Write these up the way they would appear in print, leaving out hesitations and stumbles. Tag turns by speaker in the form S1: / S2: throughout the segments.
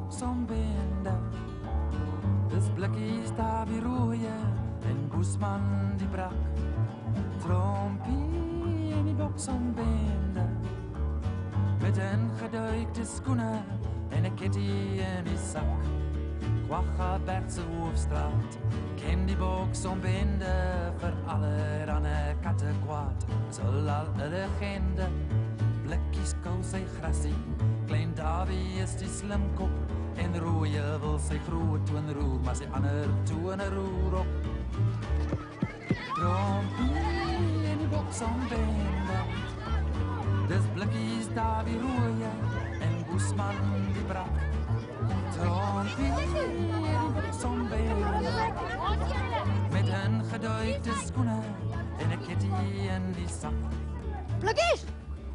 S1: box om bende. Dus blikkies daar weer rooien en Boesman die brak. Trompie in die box om bende. Met een geduikte schoenen en een kitty in die zak. Quagga Bertse Hoofdstraat, ken die box om bende. Voor alle ranne katten kwaad, zal al een legende. Blikkies kous sy grassie, klein Davie is die slimkop. En rooie wil sy groot toon roer, maar sy ander toone roer op. Trompie in die box om bende. Dus blikkies Davie rooie en Boesman die brak. Trompie in die box om bende. Met een geduikte schoenen en een kitty in die zak.
S2: Blikkies!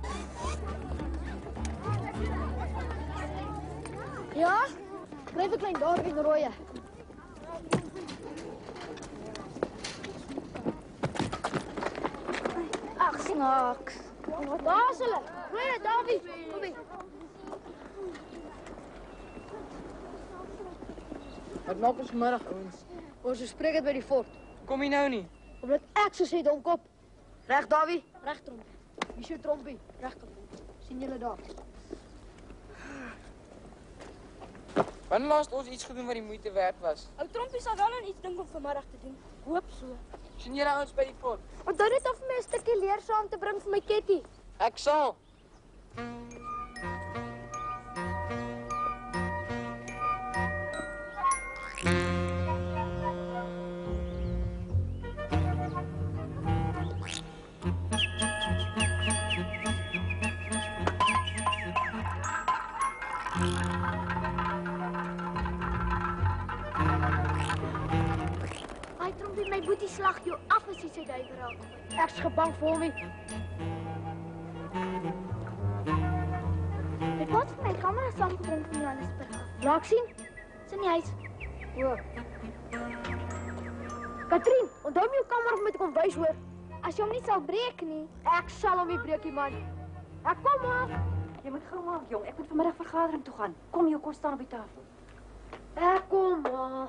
S2: Ja? Blijf een klein dorp in de rooien. Ach, snaks. Daar zullen. Rooien, Davie. Kom mee.
S3: Wat maak ons vanmiddag, ouens?
S2: Ons spreken het bij die fort.
S3: Kom je nou niet?
S2: Omdat ek so sê, domkop. Recht, Davie?
S4: Recht, Trompie.
S2: Wie is jou trompie?
S4: Recht, Trompie.
S2: Sien julle daar?
S3: Wanneer laatst ons iets gedoen wat die moeite waard was?
S4: Ou Trompie sal wel aan iets dink om vanmiddag te doen. Hoop so.
S3: Sien julle ouens by die fort?
S4: Onthou net om vir my 'n stukkie leer saam te bring vir my Ketty.
S3: Ek sal.
S4: Ai Trompie, my boetie slag jou af as jy sy duiwer raak.
S2: Ek's gebang vir hom nie.
S4: Ek het vir my kamera saamgebring van Johannesburg.
S2: Laat ek sien.
S4: Dis in die huis.
S2: O. Katrien, onthou my jou kamer om my te kom wys hoor.
S4: As jy hom nie sal breek nie.
S2: Ek sal hom nie breek nie, man. Ek kom maar.
S5: Jy moet gou maak, jong. Ek moet vanmiddag vergadering toe gaan. Kom, jou kos staan op die tafel.
S2: Ek kom maar.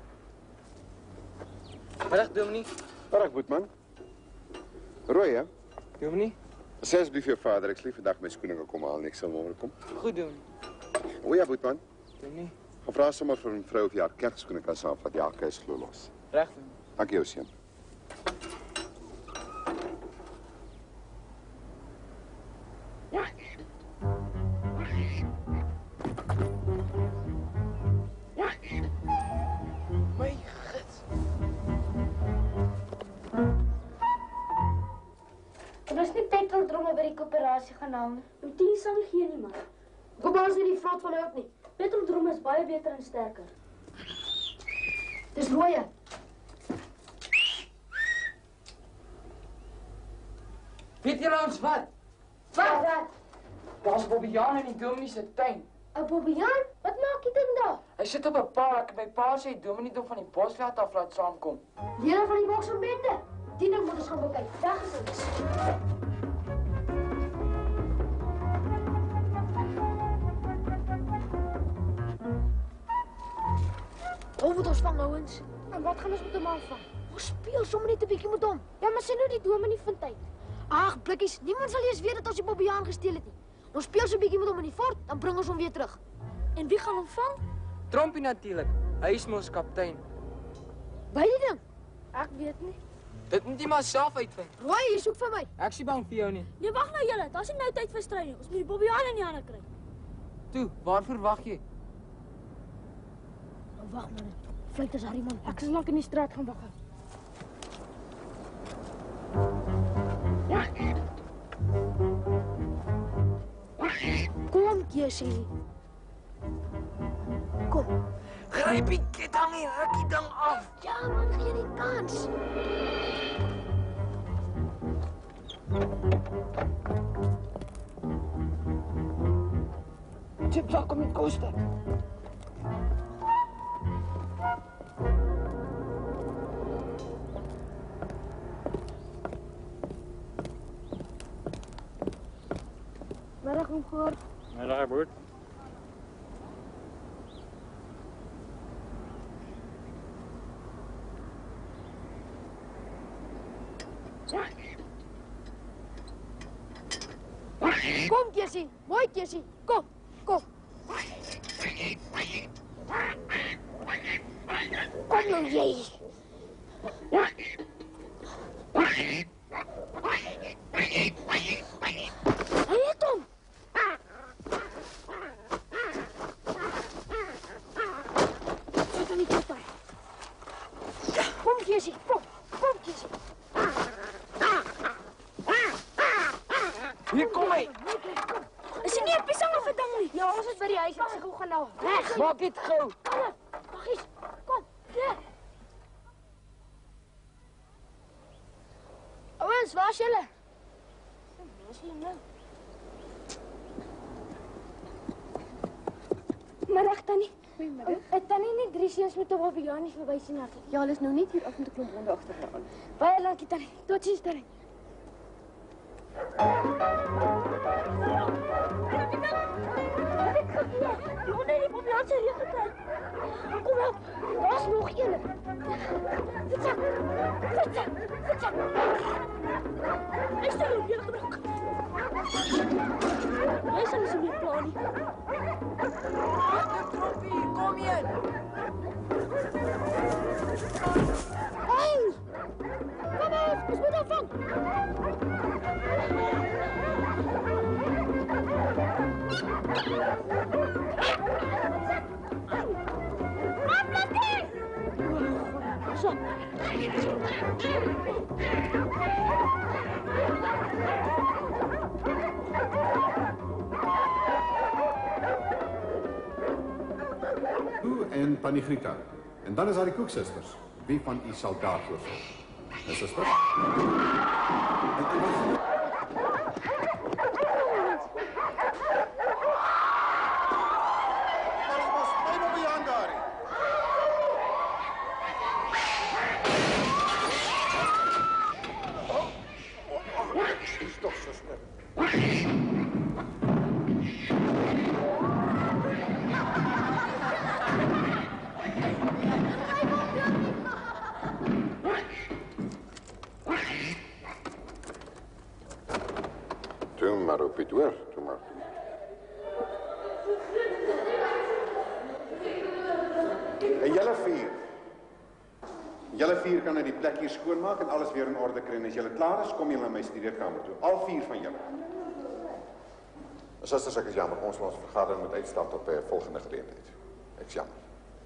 S3: Middag, Dominee.
S6: Middag, Boetman. Rooi, hè?
S3: Dominee?
S6: Sê asseblief vir jou vader, ek sal nie vandag my skoene kom haal nie, ek sal môre kom.
S3: Goed, Dominee.
S6: O ja, Boetman.
S3: Dominee.
S6: Gaan vra sommer vir 'n vrou of jy haar kerkskoene kan saamvat. Ja, ek is glo los.
S3: Reg, Dominee.
S6: Dankie jou seun.
S3: My gids.
S4: En ons nie petroldromme by die koöperasie gaan haal nie. Om 10 sal nie gee nie, man.
S2: Kom maar nie die vrot van hout nie.
S4: Petroldromme is baie beter en sterker.
S2: Dis rooie.
S3: Weet julle ons wat?
S2: Wat?
S3: Daar's Bobbejaan in die Dominee se tuin.
S4: Ou Bobbejaan, wat maak jy ding daar?
S3: Hy sit op 'n paal. My pa sê Dominee het hom van die bosveld af laat saamkom.
S2: Lede van die boks en bende. Die ding moet ons gaan bekyk. Weg is ons. Hoe moet ons vang, ouens?
S4: En wat gaan ons met hom aanvang?
S2: Ons speel sommer net 'n bietjie met hom.
S4: Ja, maar sê nou die Dominee vind tyd.
S2: Ag, blikkies, niemand sal eers weet dat ons die Bobbejaan gesteel het nie. Ons speel so 'n bietjie met hom in die fort, dan bring ons hom weer terug.
S4: En wie gaan hom vang?
S3: Trompie natuurlik. Hy is mos kaptein.
S2: By die ding.
S4: Ek weet nie.
S3: Dit moet jy maar self uitvind.
S2: Rooi, jy soek vir my.
S3: Ek is nie bang vir jou nie.
S4: Nee, wag nou julle. Daar's nie nou tyd vir stryd nie. Ons moet die Bobbejaan in die hande kry.
S3: Toe, waarvoor wag jy?
S2: Wag maar net. Vlek is Harry man.
S4: Ek sal lank in die straat gaan wag.
S2: Kom, Jessie. Kom.
S3: Gryp die ketting en ruk die ding af.
S2: Ja man, gee die kans.
S3: Chip, kom met koste.
S4: Middag om gehoor.
S7: Middag, Boet.
S2: Kom, Keesie. Mooi, Keesie. Kom, kom. Kom nou, jy. Hy het hom. Sit aan die kant daar. Kom, Keesie. Kom, Keesie.
S3: Hier kom hy.
S2: Is jy nie 'n piesang of 'n ding nie? Ja, ons is by die huis. Ek sê gou gaan nou. Weg.
S3: Maak dit gou.
S2: Wag eens. Kom. Ja. Ouens, waar is julle? Waar is julle nou?
S4: Middag, Tannie. Het Tannie nie Drieseus met 'n Bobbejanie verby sien af?
S5: Ja, hulle is nou net hier af met 'n klomp honde agteraan.
S4: Baie dankie, Tannie. Totsiens, Tannie.
S2: Die honde in die populasie het gekry. Kom op. Daar's nog een. Fietsak. Hy staan op julle gebrok. Hy sal nie so meer pla nie.
S3: Trompie, kom hier.
S2: Hey! Kom op, ons moet afvang. Zo.
S6: U en Tannie Grieta. En dan is daar die koeksusters. Wie van u sal daarvoor sorg? Een suster? Toen maar op het hoor, toen maar. En julle vier. Julle vier kan die plek hier skoonmaak en alles weer in orde kry. En as julle klaar is, kom julle na my studeerkamer toe. Al vier van julle. Susters, ek is jammer. Ons vergadering moet uitstel tot 'n volgende geleentheid. Ek is jammer.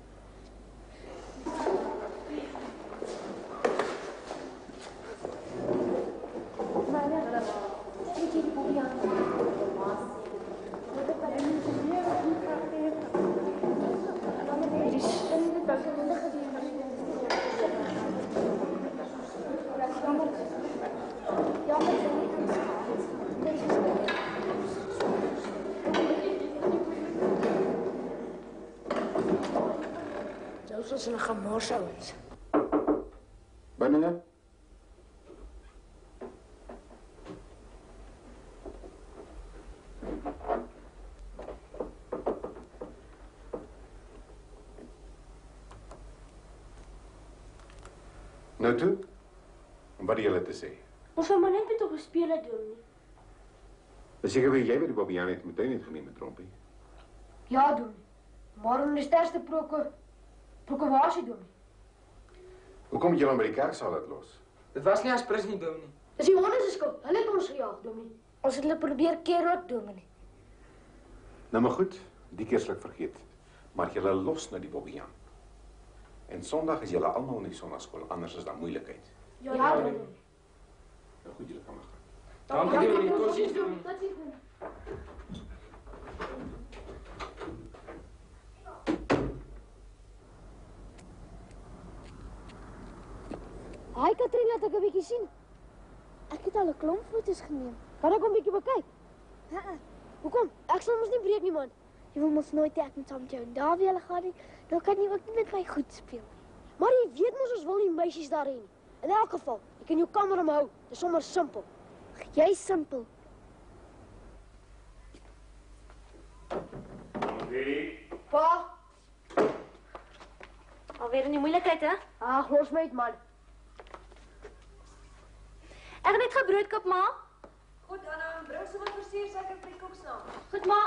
S2: Ons is 'n gemors ouens.
S6: Binne. Nou toe? Wat het julle te sê?
S4: Ons wil maar net met op 'n spele doen nie.
S6: Seker weet jy wat die Bobbejaan het meteen niet geneem met Trompie.
S2: Ja, doen. Maar om die sterkste procurasie doen.
S6: Hoe kom jy dan by die kerksaal laat los?
S3: Dit was nie aspres nie, Dominee.
S2: Dis die honde se skuld. Hulle het ons gejaag, Dominee.
S4: Ons het hulle probeer keer ook, Dominee.
S6: Nou maar goed, die keer sal ek vergeet. Maar julle los nou die Bobbejaan. En Sondag is julle almal in die sondagskool, anders is daar moeilikheid.
S2: Ja, Dominee.
S6: Nou goed, julle kan maar gaan.
S3: Dankie, Dominee. Totsiens, Dominee.
S2: Hi Katrien, laat ek 'n bietjie sien.
S4: Ek het al 'n klomp foto's geneem.
S2: Kan ek hom 'n bietjie bekyk? Hoekom? Ek sal mos nie breek nie, man.
S4: Jy wil mos nooit ek met saam met jou en daar wie hulle gaan nie. Dan kan jy ook nie met my goed speel.
S2: Maar jy weet mos ons wil nie meisies daar hê nie. In elk geval, jy kan jou kamer omhou. Dis sommer simpel.
S4: Jy's simpel.
S2: Pa,
S5: Alweer in die moeilikheid, hè?
S2: ag, los my uit, man.
S5: Ek het net gebrood kap, ma. Goed, Anna, bring sommer verseersuiker vir die koeksnaam.
S2: Goed, ma.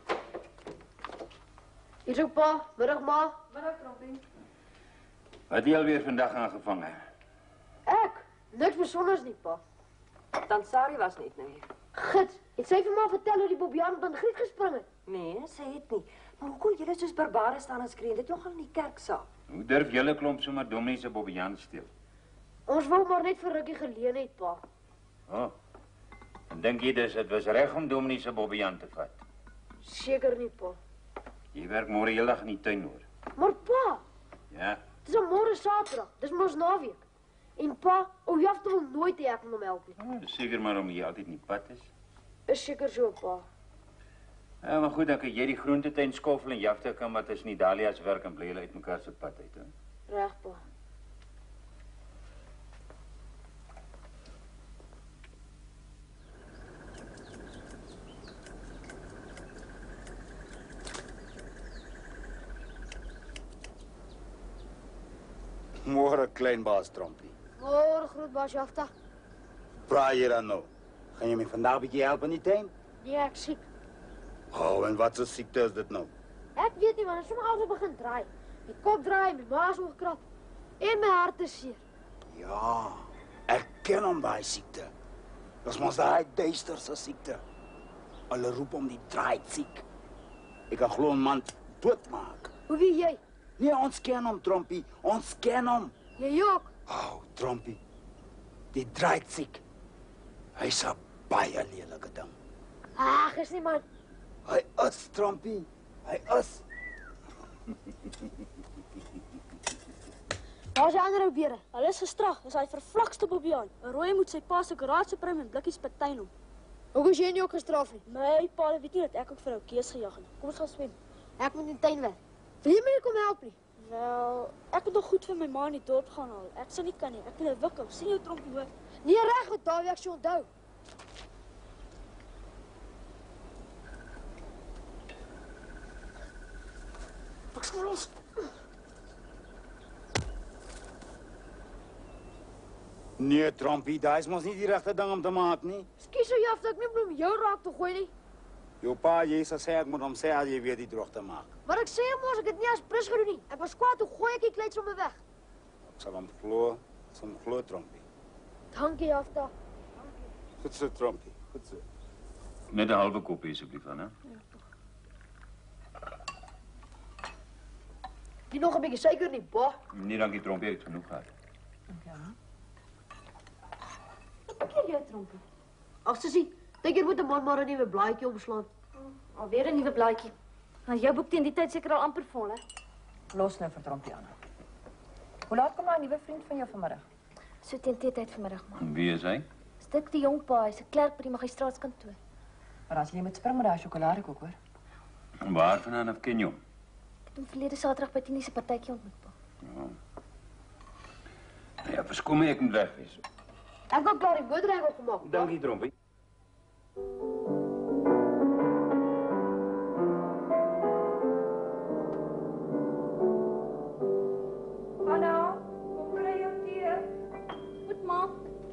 S2: Hier is ook pa. Middag, ma.
S5: Middag, Trompie.
S7: Wat het jy alweer vandag aangevang, hè?
S2: Ek? Niks besonders nie, pa.
S5: Dan Sari was net nou hier.
S2: Gits, het sy vir ma vertel hoe die Bobbejaan op 'n griet gespring het?
S5: Nee, sy het nie. Maar hoe kon julle soos barbare staan en skree? Dit nogal in die kerksaal.
S7: Hoe durf julle klomp sommer dominee se Bobbejaan steel?
S2: Ons wou maar net vir rukkie geleentheid, pa.
S7: Oh. En dink jy dus dit was reg om dominee se Bobbejaan te vat?
S2: Seker nie, pa.
S7: Jy werk môre heeldag in die tuin hoor.
S2: Maar pa,
S7: Ja.
S2: dis 'n môre Saterdag. Dis mos naweek. En pa, ou Jafte wil nooit hê ek moet hom help nie.
S7: Oh, seker maar om jy altyd in die pad is.
S2: Is seker so, pa.
S7: Ja, maar goed, dan kan jy die groentetuin skoffel en jafte kan wat is nie Dahlia's werk en bly hulle uit mekaar se pad uit, hè.
S2: Reg, pa.
S8: Môre klein baas Trompie.
S2: Môre groot baas Jafte.
S8: Praat jy dan nou? Gaan jy my vandag 'n bietjie help in die tuin?
S2: Nee, ek siek.
S8: Oh, en wat 'n siekte is dit nou?
S2: Ek weet nie, want ek sommer alles begin draai. My kop draai, my maag is oorkrap. En my hart is seer.
S8: Ja, ek ken hom daai siekte. Dis mos daai duisterse siekte. Hulle roep hom die draaitsiek. Ek kan glo 'n man doodmaak.
S2: Hoe weet jy?
S8: Nee, ons ken hom Trompie, ons ken hom.
S2: Jy ook.
S8: Oh, Trompie. Die draaitsiek. Hy's 'n baie lelike ding.
S2: Ag, is nie man.
S8: Hy is Trompie. Hy is.
S2: Waar is die ander ou bere? Hulle is gestrag. Dis hy vervlakste Bobbejaan. 'n Rooi moet sy pa se garage prim en blikkies patyn hom. Hoe is jy nie ook gestraf nie? My pa weet nie dat ek ook vir ou Kees gejag het. Kom ons gaan swem. Ek moet in die tuin werk. Wil jy my nie kom help nie? Wel, ek moet nog goed vir my ma in die dorp gaan haal. Ek sal nie kan nie. Ek moet 'n wikkel. Sien jou Trompie hoor. Nee, reg, goed, Dawie, ek sal onthou. Ek sal los.
S8: Nee, Trompie, daai is mos nie die regte ding om te maak nie.
S2: Skus so Jafte, ek nie bedoel om jou raak te gooi nie.
S8: Jou pa, jy sê ek moet hom sê as jy weet die droog te maak.
S2: Maar ek sê mos ek het nie as prins gedoen nie. Ek was kwaad, toe gooi ek die kleed sommer weg.
S8: Ek sal hom glo, Trompie.
S2: Dankie Jafte.
S8: Goed so, Trompie, goed so.
S7: Met 'n halwe koppie asseblief, hè.
S2: Nie nog 'n bietjie suiker nie, pa.
S7: Nee, dankie Trompie, ek het genoeg gehad.
S5: Wat keer jy, Trompie?
S2: Ag sussie, dink jy moet 'n man maar 'n nuwe blaadjie omslaan?
S5: Alweer 'n nuwe blaadjie. Nou jou boek teen die tyd seker al amper vol, hè? Los nou vir Trompie aan. Hoe laat kom nou 'n nuwe vriend van jou vanmiddag?
S4: So teen teetyd vanmiddag maar.
S7: En wie is hy?
S4: Stik die jong pa, hy's 'n klerk by die magistraatskantoor.
S5: Maar as jy met spring met daai sjokoladekoek, hoor.
S7: En waar vandaan af ken jy hom?
S4: Ek het hom verlede Saterdag by Tini se partytjie ontmoet, pa.
S7: Ja, verskom my, ek moet weg wees.
S2: Ek het klaar die bootregel gemaak. pa.
S7: Dankie Trompie.
S5: Anna, kom kry jou tee.
S2: Goed, ma.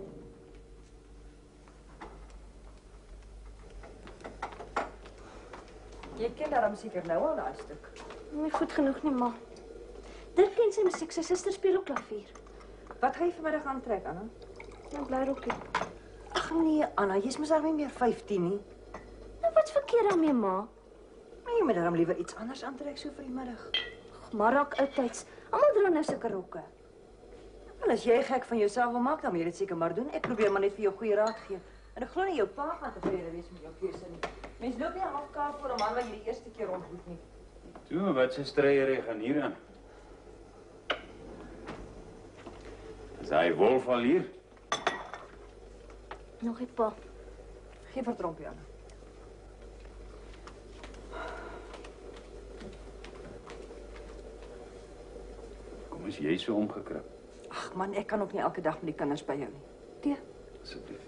S5: Jy ken daarom seker nou al daai stuk.
S4: Nie goed genoeg nie, ma. Dit ken sy musiek, sy suster speel ook klavier.
S5: Wat gaan jy vanmiddag aantrek, Anna?
S4: Nou bly rokkie.
S5: Ag nee, Anna, jy's mos al nie meer 15 nie.
S4: Nou wat's verkeerd daarmee, ma?
S5: Maar jy moet daarom liewer iets anders aantrek so vir die middag.
S4: Maar raak oudtyds. Almal dra nou sulke rokke.
S5: Wel, as jy gek van jouself wil maak, dan moet jy dit seker maar doen. Ek probeer maar net vir jou goeie raad gee. En ek glo nie jou pa gaan tevrede wees met jou keuse nie. Mens loop nie half kaap vir 'n man wat jy die eerste keer ontmoet nie.
S7: Toe, wat se stryery gaan hier aan? Is hy wolf al hier?
S4: Nog 'n pa.
S5: Geen vir Trompie, Anna.
S7: Kom is jy so omgekrap?
S5: Ag man, ek kan ook nie elke dag met die kinders by jou nie. Tee.
S7: Asseblief.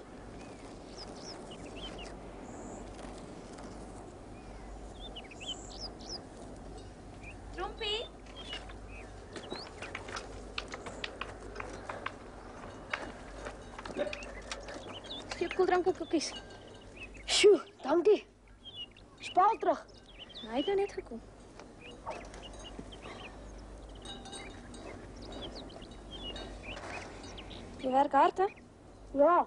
S4: Trompie. Skep
S2: koeldrank en koekies. Sjoe, dankie. Spaal terug. Hy het nou net gekom. Jy werk hard, hè? Ja.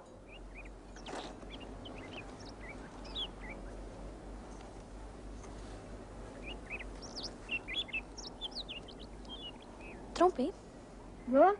S2: Trompie? Ja?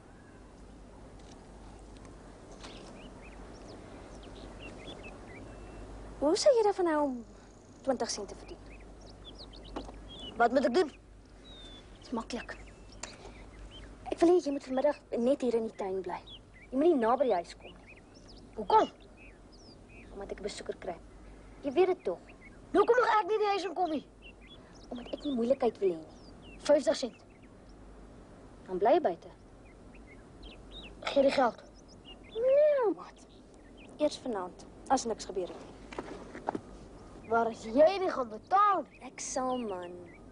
S2: Hoe sê jy daarvan nou om 20 cent te verdien? Wat moet ek doen? Het is makkelijk. Ek wil hê jy moet vanmiddag net hier in die tuin bly. Jy moet nie na by die huis kom nie. Hoekom? Omdat ek 'n besoeker kry. Jy weet dit tog. Nou kom nog ek nie die huis in kom nie. Omdat ek nie moeilikheid wil hê nie. 50 cent. Dan bly jy buite. Gee die geld. Nee, wat? Eers vanaand, as niks gebeur het nie. Waar as jy nie gaan betaal? Ek sal, man.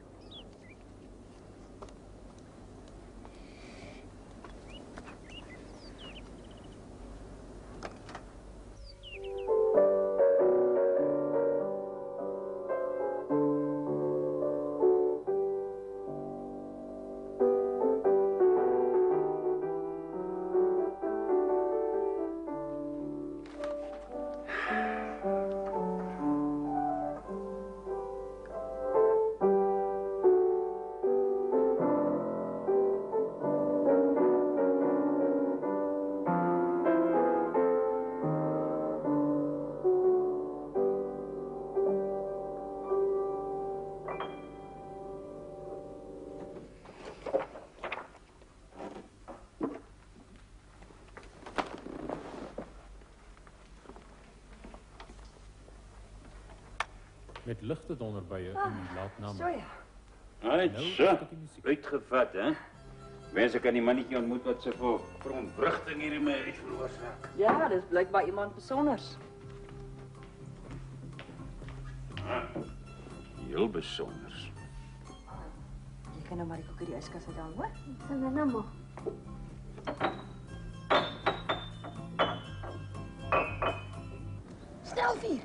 S9: Met ligte donderbuie in die laatname.
S5: So ja.
S7: Uitgevat, hè? Mense kan die mannetjie ontmoet wat se vir verontwrigting hier in my huis veroorsaak.
S5: Ja, dis blykbaar iemand besonders.
S7: Heel besonders.
S5: Jy kan nou maar die koek uit die yskas uithaal, hoor?
S2: En dan maar. Stel 4.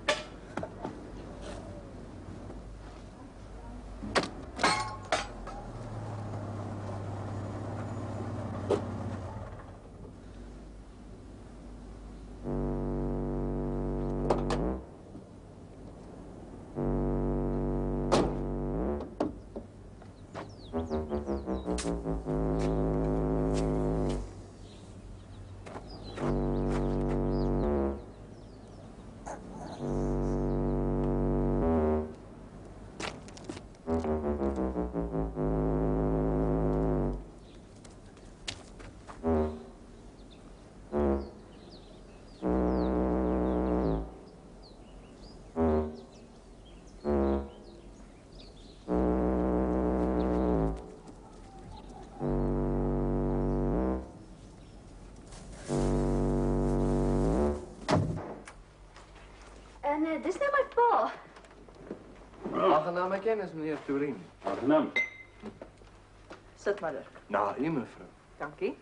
S2: En dis nou my pa.
S3: Aangenaam kennis, meneer Turin.
S7: Aangenaam.
S5: Sit maar, Dirk.
S3: Nou, u mevrou.
S5: Dankie.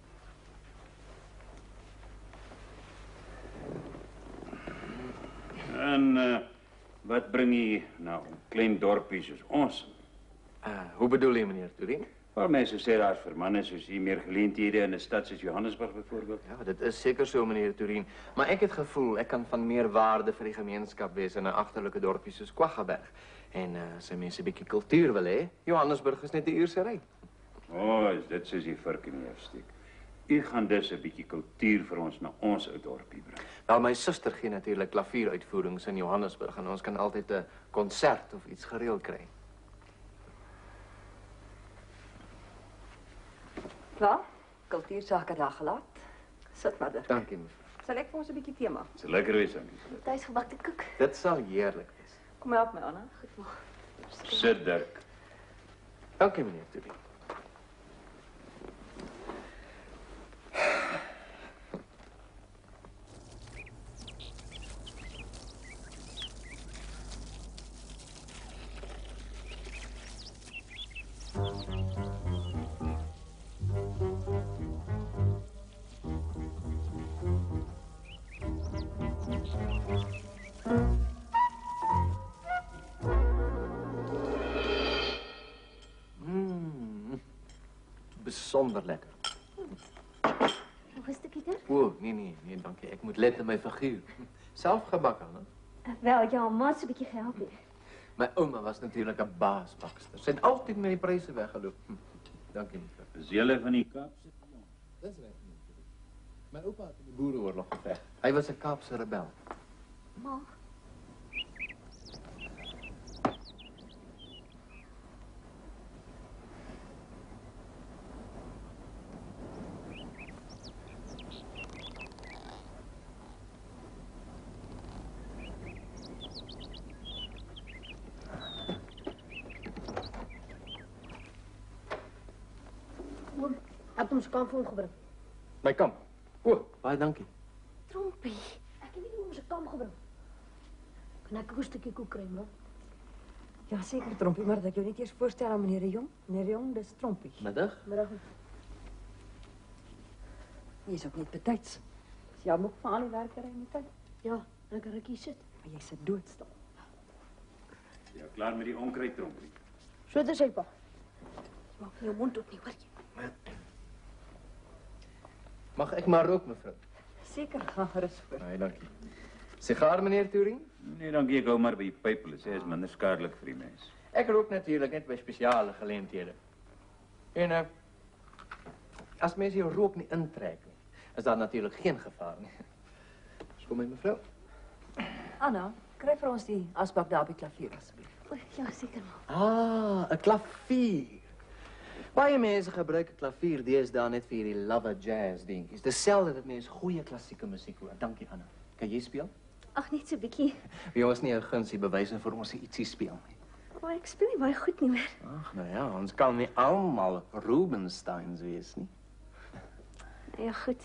S7: En wat bring jy nou 'n klein dorpie soos ons?
S3: Hoe bedoel je, meneer Turin?
S7: Wel, mense sê daar's vir manne soos hier meer geleenthede in 'n stad soos Johannesburg byvoorbeeld.
S3: Ja, dit is zeker zo, meneer Turin. Maar ik het gevoel, ik kan van meer waarde voor die gemeenschap wees in een achterlijke dorpje zoals Kwaggaberg. En zijn mensen een beetje cultuur willen, hè? Johannesburg is net de Ierse Rijk.
S7: Oh, is dit soos die vark in die afsteek. U gaan dus 'n bietjie kultuur vir ons na ons ou dorpie bring.
S3: Wel, mijn zuster ging natuurlijk klavieruitvoerings in Johannesburg en ons kan altijd een concert of iets gereeld krijgen.
S5: Klaar? Kultuursake daar gelaat. Sit maar, Dirk.
S3: Dank je, mevrouw.
S5: Sal ek vir ons 'n bietjie thee maak?
S7: Dis lekker wees, dankie.
S2: Tuisgebakte koek.
S3: Dit zal heerlijk zijn.
S5: Kom help my, Anna. Goed maar.
S7: Sit, Dirk.
S3: Dank je, meneer Turin. Bijzonder lekker.
S4: Nog een stukje ter?
S3: O, nee, dankie. Ik moet letten mijn figuur. Zelf gebakken, hè?
S4: Wel, ja, maat is een beetje gehelp hier.
S3: Mijn oma was natuurlijk een baasbakster. Ze heeft altijd met die prijzen weggelopen. Dank je, mevrouw.
S7: Is julle van die Kaapse?
S3: Dat is recht. Mijn opa had in de boerenoorlog gevecht. Hij was een Kaapse rebel.
S4: Ma.
S2: Heb hem zijn kamp voor hem gebracht.
S3: Mijn kamp. O, baie dankie.
S2: Trompie. Ik heb niet om zijn kamp gebracht. Kan ik ook een stukje koek krijgen, man?
S5: Ja, zeker, Trompie, maar dat ik jou niet eerst voorstel aan meneer de Jong. Meneer de Jong, dat is Trompie.
S3: Middag.
S2: Middag.
S5: Je is ook niet betijds. Is jou ook van alle werkerij niet tijd?
S2: Ja, en ik kan er zitten.
S5: Maar jij zit doodstil.
S7: Ja, klaar met die onkruid, Trompie.
S2: Zo is hij, pa. Maak je mond op niet, hoor je.
S3: Mag ik maar ook, mevrouw?
S5: Zeker, ga gerust voor.
S3: Nee, dankie. Sigaar, meneer Turing?
S7: Nee, dankie, ik hou maar bij je pijpelen. Zij is minder schadelijk voor die mens.
S3: Ik rook natuurlijk net bij speciale gelegenheden. En als mensen je rook niet intrekken, is dat natuurlijk geen gevaar. Dus kom mee, mevrouw.
S5: Anna, krijg voor ons die asbak daar op je klavier, alsjeblieft.
S4: Ja, zeker, ma.
S3: Ah, een klavier. Baie mensen gebruiken klavier deesdae net voor die love jazz dingetjes. Dezelfde dat mensen goede klassieke muziek horen. Dank je, Anna. Kan jij spelen?
S4: Ach, niet zo'n beetje.
S3: Jy was nie 'n gunsie bewyse vir ons ietsie speel nie.
S4: Maar ik speel niet baie goed niet meer.
S3: Ag, nou ja, ons kan nie almal Rubinsteins wees nie.
S4: Ja, goed.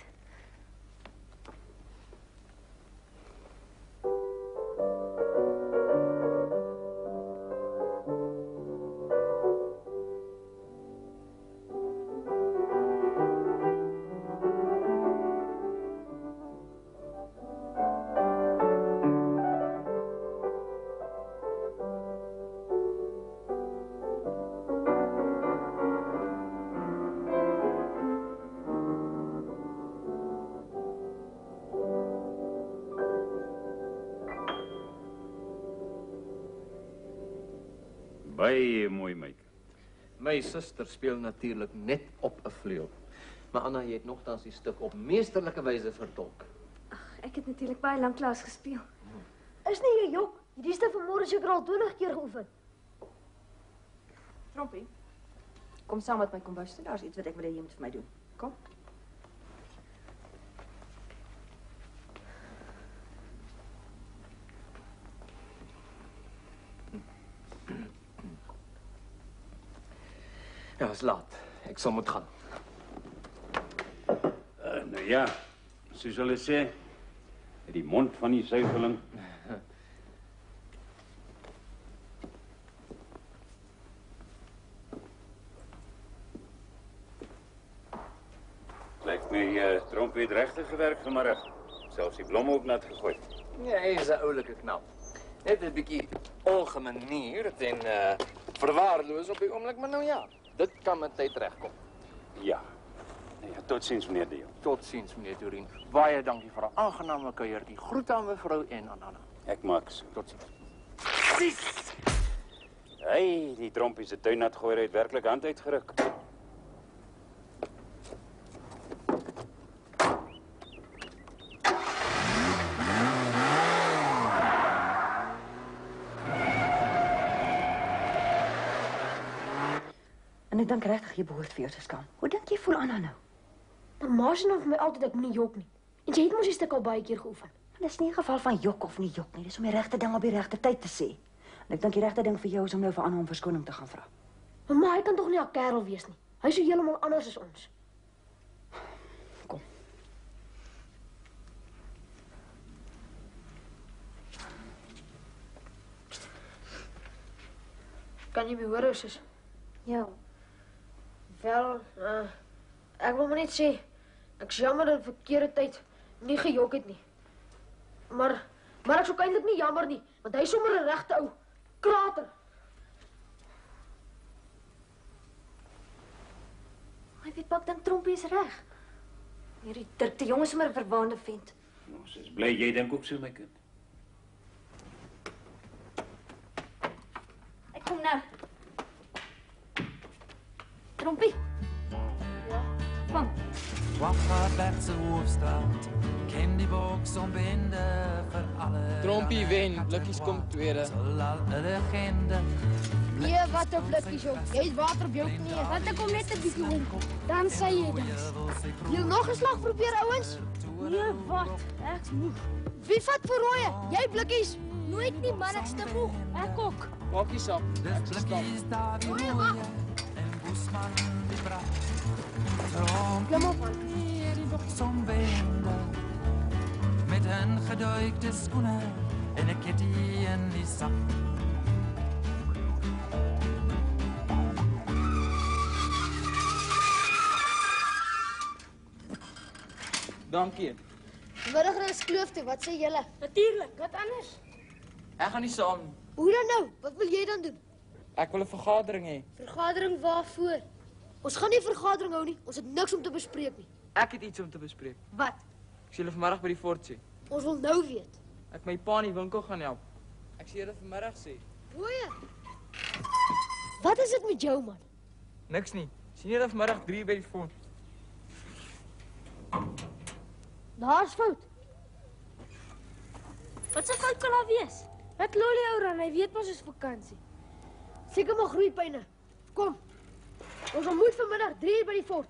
S7: Baie mooi, meid.
S3: My suster speel natuurlik net op 'n vleuel. Maar Anna, jy het nogtans die stuk op meesterlike wyse vertolk.
S4: Ik heb natuurlijk baie lang klas gespeeld.
S2: Is nie jy jok? Hierdie stuk vanmôre seker al 20 keer geoefen.
S5: Trompie, kom saam met my kombuis toe. Daar is iets wat ek wil hê jy moet vir my doen. Kom.
S3: Ja, is laat. Ek sal moet gaan.
S7: Nou ja, soos hulle sê, uit die mond van die suiweling. Lijkt my Trompie het regtig gewerk vanmiddag. Selfs die blomme ook nat gegooid.
S3: Ja, hy is 'n oulike knap. Net 'n bietjie ongemanierd en verwaarloos op die oomblik, maar nou ja, dit kan met tyd regkom.
S7: Ja. Nou ja, totsiens, meneer de Jong.
S3: Totsiens, meneer Turing. Baie dankie vir 'n aangename kuiertjie. Groete aan mevrou en aan Anna.
S7: Ek maak so.
S3: Totsiens.
S7: Hey, die Trompie se tuin nat gooi het werklik hand uitgeruk.
S5: En ek dink regtig jy behoort vir jou te skaam. Hoe dink jy voel Anna nou?
S2: Maar ma sê nou vir my altyd ek moet nie jok nie. En jy het mos die stuk al baie keer geoefen.
S5: Dit is nie 'n geval van jok of nie jok nie. Dis om die regte ding op die regte tyd te sê. En ek dink die regte ding vir jou is om nou vir Anna om verskoning te gaan vra.
S2: Maar ma, hy kan tog nie 'n kerel wees nie. Hy is so heeltemal anders as ons.
S5: Kom.
S2: Kan jy my hoor, sis?
S4: Ja.
S2: Wel, ek wil maar net sê, ek is jammer dat ek verkeerde tyd nie gejok het nie. Maar ek is ook eintlik nie jammer nie, want hy is sommer 'n regte ou krater.
S10: Hy weet pak dan Trompie is reg. Hierdie Dirk die jongen is maar 'n verwaande vent.
S7: Ons is bly jy dink ook so, my kind.
S10: Ek kom nou. Trompie.
S2: Ja.
S10: Kom.
S1: Kwaggabergse Hoofstraat, ken die boks om bende vir alle.
S11: Trompie wen, Blikkies kom tweede.
S1: Sal al 'n legende.
S2: Nee, wat 'n Blikkies op. Jy het water op jou knie.
S4: Want ek kom net 'n bietjie om. Dan sê jy dit.
S2: Jy nog 'n slag probeer, ouens?
S4: Nee, wat? Ek's moeg.
S2: Wie vat vir rooie? Jy Blikkies.
S4: Nooit nie, man, ek's te moeg. Ek ook.
S11: Maak nie saak. Ek
S1: Dis
S11: stap.
S1: Blikkies daar die
S2: Rooie,
S1: mooie
S2: wag.
S1: en Boesman die braaf. Trompie
S2: Klim op, man.
S1: die boks om bende. Met 'n geduikte skoene en 'n kitty in die sak.
S11: Dankie.
S2: Middag is kloof toe. Wat sê julle?
S4: Natuurlik, wat anders?
S11: Ek gaan nie saam nie.
S2: Hoe dan nou? Wat wil jy dan doen?
S11: Ek wil 'n vergadering hê.
S2: Vergadering waarvoor? Ons gaan nie vergadering hou nie. Ons het niks om te bespreek nie.
S11: Ek het iets om te bespreek.
S2: Wat?
S11: Ek sê julle vanmiddag by die fort sê.
S2: Ons wil nou weet.
S11: Ek my pa in die winkel gaan help. Ek sê julle vanmiddag sê.
S2: Rooie. Wat is dit met jou, man?
S11: Niks nie. Sien julle vanmiddag 3 by die fort.
S2: Daar's fout.
S4: Wat se fout kan daar wees?
S2: Wat lol jy ou dan? Hy weet mos is vakansie. Seker maar groeipyne. Kom. Ons ontmoet vanmiddag 3 by die fort.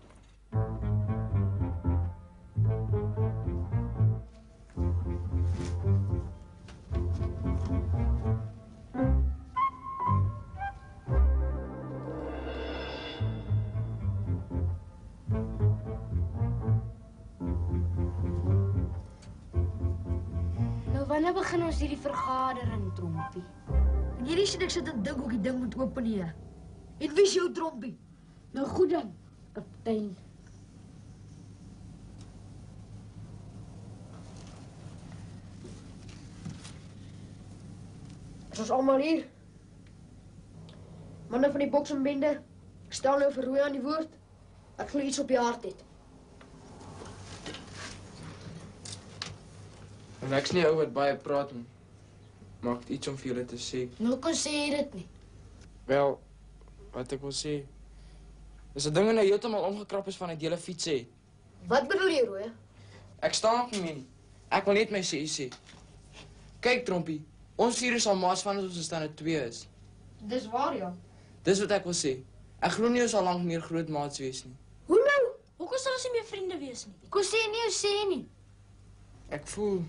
S4: Wanneer begin ons hierdie vergadering, Trompie?
S2: En hierdie sien ek sit en dink hoe die ding moet open hier. En wie is jou Trompie? Nou goed dan, kaptein. Is ons allemaal hier? Manne van die boksenbende, ek stel nou vir Rooie aan die woord. Ek glo iets op die hart het.
S11: En ek's nie ou wat baie praat nie. Maar ek het iets om vir julle te sê.
S2: Nou kon sê jy dit nie.
S11: Wel, wat ek wil sê, is 'n ding nou heeltemal omgekrap is van die hele fiets sê.
S2: Wat bedoel jy, Rooie?
S11: Ek staan op nie meer nie. Ek wil net my sê. Kyk, Trompie, ons vier is al maas van ons staan er 2 is.
S2: Dis waar, ja.
S11: Dis wat ek wil sê. Ek glo nie ons sal lank meer groot maats wees nie.
S2: Hoe nou?
S4: Hoekom sal ons nie meer vriende wees nie?
S2: Ek kon sê nie, ou sê nie.
S11: Ek voel...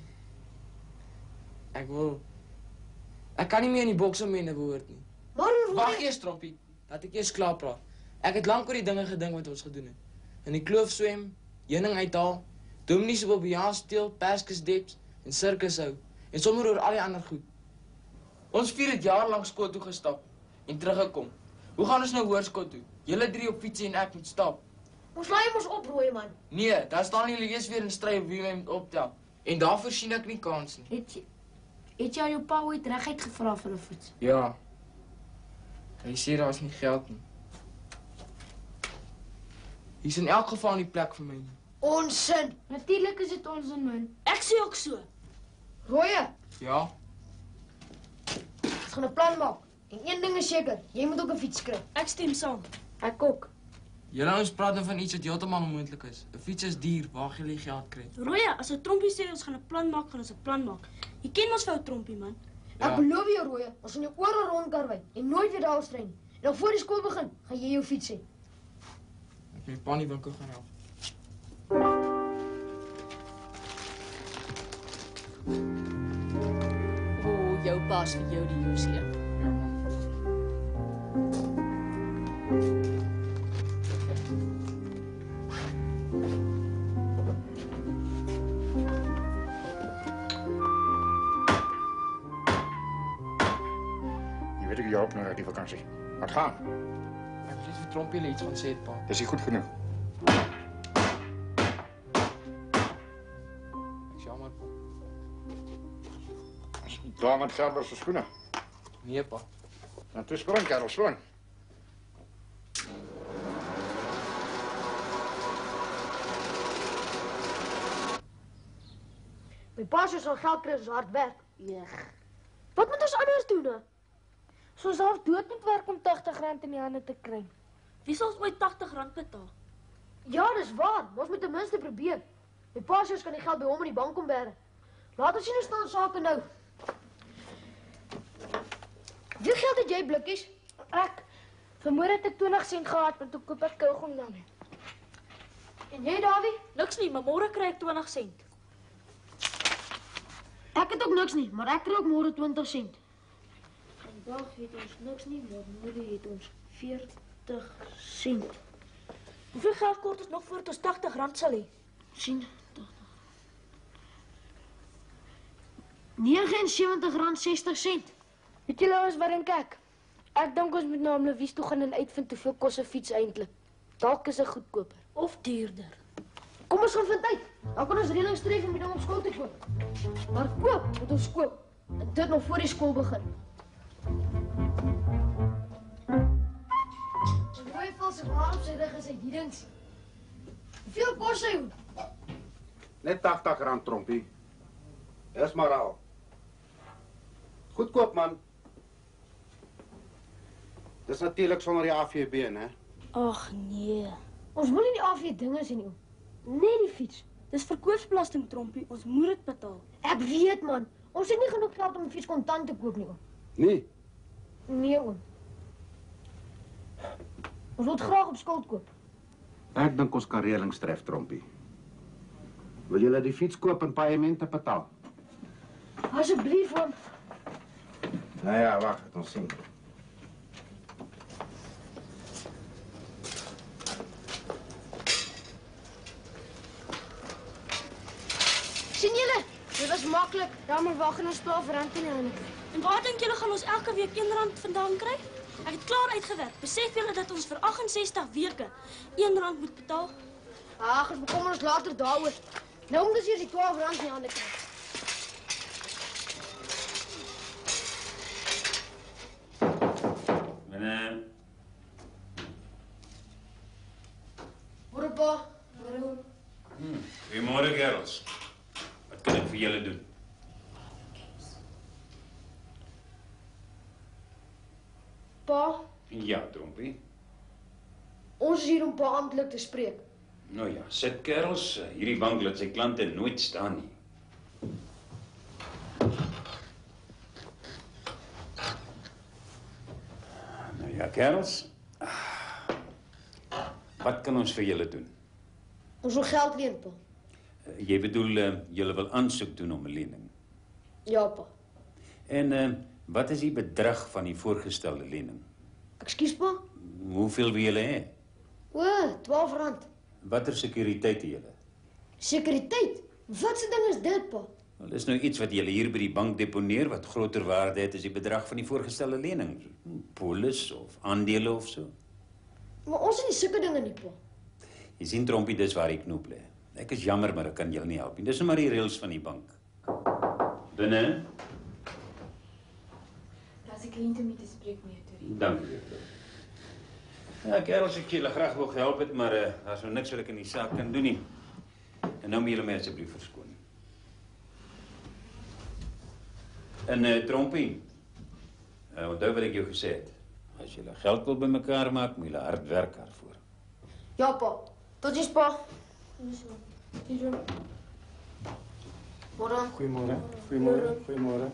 S11: Ek kan nie meer in die boksenbende behoort nie.
S2: Maar Rooie...
S11: Wag eers, Trompie. Laat ek eers klaar praat. Ek het lank oor die dinge gedink wat ons gedoen het. In die kloof swem, heuning uithaal, dominees op Bobbejaan steel, perskesdeps en sirkus hou. En sommer oor al die ander goed. Ons 4 het jaar lank skool toe gestap en teruggekom. Hoe gaan ons nou hoërskool toe? Julle 3 op fietsie en ek moet stap.
S2: Ons laai ons op, Rooie man.
S11: Nee, daar staan julle eers weer in stry wie my moet optel. En daarvoor sien ek nie kans nie.
S2: Het jy jou pa ooit reguit gevra vir 'n fiets?
S11: Ja. Hy sê daar's nie geld nie. Hier's in elk geval nie plek vir my nie.
S2: Onsin. Natuurlik is dit onsin, man.
S4: Ek sê ook so.
S2: Rooie,
S11: Ja?
S2: ons gaan 'n plan maak. En een ding is seker, jy moet ook 'n fiets kry.
S4: Ek stem saam.
S2: Ek ook.
S11: Julle ons praat nou van iets wat heeltemal onmoontlik is. 'n Fiets is duur, waar gaan julle geld kry?
S4: Rooie, as 'n Trompie sê ons gaan 'n plan maak, gaan ons 'n plan maak. Jy ken mos vir ou Trompie, man.
S2: Ek beloof jou, Rooie, ons gaan jou oral rondkarwei en nooit weer daar strei nie. En dan voor die skool begin, gaan jy jou fiets hê.
S11: Ek my pa in die winkel gaan help.
S12: O, jou pa's vir jou die Josie.
S6: Jy weet ek jou help nou uit die vakansie. Wat gaan?
S11: Ek moet net vir Trompie iets gaan sê, pa.
S6: Dis nie goed genoeg.
S11: Ek jammer, pa.
S6: Daar met Gerber se skoene.
S11: Nee, pa.
S6: Nou toe spring, Karel, spring.
S2: My pa sê ons geld kry as ons hard werk. Ja. Wat moet ons anders doen nou?
S4: Soos half dood moet werk om R80 in die hande te kry.
S2: Wie sal ons ooit R80 betaal? Ja, dis waar. Ons moet ten minste probeer. My pa sê ons kan die geld by hom in die bank kom bere. Laat ons sien hoe staan sake nou. Hoeveel geld het jy, Blikkies?
S4: Ek vanmôre het ek 20 sent gehad, maar toe koop ek kougom daarmee.
S2: En jy, Davie?
S4: Niks nie, maar môre kry ek 20 sent.
S2: Ek het ook niks nie, maar ek kry ook môre 20 sent. Vandag het ons niks nie, maar môre het ons 40 sent.
S4: Hoeveel geld kort ons nog voordat ons R80 sal hê?
S2: Sien, R79,60.
S4: Weet julle ons wat dink ek? Ek dink ons moet na Louise toe gaan en uitvind hoeveel kos 'n fiets eintlik. Dalk is 'n goedkoper of duurder.
S2: Kom ons gaan vind uit. Dan kan ons reëlings tref om die ding op skool te koop. Maar koop, moet ons koop. En dit nog voor die skool begin. Die rooi valse waar op sy rug is hy die ding sien. Hoeveel kos hy?
S8: Net R80, Trompie. Dis maar al. Goedkoop, man. Dis natuurlik sonder die AVB, né?
S2: Ag nee. Ons wil nie die AV dinge sien nie. Nee, die fiets.
S4: Dis verkoopsbelasting, Trompie. Ons moet dit betaal.
S2: Ek weet, man. Ons het nie genoeg geld om 'n fiets kontant te koop nie, oom.
S8: Nee.
S2: Nee, oom. Ons wil graag op skuld koop.
S8: Ek dink ons kan reëlings tref, Trompie. Wil julle die fiets koop en paemente betaal?
S2: Asseblief, oom.
S8: Nou ja, wag, het ons sien.
S2: Sien julle? Dit was maklik. Ja, maar wag en ons R12 in die hande.
S4: En waar dink julle gaan ons elke week R1 vandaan kry? Ek het klaar uitgewerk. Besef julle dat ons vir 68 weke R1 moet betaal?
S2: Ag, ons bekommer ons later daaroor. Nou moet ons eers die R12 in die hande kry.
S7: Meneer.
S2: Môre pa. Môre.
S7: Goeiemôre, kerels. Wat kan ek vir julle doen?
S2: Pa,
S7: Ja, Trompie.
S2: ons is hier om pa amptelik te spreek.
S7: Nou ja, sit kerels. Hierdie bank laat sy klante nooit staan nie. Nou ja, kerels. Wat kan ons vir julle doen?
S2: Ons wil geld leen, pa.
S7: Jy bedoel, julle wil aansoek doen om 'n lening.
S2: Ja, pa.
S7: En wat is die bedrag van die voorgestelde lening?
S2: Ekskuus, pa?
S7: Hoeveel wil julle hê?
S2: O, R12.
S7: Watter sekuriteit het julle?
S2: Sekuriteit? Wat 'n ding is dit, pa?
S7: Wel, dis nou iets wat julle hier by die bank deponeer wat groter waarde het as die bedrag van die voorgestelde lening. Polis of aandele of so.
S2: Maar ons het nie sulke dinge nie, pa.
S7: Jy sien, Trompie, dis waar die knoop lê. Ek is jammer, maar ek kan julle nie help nie. Dis nou maar die reëls van die bank. Binne.
S12: Daar's 'n kliënt om mee te spreek, meneer Turin.
S7: Dankie, juffrou. Ja, kerels, ek julle graag wou gehelp het, maar daar's nou niks wat ek in die saak kan doen nie. En nou moet julle my asseblief verskoon. En Trompie, onthou wat ek jou gesê het. As julle geld wil bymekaar maak, moet julle hard werk daarvoor.
S2: Ja, pa. Totsiens, pa. Môre.
S13: Goeiemôre. Goeiemôre. Goeiemôre.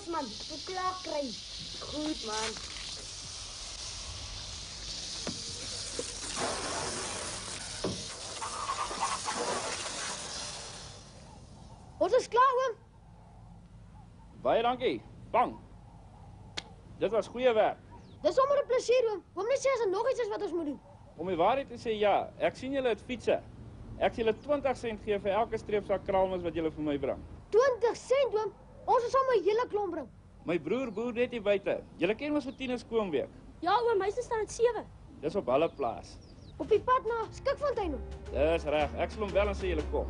S2: los man, ek moet klaar kry. Goed man. Ons is klaar, oom.
S13: Baie dankie. Bang. Dit was goeie werk.
S2: Dis sommer 'n plesier, oom. Oom net sê as er nog iets is wat ons moet doen.
S13: Om die waarheid te sê, ja. Ek sien julle het fietsse. Ek sal julle 20 sent gee vir elke streepsak kraalmis wat julle vir my bring.
S2: 20 sent, oom? Ons sal sommer 'n hele klomp bring.
S13: My broer boer net hier buite. Julle ken mos vir Tinus Koomweek.
S4: Ja, oom, hy staan at 7.
S13: Dis op hulle plaas.
S2: Op die pad na Skikfontein, oom.
S13: Dis reg. Ek sal hom bel en sê julle kom.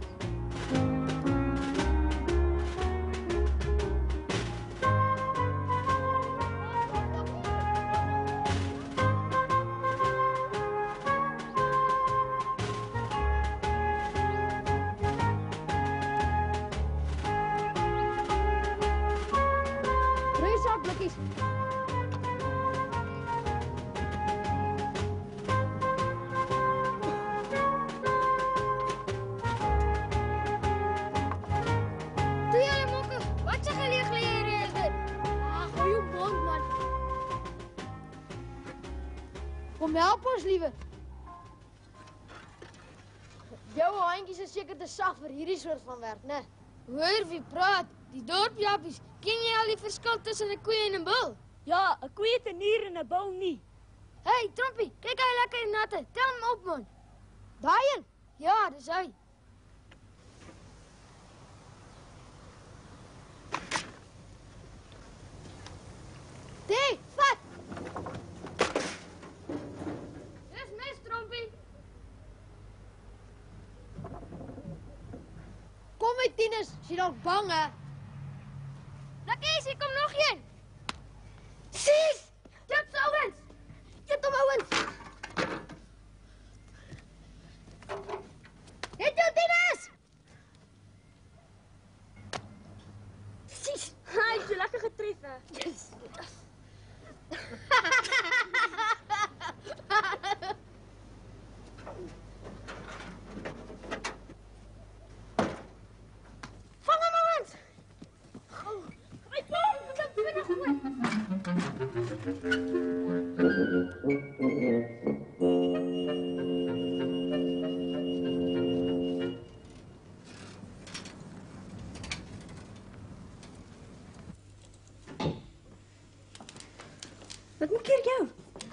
S2: Kom help ons, liewe. Jou handjies is seker te sag vir hierdie soort van werk, né?
S14: Hoor wie praat, die dorpjappies. Ken jy al die verskil tussen 'n koe en 'n bil?
S2: Ja, 'n koe het 'n nier en 'n bil nie.
S14: Hey, Trompie, kyk hy lekker natte. Tel hom op, man.
S2: Daai een?
S14: Ja, dis hy.
S2: Hey, vat!
S14: Dis mes, Trompie.
S2: Kom met Tinus, jy dalk bang, hè?
S14: Lakkies, hier kom nog een.
S2: Sies! Dit is ouens! Dit om ouens! Het jou, Tinus!
S4: Sies, hy het jou lekker getref, hè?
S2: Yes. Vang hem, ouens!
S4: Hy kom, ek het vinnig gehoor.
S5: Wat maak keer jou?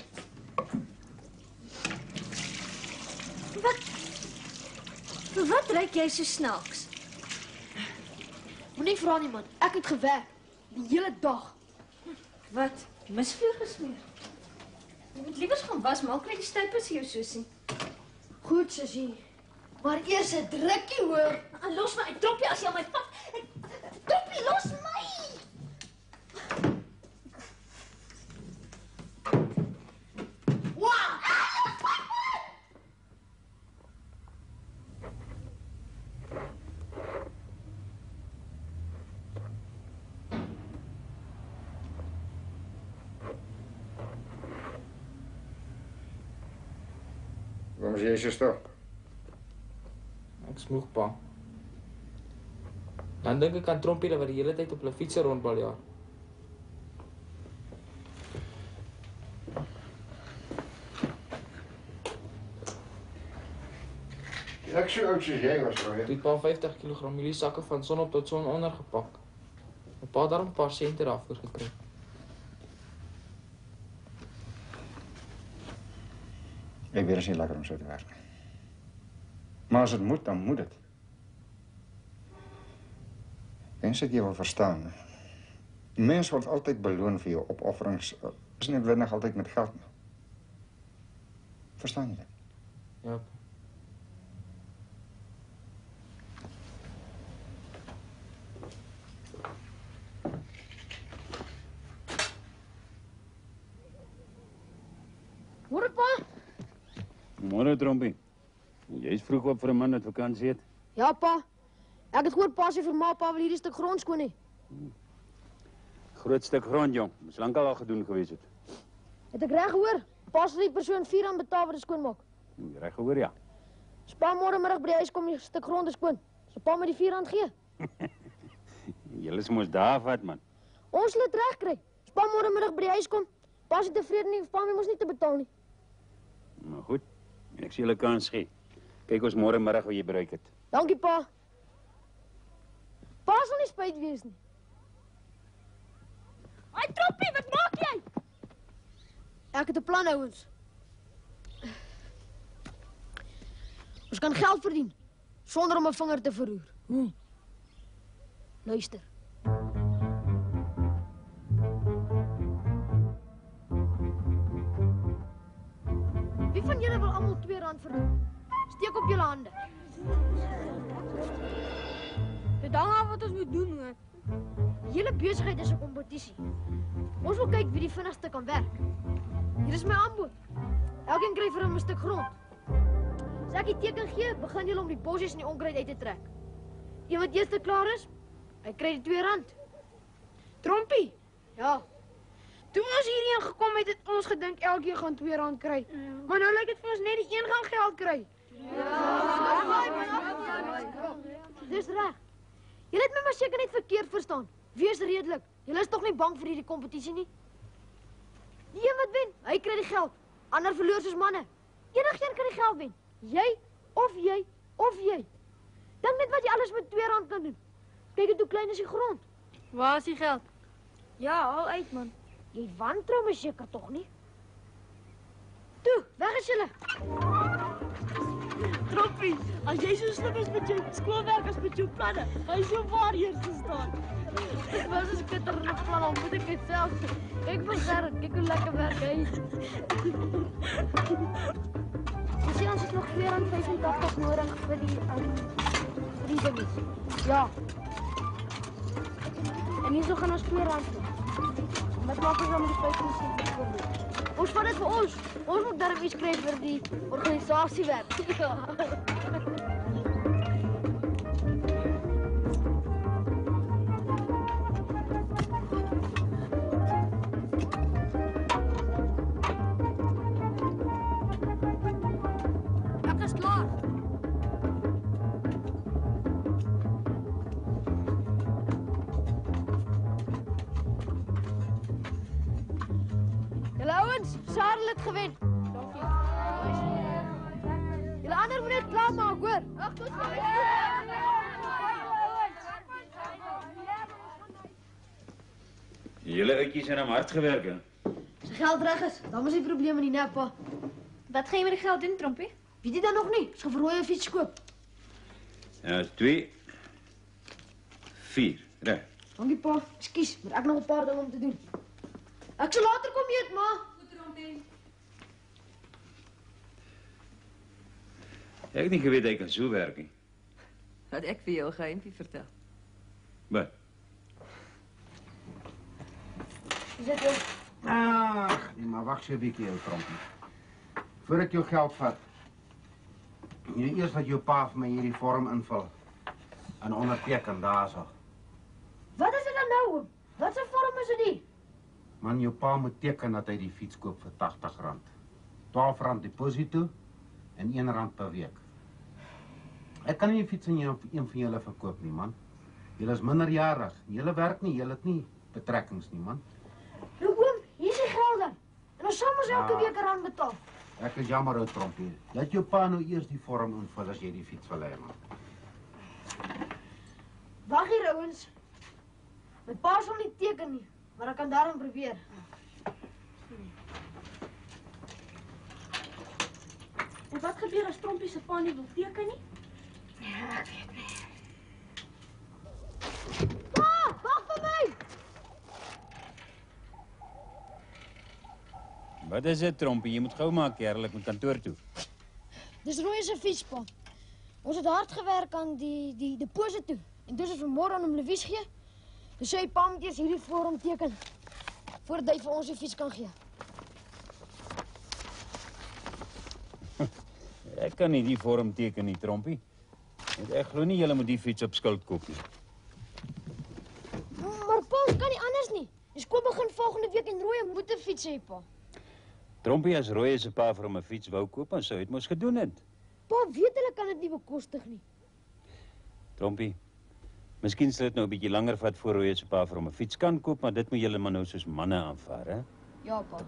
S5: Wat ruik jy so snaaks?
S2: Moenie vra nie, man. Ek het gewerk. Die hele dag.
S5: Wat? Misvloer gesmeer? Jy moet liewers gaan was, maar al kry die stuipers jou so sien.
S2: Goed, sussie. Maar eers 'n drukkie, hoor.
S5: Los my, Trompie, as jy aan my vat. Trompie, los my!
S6: Waarom is jy so stil?
S11: Ek smoeg, pa. Dan dink ek aan Trompie wat die hele tyd op hulle fietsse rondbaljaar.
S6: Ek so oud soos jy was, Roy.
S11: Toe het pa 50 kg mieliesakke van son op tot son onder gepak. En pa het daar 'n paar sente daarvoor gekry.
S6: Ek weet dit is nie lekker om so te werk nie. Maar as dit moet, dan moet dit. Wens dat jy wil verstaan. Mens word altyd beloon vir jou opofferings. Is nie noodwendig altyd met geld nie. Verstaan jy dit?
S11: Ja.
S2: Môre, pa?
S7: Môre, Trompie. Jy's vroeg op vir 'n man wat vakansie het.
S2: Ja, pa. Ek het gehoor pa sê vir ma pa wil hierdie stuk grond skoon hê.
S7: Groot stuk grond, jong. Moes lankal al gedoen gewees het.
S2: Het ek reg gehoor? Pa sal die persoon R4 betaal vir die skoonmaak.
S7: Reg gehoor, ja.
S2: As pa môre middag by die huis kom die stuk grond te skoon, sal pa my die R4 gee.
S7: Julle is mos daar vat, man.
S2: Ons sal dit regkry. As pa môremiddag by die huis kom, pa is nie tevrede nie, pa moet ons nie te betaal nie.
S7: Maar goed, ek sal julle kans gee. Kyk ons môremiddag hoe jy bereik het.
S2: Dankie, pa. Pa sal nie spyt wees nie. Hoi, Troppie, wat maak jy? Ek het 'n plan, ouens. Ons kan geld verdien, sonder om 'n vinger te verroer. Hoe? Luister. Wie van julle wil almal R2 verdien? Steek op julle hande. Dit hang af wat ons moet doen, hoor. Die hele besigheid is 'n kompetisie. Ons wil kyk wie die vinnigste kan werk. Hier is my aanbod. Elkeen kry vir hom 'n stuk grond. As ek die teken gee, begin julle om die bossies en die onkruid uit te trek. Een wat eers klaar is, hy kry die R2.
S14: Trompie,
S2: Ja.
S14: toe ons hierheen gekom het, het ons gedink elkeen gaan R2 kry. Maar nou lyk dit vir ons net die een gaan geld kry.
S2: Dis reg. Julle het my maar seker net verkeerd verstaan. Wees redelik. Julle is tog nie bang vir hierdie kompetisie nie? Die een wat wen, hy kry die geld. Ander verloor soos manne. Enigeen kan die geld wen. Jy of jy of jy. Dink net wat jy alles met R2 kan doen. Kyk net hoe klein is die grond.
S14: Waar is die geld?
S2: Ja, al uit, man. Jy wantrou my seker tog nie? Toe, weg is julle.
S4: Troppie, as jy so slim is met jou skoolwerk as met jou planne, gaan jy so waar eers staan.
S2: Dit was 'n skitterende plan, al moet ek dit self sê. Kyk vir Gerrit, kyk hoe lekker werk hy. Jy sien ons het nog R2.85 nodig vir die dinges. Ja. En hierso gaan ons R2. Wat maak ons dan met die 5 cent? Ons vat dit vir ons. Ons moet darm iets kry vir die organisasiewerk. Ja. Ek is klaar. Julle ouens, Sarel het gewen. Dankie. Julle ander moet net klaar maak, hoor. Ag, tot
S7: Julle uitjies het hard gewerk, hè?
S2: As die geld reg is, dan was die probleem in die neppa.
S10: Wat gaan jy met die geld doen, Trompie?
S2: Weet jy dan nog nie? Ons gaan vir Rooi 'n fiets koop.
S7: Ja, 2, 4, reg.
S2: Dankie, pa. Ekskuus, maar ek nog 'n paar dinge om te doen. Ek sal later kom eet, ma.
S10: Goed, Trompie.
S7: Ek het nie geweet hy kan so werk nie.
S5: Laat ek vir jou 'n geheimpie vertel.
S7: Wat?
S2: Is dit jou?
S8: Ag, nee, maar wag so 'n bietjie, ou Trompie. Voor ek jou geld vat, jy eers dat jou pa vir my hierdie vorm invul en onderteken daarso.
S2: Wat is dit dan nou, oom? Wat 'n vorm is dit?
S8: Man, jou pa moet teken dat hy die fiets koop vir R80. R12 deposito en R1 per week. Ek kan nie die fiets aan een van julle verkoop nie, man. Julle is minderjarig. Julle werk nie, julle het nie betrekkings nie, man.
S2: Nou, oom, hier is die geld dan. En ons sal ons elke
S8: Ja.
S2: week eraan betaal.
S8: Ek is jammer, ou Trompie. Laat jou pa nou eers die vorm invul as jy die fiets wil hê, man.
S2: Wag hier, ouens. My pa sal nie teken nie, maar ek kan daarom probeer.
S4: En wat gebeur as Trompie se pa nie wil teken nie?
S2: Ja, ek weet nie. Pa, wag vir my!
S7: Wat is dit, Trompie? Jy moet gou maak, kerel, ek moet kantoor toe.
S2: Dis Rooi se fiets, pa. Ons het hard gewerk aan die deposito. En toe is ons vanmôre aan hom levies gee. Dus sê pa moet eers hierdie vorm teken voordat hy vir ons die fiets kan gee.
S7: Ek kan nie die vorm teken nie, Trompie. Want ek glo nie julle moet die fiets op skuld koop nie.
S2: Maar pa, ons kan nie anders nie. Die skool begin volgende week en Rooi moet 'n fiets hê, pa.
S7: Trompie, as Roy se pa vir hom 'n fiets wou koop, dan sou hy dit mos gedoen het.
S2: Pa weet hulle kan dit nie bekostig nie.
S7: Trompie, Miskien sal dit nou 'n bietjie langer vat voor Roy se pa vir hom 'n fiets kan koop, maar dit moet julle maar nou soos manne aanvaar, hè?
S14: Ja, pa.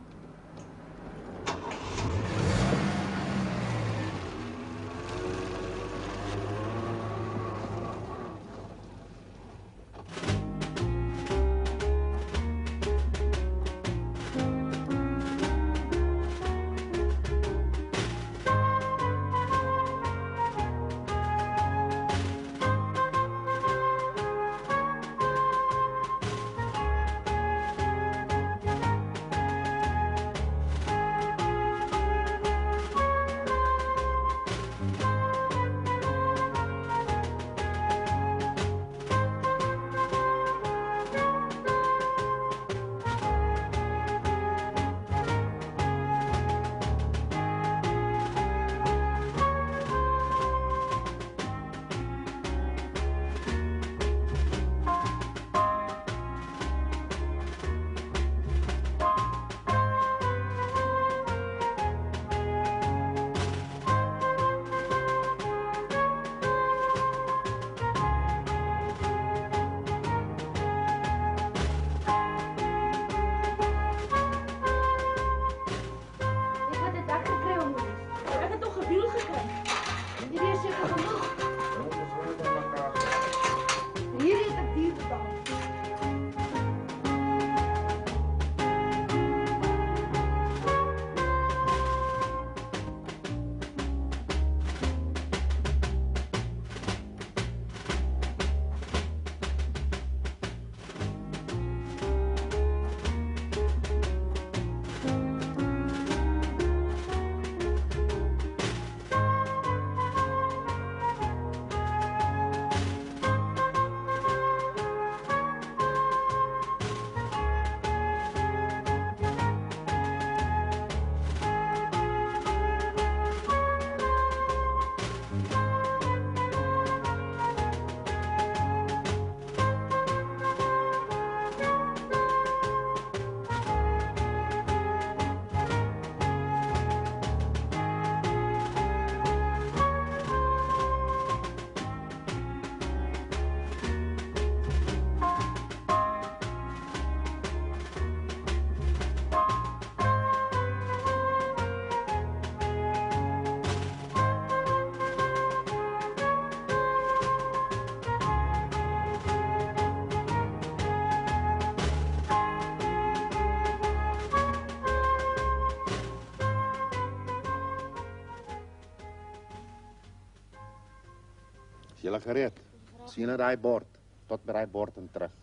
S8: Is julle gereed? Sien jy daai bord? Tot by daai bord en terug.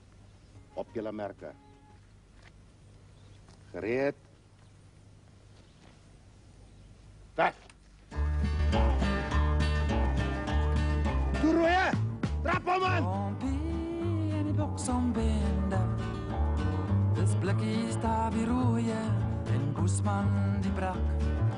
S8: Op julle merke. Gereed? Weg! Toe Roye! Trap hom aan!
S1: Trompie en die boks om bende. Dis blikkies daar wie Roye en Boesman die brak.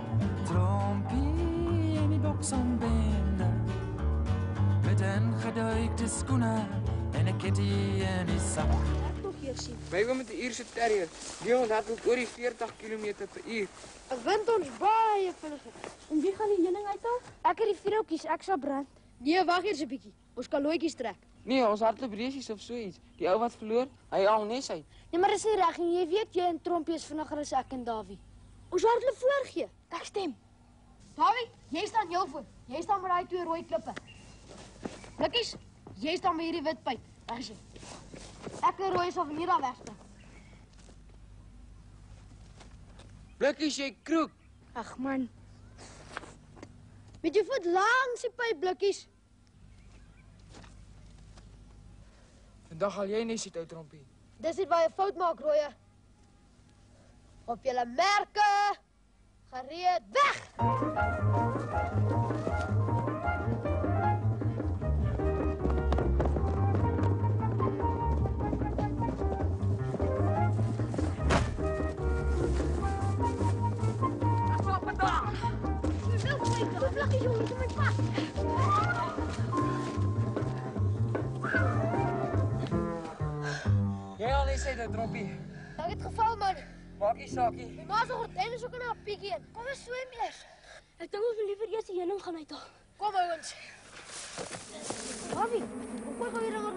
S1: Trompie en die boks om bende. Met een geduikte skoene en 'n kitty in die sak.
S11: Wij gaan met de Ierse terrier. Die hond hardloop oor die 40 km/h.
S14: Ek vind ons baie vinniger.
S2: En wie gaan die heuning uithaal?
S14: Ek het die vrouwtjies, ek sal brand. Nee, wag eers 'n bietjie. Ons kan looitjies trek.
S11: Nee, ons hardloop resies of so iets. Die ou wat verloor, hy haal nes uit.
S14: Nee, maar dis nie reg nie. Jy weet jy en Trompie is vinniger as ek en Davie. Ons hardloop voorgee. Ek stem. Davie, jy staan heel voor. Jy staan met daai twee rooi klippe. Blikkies, jy staan met hierdie wit pyp. Weg is jy. Ek en Roy sal van hier af wegspring.
S11: Blikkies, jy kroek.
S14: Ag man. Met jou voet langs die pyp, Blikkies.
S11: Vandag haal jy nes uit, ou Trompie.
S14: Dis net waar jy fout maak, Roy. Op julle merke. Gereed, weg! Blikkies, jongen, kom met pas.
S11: Jy haal nes uit, ou Trompie.
S14: Ek het geval, man.
S11: Maak nie saakie.
S14: My ma se gordyn is ook in 'n pikkie in. Kom ons swem eers.
S2: Ek dink ons moet liever eers die heuning gaan uithaal.
S14: Kom ouens. Davie, kom gou weer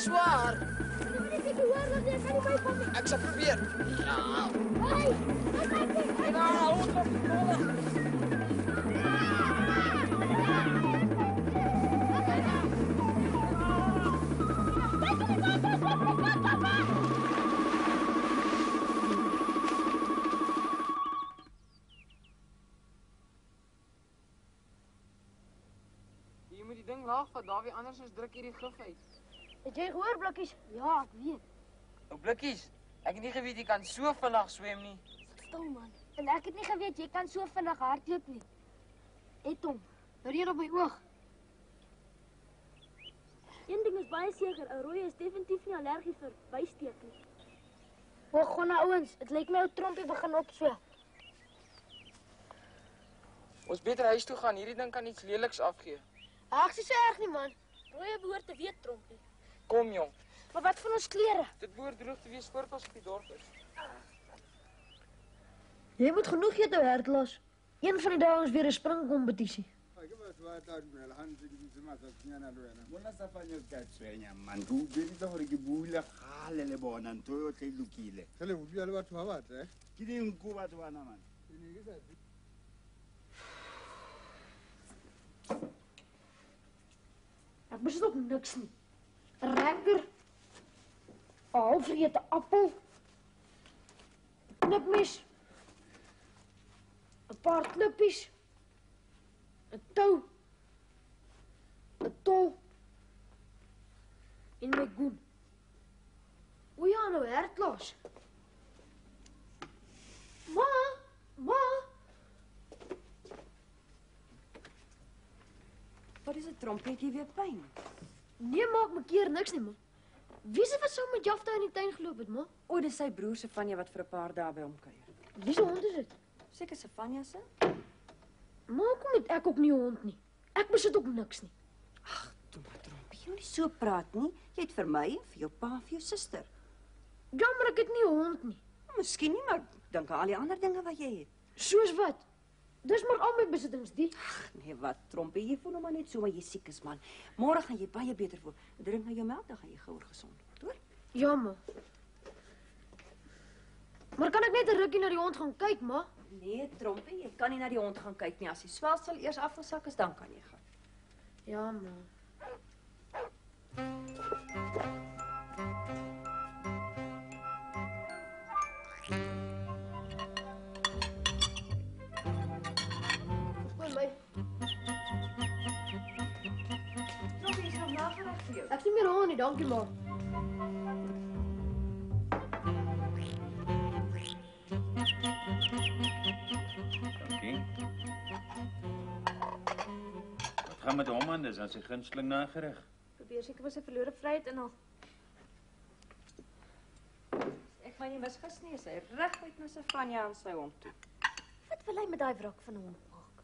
S11: swaar.
S14: Ek hoor dat jy kan nie bykom nie.
S11: Ek sal probeer. Ja.
S14: Hey,
S11: Jy moet die ding laag vat, Dawie, anders druk hierdie gif uit.
S14: Het jy gehoor, Blikkies? Ja, ek weet.
S11: Ou Blikkies, ek het nie geweet jy kan so vinnig swem nie.
S14: Stil man. En ek het nie geweet jy kan so vinnig hardloop nie. Tom, nou hier op my oog.
S2: Een ding is baie seker, 'n rooi is definitief nie allergies vir bysteek nie.
S14: O, gonna ouens, dit lyk my ou Trompie begin opsweef.
S11: Ons beter huis toe gaan, hierdie ding kan iets leliks afgee.
S14: Ag, dis so erg nie man.
S2: Rooi behoort te weet, Trompie.
S11: Kom jong.
S14: Maar wat van ons klere?
S11: Dit behoort droog te wees voor ons op die dorp is.
S14: Jy moet genoeg eet, ou Hertlas. Een van die dae is weer 'n springkompetisie.
S15: Mona Safanya o ka tshwenya man ke utlweditse gore ke buile gale le bona ntho yotlhe e lokile
S16: Jale o bua le batho ba batle
S15: ke dinku batho bana man
S14: Ek besit op niks nie. 'n Rekker, 'n halfvrete appel, 'n knipmes, 'n paar klippies, 'n tou, 'n tol en my goen. O ja, nou Hertlas. Ma.
S5: Wat is 'n trompet jy weer pyn?
S14: Nee, maak my keer niks nie, ma. Wie se wat so met Jafta in die tuin geloop het, ma?
S5: O, dis sy broer Sefania wat vir 'n paar dae by hom kuier.
S14: Wie se hond is dit?
S5: Seker Sefania se.
S14: Ma, kom met ek ook nie 'n hond nie. Ek besit ook niks nie.
S5: Toe maar trompie, jy moet nie so praat nie. Jy het vir my en vir jou pa en vir jou suster.
S14: Jammer ek het nie 'n hond nie.
S5: Miskien nie, maar dink aan al die ander dinge wat jy het.
S14: Soos wat? Dis maar al my besittings, die.
S5: Nee, wat trompie, jy voel nou maar net so, maar jy siek is man. Môre gaan jy baie beter voel. Drink nou jou melk, dan gaan jy gouer gesond word, hoor?
S14: Ja, ma. Maar kan ek net 'n rukkie na die hond gaan kyk, ma?
S5: Nee, trompie, jy kan nie na die hond gaan kyk nie. As die swelsel eers afgesak is, dan kan jy gaan.
S14: Ja, ma.
S5: Trompie, is nog nagereg vir jou?
S14: Ek is nie meer honger nie, dankie, ma.
S7: Dankie. Wat gaan met hom aan? Dis aan sy gunsteling nagereg.
S10: Probeer seker was 'n verlore vryheid inhaal.
S5: Ek my nie misgesnee, sy reguit na Sefania en sy hond toe.
S10: Wat wil hy met daai wrak van 'n hond maak?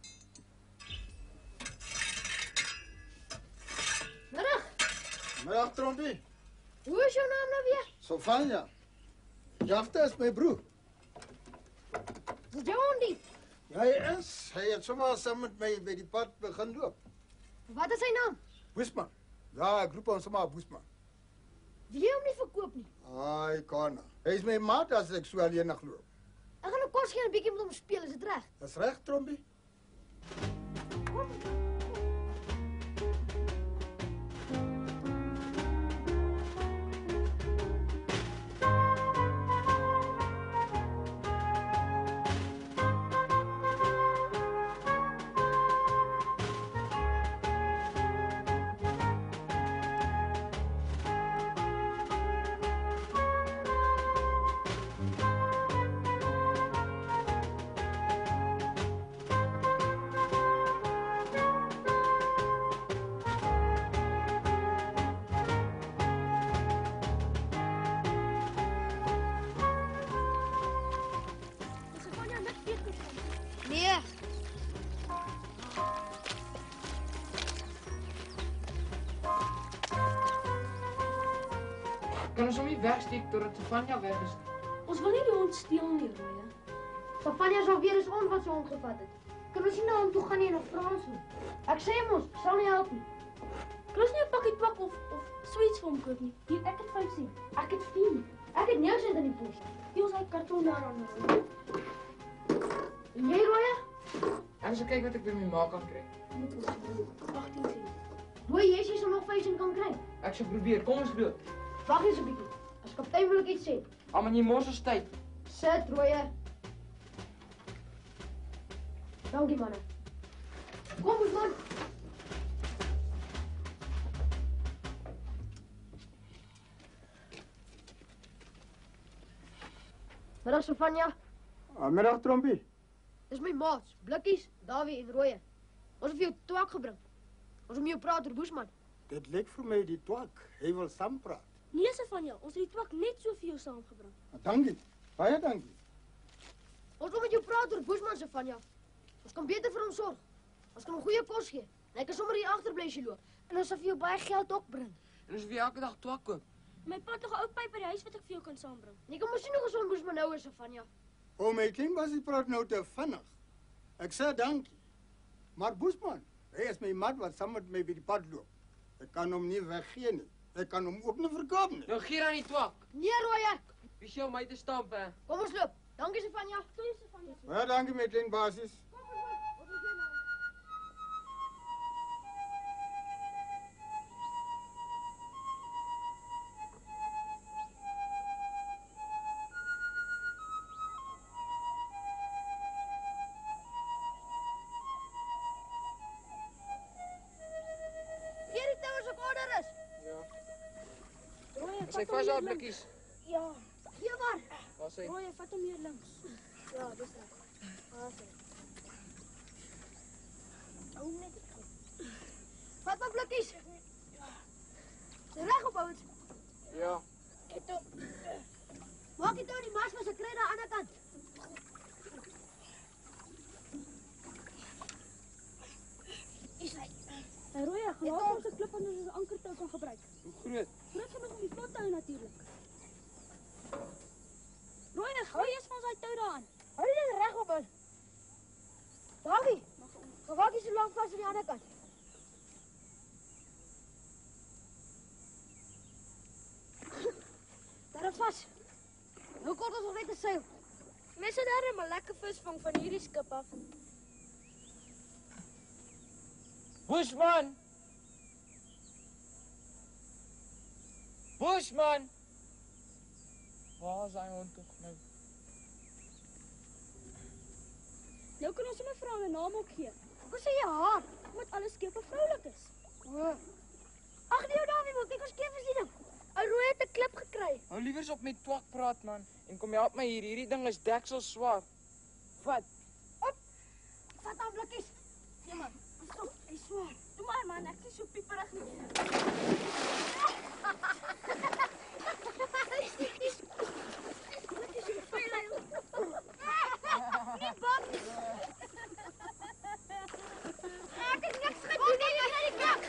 S16: Middag, Trompie.
S14: Hoe is jou naam nou weer?
S16: Sofania. Jafta is my broer.
S14: Dis jou hondie.
S16: Ja, hy is. Hy het sommer saam met my by die pad begin loop.
S14: Wat is sy naam?
S16: Boesman. Ja, ek roep hom sommer Boesman.
S14: Wil jy hom nie verkoop nie?
S16: Ai, kan. Hy is my maat as ek so alleenig loop.
S14: Ek gaan 'n kos gee en 'n bietjie met hom speel, is dit reg?
S16: Dis reg, Trompie?
S14: Nee.
S11: Kan ons hom nie wegsteek totdat Sefania weg is?
S2: Ons wil nie die hond steel nie, Roya.
S14: Sefania sal weer eens on wat sy hond gevat het. Kan ons nie na hom toe gaan nie en nog vra ons nie. Ek sê mos, sal nie help nie.
S4: Lus nie 'n pakkie twak of sweets vir hom koop nie. Hier, ek het 5 sent. Ek het 10. Ek het 9 sent in die pos. Hier is hy karton daar aan.
S11: En jy, Rooie? Ek sal kyk wat ek by my ma kan kry.
S4: 18 sent.
S14: Rooi, jy sal nog 5 sent kan kry.
S11: Ek sal probeer, kom ons bloot.
S14: Wag eens 'n bietjie. As kaptein wil ek iets sê.
S11: Man, jy mors ons tyd.
S14: Sit, Rooie. Dankie, manne. Kom ons man. Middag, Sofania.
S15: Middag, Trompie.
S14: Dis my maats, Blikkies, Dawie en Rooie. Ons het vir jou twak gebring. Ons wil jou praat oor Boesman.
S15: Dit lyk vir my die twak. Hy wil saam praat.
S4: Nee, Sofania, ons het die twak net so vir jou saamgebring.
S15: Dankie. Baie dankie.
S14: Ons wil met jou praat oor Boesman, Sofania. Ons kan beter vir hom sorg. Ons kan hom goeie kos gee. En hy kan sommer hier agter bly as jy loop. En ons sal vir jou baie geld ook bring.
S11: En ons wil elke dag twak koop.
S4: My pa het nog 'n ou pyp by die huis wat ek vir jou kan saambring.
S14: Jy kan mos sien hoe gesond Boesman nou is, Sofania.
S15: O, my kleinbasie praat nou te vinnig. Ek sê dankie. Maar Boesman, hy is my maat wat saam met my by die pad loop. Ek kan hom nie weggee nie. Ek kan hom ook nie verkoop nie.
S11: Nou gee dan die twak.
S14: Nee, Rooie.
S11: Wie sê om my te stamp, hè?
S14: Kom ons loop. Dankie, Sofania.
S4: Toe, Sofania.
S15: Baie dankie, my kleinbasis.
S11: Sy vas daar, Blikkies.
S4: Ja.
S14: Hier waar?
S11: Waar sy?
S4: Rooie, vat hom hier links. Ja, dis reg. Daar sê. Hou net.
S14: Vat maar Blikkies. Reg op, ouens.
S11: Ja.
S14: Ek toe. Maak dit nou die mas was ek kry aan die ander kant.
S4: Is hy? Rooie, gelaat ons 'n klip anders as 'n ankertou kan gebruik.
S11: Hoe groot?
S4: Groot genoeg om die vlot te hou natuurlik. Rooie, gooi eers van ons tou daaraan.
S14: Hou dit reg op, man. Dawie, gewaak jy so lank vas aan die ander kant. Daar is vas. Nou kort ons nog net 'n seil.
S4: Mense daar 'n lekker vis vang van hierdie skip af.
S11: Boesman! Boesman! Waar is hy hond toch nou?
S4: Nou kan ons hom 'n vrou 'n naam ook gee.
S14: Hoe sê jy haar?
S4: Omdat alle skepe vroulik is.
S14: Ag nee, Dawie, moet ek ons skepe versien.
S4: 'n Rooi het 'n klip gekry.
S11: Hou liewers op met twak praat, man. En kom help my hier. Hierdie ding is deksel swaar. Vat.
S14: Op. Vat aan Blikkies.
S4: Ja man, stop. Hy swaar. Doe maar man, ek is so pieperig nie. Blikkies is veel hy.
S14: Nie bang. Ek het niks gedoen nie, jy het die kak.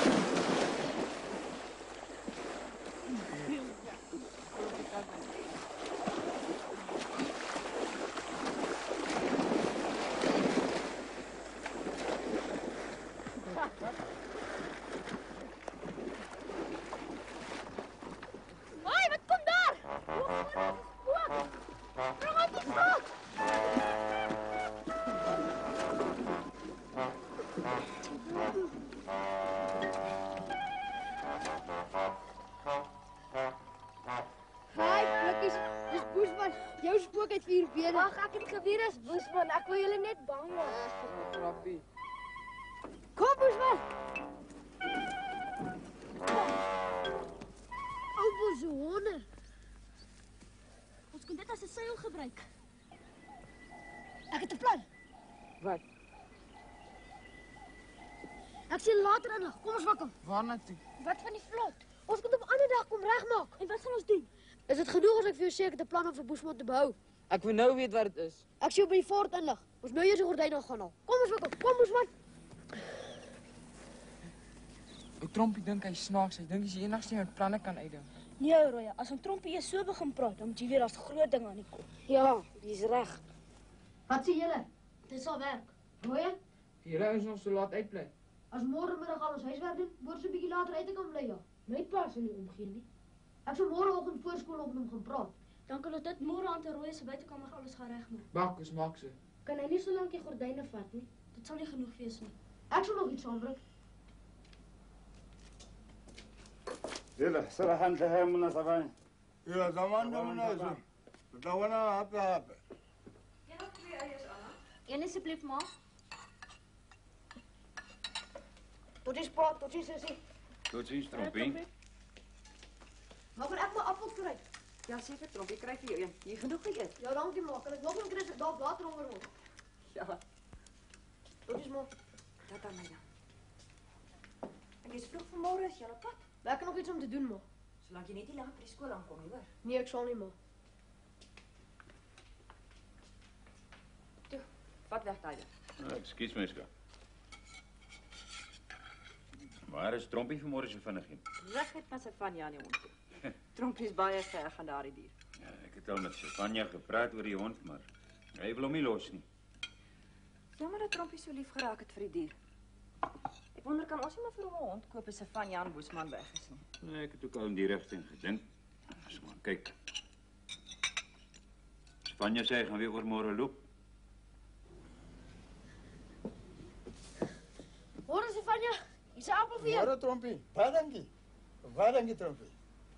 S4: Hoi, wat kom daar? Bring op die boot.
S14: Hi, Blikkies. Dis Boesman. Jou spook het 4 bene.
S4: Wag, ek het geweet as Boesman. Ek wil julle net bang maak.
S11: Grappie.
S14: Kom, Boesman. Ou boesone.
S4: Ons kan dit as 'n seil gebruik.
S14: Ek het 'n plan.
S11: Wat?
S14: Ek sien later inlig. Kom ons wakkel.
S11: Waar na toe?
S4: Wat van die vlot?
S14: Ons kan op 'n ander dag kom regmaak.
S4: En wat gaan ons doen?
S14: Is dit genoeg as ek vir jou sê ek het 'n plan om vir Boesman te behou?
S11: Ek wil nou weet wat dit is.
S14: Ek sien jou by die fort inlig. Ons nou eers die gordyne gaan haal. Kom ons wakkel. Kom Boesman.
S11: Ou Trompie dink hy snaaks. Hy dink hy's die enigste wat planne kan uitdink.
S4: Nee, Rooie, as 'n trompie eers so begin praat, dan moet jy weet daar's groot dinge aan die kop.
S14: Ja, dis reg. Wat sê julle? Dit sal werk. Rooie?
S11: Julle is nog so laat uitbly.
S14: As môremiddag alles huiswerk doen, word ze 'n bietjie later uit te kan bly, ja.
S2: My pa sal nie omgee nie.
S14: Ek sal môreoggend voor skool op hom gaan praat.
S4: Dan kan ons dit môre aan te rooi se buitekamer alles gaan regmaak.
S11: Bakkes maak so.
S2: Kan hy nie so lank die gordyne vat nie?
S4: Dit sal nie genoeg wees nie.
S14: Ek sal nog iets aanbring.
S16: Julle, sal gaan te hem na savan.
S15: Ja, zaman dominee. Dawana hape.
S5: Jy nog 2 eiers, Anna?
S10: Een asseblief, ma.
S14: Totsiens pa, totsiens sussie.
S7: Totsiens, Trompie.
S14: Maar kan ek my appels kry?
S5: Ja, seker, Trompie, kry vir jou een. Jy genoeg geëet?
S14: Ja, dankie ma. Kan ek nog een kry as ek dalk later honger word?
S5: Ja.
S14: Totsiens ma.
S5: Dat aan my dan. En dis vroeg vanmôre is jy op pad.
S14: Ek het nog iets om te doen, ma.
S5: Solank jy net nie lank by die skool aankom nie, hoor.
S14: Nee, ek sal nie, ma.
S5: Toe, vat weg daai.
S7: Ekskuus my skat. Waar is Trompie vanmôre so vinnig heen?
S5: Reguit na Savanja aan die hond toe. Trompie is baie ver van daardie dier.
S7: Ja, ek het al met Savanja gepraat oor die hond, maar hy wil hom nie los nie.
S5: Jammer dat Trompie so lief geraak het vir die dier. Ek wonder kan ons nie maar vir hom 'n hond koop as Savanja en Boesman weg is nie.
S7: Nee, ek het ook al in die rigting gedink. As maar kyk. Savanja sê hy gaan weer oor môre loop.
S14: Hoor eens, Savanja. Hier is 'n appel vir jou.
S15: Môre Trompie. Baie dankie. Baie dankie Trompie.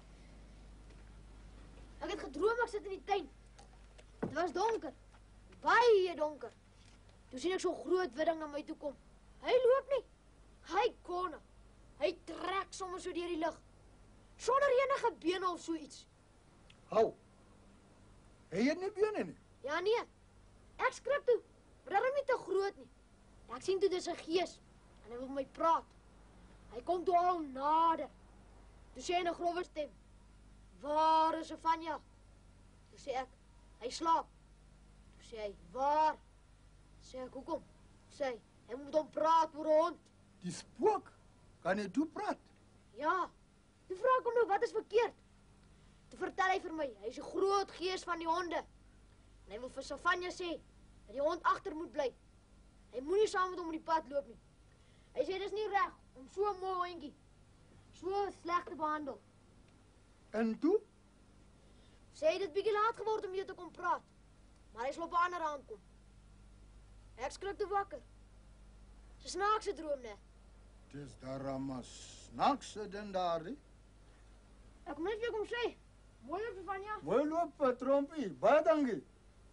S14: Ek het gedroom ek sit in die tuin. Dit was donker. Baie donker. Toe sien ek so 'n groot wit ding na my toe kom. Hy loop nie. Hy kon. Hy trek sommer so deur die lug. Sonder enige bene of so iets.
S15: Hou. Hy het nie bene nie.
S14: Ja nee. Ek skrik toe. Maar hom nie te groot nie. Ek sien toe dis 'n gees en hy wil met my praat. Hy kom toe al nader. Toe sê hy in 'n grouwe stem: "Waar is Savanja?" Toe sê ek: "Hy slaap." Toe sê hy: "Waar?" Sê ek: "Hoekom?" Sê hy moet hom praat oor 'n hond.
S15: Die spook kan nie toe praat.
S14: Ja. Toe vra ek hom nou wat is verkeerd. Toe vertel hy vir my, hy's 'n groot gees van die honde. En hy wil vir Savanja sê dat die hond agter moet bly. Hy moenie saam met hom op die pad loop nie. Hy sê dis nie reg om so 'n mooi hondjie so sleg te behandel.
S15: En toe?
S14: Sê hy dit bietjie laat geword om jou te kom praat. Maar hy sal op 'n ander hand kom. Ek skrik te wakker. Dis 'n snaakse droom, né?
S15: Dis darem snaakse ding daardie.
S14: Ek moet net vir jou kom sê. Mooi loop, Savanja.
S15: Mooi loop, Trompie. Baie dankie.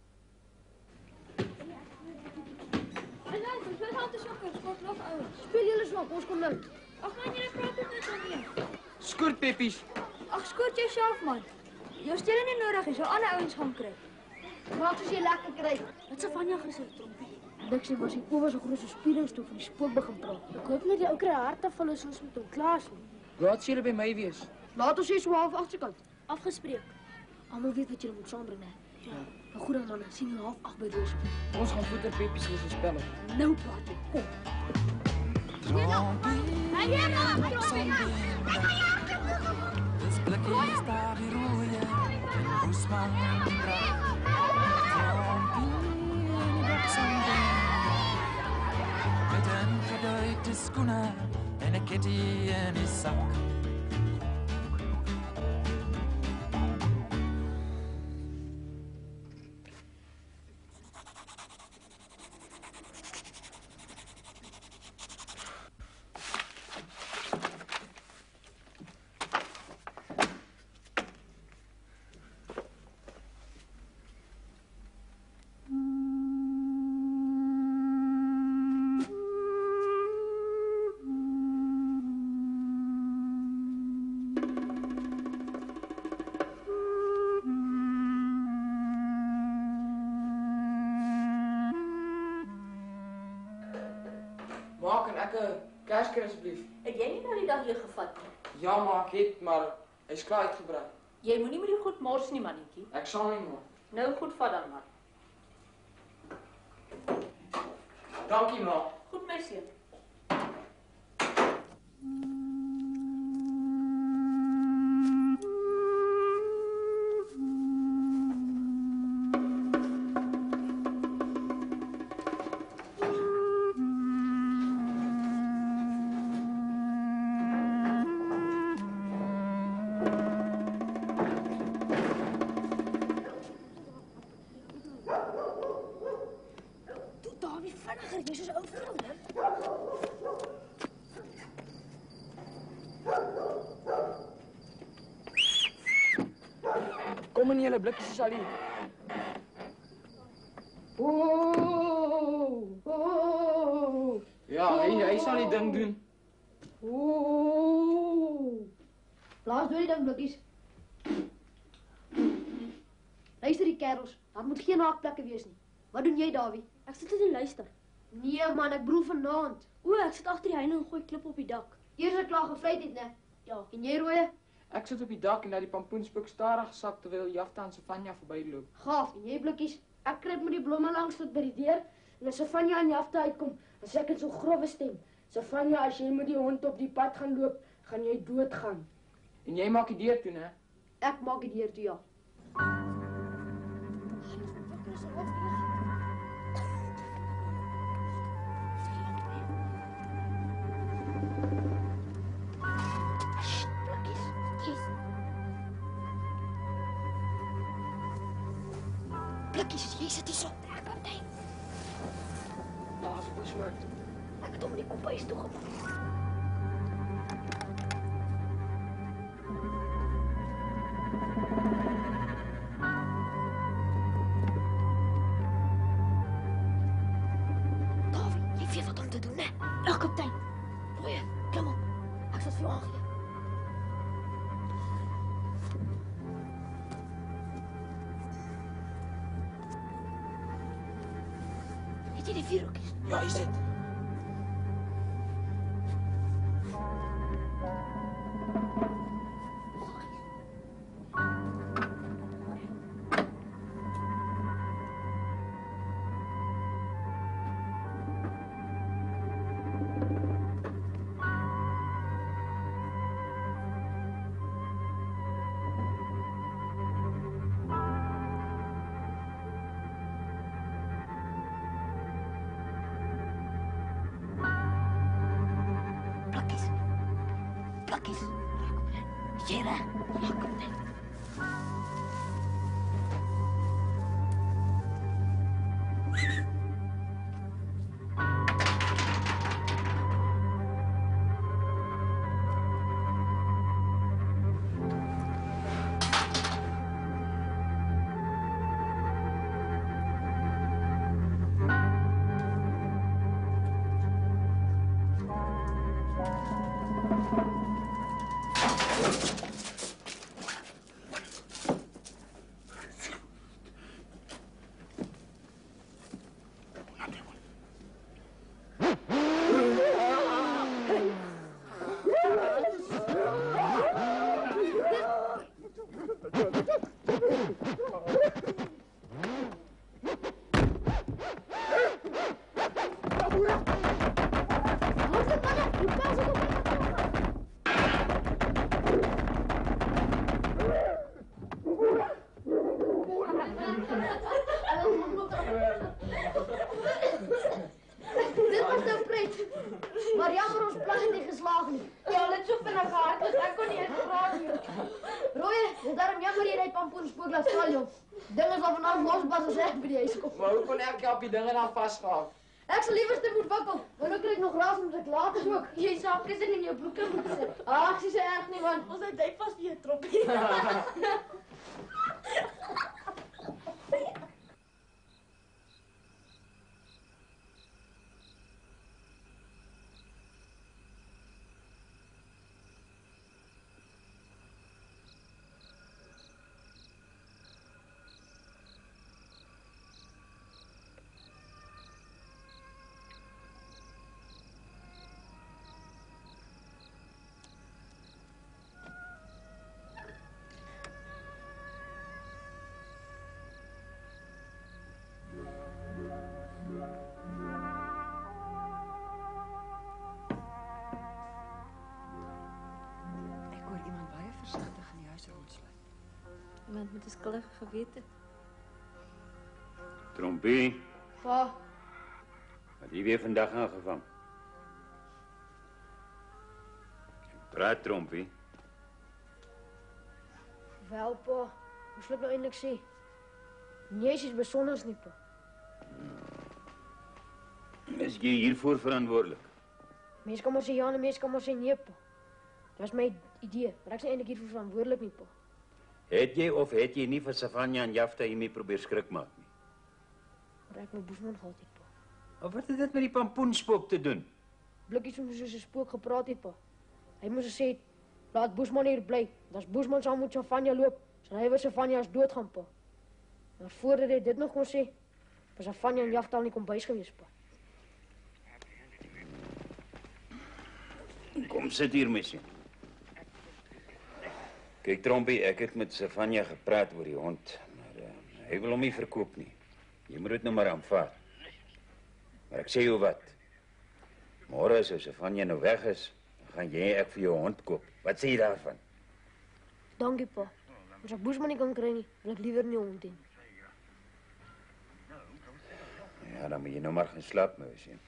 S2: En dan, ons wil gaan te sokker, skop nog ouers.
S14: Speel julle swak, ons kom nou.
S2: Ag man, jy praat net met hom nie.
S11: Skoort Peppies.
S2: Ag, skoot jouself man. Jou stelle nie nodig is, jou ander ouens gaan kry.
S14: Maak soos jy lekker kry.
S2: Wat Savanja gesê, Trompie?
S14: Dik sê was die oor so groot so spieringsstof van die spook begin praat.
S2: Ek hoop net die ou kry harte van ons met hom klaar sien.
S11: Laat julle by my wees.
S14: Laat ons sê so 7:30 se kant.
S2: Afgespreek.
S14: Almal weet wat julle moet saambring, hè. Ja. Nou goed dan man, sien jy 7:30 by Roos.
S11: Ons gaan voeter Peppies soos ons spelle.
S14: Nou praat jy. Kom.
S1: Dis blikkies daar die rooie, Boesman draai. Trompie in die sonbeen, met 'n geduikte skoene en 'n kitty in die sak.
S11: Maak en ek 'n kers kry asseblief.
S10: Het jy nie nou die dag hier gevat nie?
S11: Ja, maar ek het, maar hy's klaar uitgebrei.
S10: Jy moenie met die goed mors nie, mannetjie.
S11: Ek sal nie maar.
S10: Nou goed vat dan maar.
S11: Dankie ma.
S10: Goed my seun.
S11: julle blikkies is al hier. Ja, hy sal die ding doen.
S14: Blaas door die ding, blikkies. Luister die kerels, daar moet geen haakplekke wees nie. Wat doen jy, Davie?
S4: Ek sit net en luister.
S14: Nee man, ek bedoel vanaand.
S4: O, ek sit agter die heining en gooi klip op die dak.
S14: Eers het klaar gevleit het, né?
S4: Ja.
S14: En jy, Rooie?
S11: Ek sit op die dak en laat die pampoenspook stadig sak terwyl Jafta en Sefanja verbyloop.
S14: Gaaf, en jy, blikkies? Ek kruip met die blomme langs tot by die deur en as Sefanja en Jafta uitkom, dan sê ek in so grove stem. Sefanja, as jy met die hond op die pad gaan loop, gaan jy doodgaan.
S11: En jy maak die deur toe, né?
S14: Ek maak die deur toe, ja. Blikkies, jy sit hier so op die kaptein.
S11: Daar is besluit.
S14: Ek het hom in die kombuis toegemaak. Davie, jy weet wat om te doen, né? Ja, kaptein. Rooie, klim op. Ek sal vir jou aangee. Het jy die vuurrokkies?
S11: Ja, hier zit.
S14: Plakkies. Jy reg? Ja, kaptein. Dit was nou pret. Maar jammer ons plan het nie geslaag nie. Ja, net so vinnig gehard dat ek kon nie eens geraak nie. Rooie, dis daarom jammer jy ry pampoenspook laat val, joh. Ding is al vanaf losbas as ek by die huis kom.
S11: Maar hoe kon ek op die dinge dan vasgehou?
S14: Ek sal liewerste moet wikkel. Want nou kry ek nog raas omdat ek laat is ook. Jy saakjes in jou broeke moet sit. Ag, dis erg nie man.
S4: Ons het duik vas vir jou troppie.
S5: Versigtig in die huis rondsluit.
S10: Iemand met 'n skuldige gewete.
S7: Trompie,
S14: Pa,
S7: wat jy weer vandag aangevang? Praat, Trompie.
S14: wel pa. Hoe sal ek nou eintlik sê? Nee, is besonders nie, pa.
S7: Is jy hiervoor verantwoordelik?
S14: Mense kan maar sê ja en mense kan maar sê nee, pa. Dit was my idee, maar ek is eintlik hiervoor verantwoordelik nie, pa.
S7: Het jy of het jy nie vir Savannah en Jafta hiermee probeer skrik maak nie?
S14: Maar ek met Boesman gehad het, pa.
S7: Of wat het dit met die pampoenspook te doen?
S14: Blikkies het soos 'n spook gepraat het, pa. Hy moes gesê het, laat Boesman hier bly. As Boesman saam met Savannah loop, sal hy vir Savannah as dood gaan, pa. Maar voordat hy dit nog kon sê, was Savannah en Jafta al nie kombuis gewees, pa.
S7: Kom sit hier, messie. Kyk, Trompie, ek het met Savannah gepraat oor die hond, maar hy wil hom nie verkoop nie. Jy moet dit nou maar aanvaar. Maar ek sê jou wat. Môre as Savannah nou weg is, dan gaan jy en ek vir jou hond koop. Wat sê jy daarvan?
S14: Dankie, pa. As ek Boesman nie kan kry nie, wil ek liewer nie hond hê.
S7: Ja, dan moet jy nou maar gaan slaap, messie.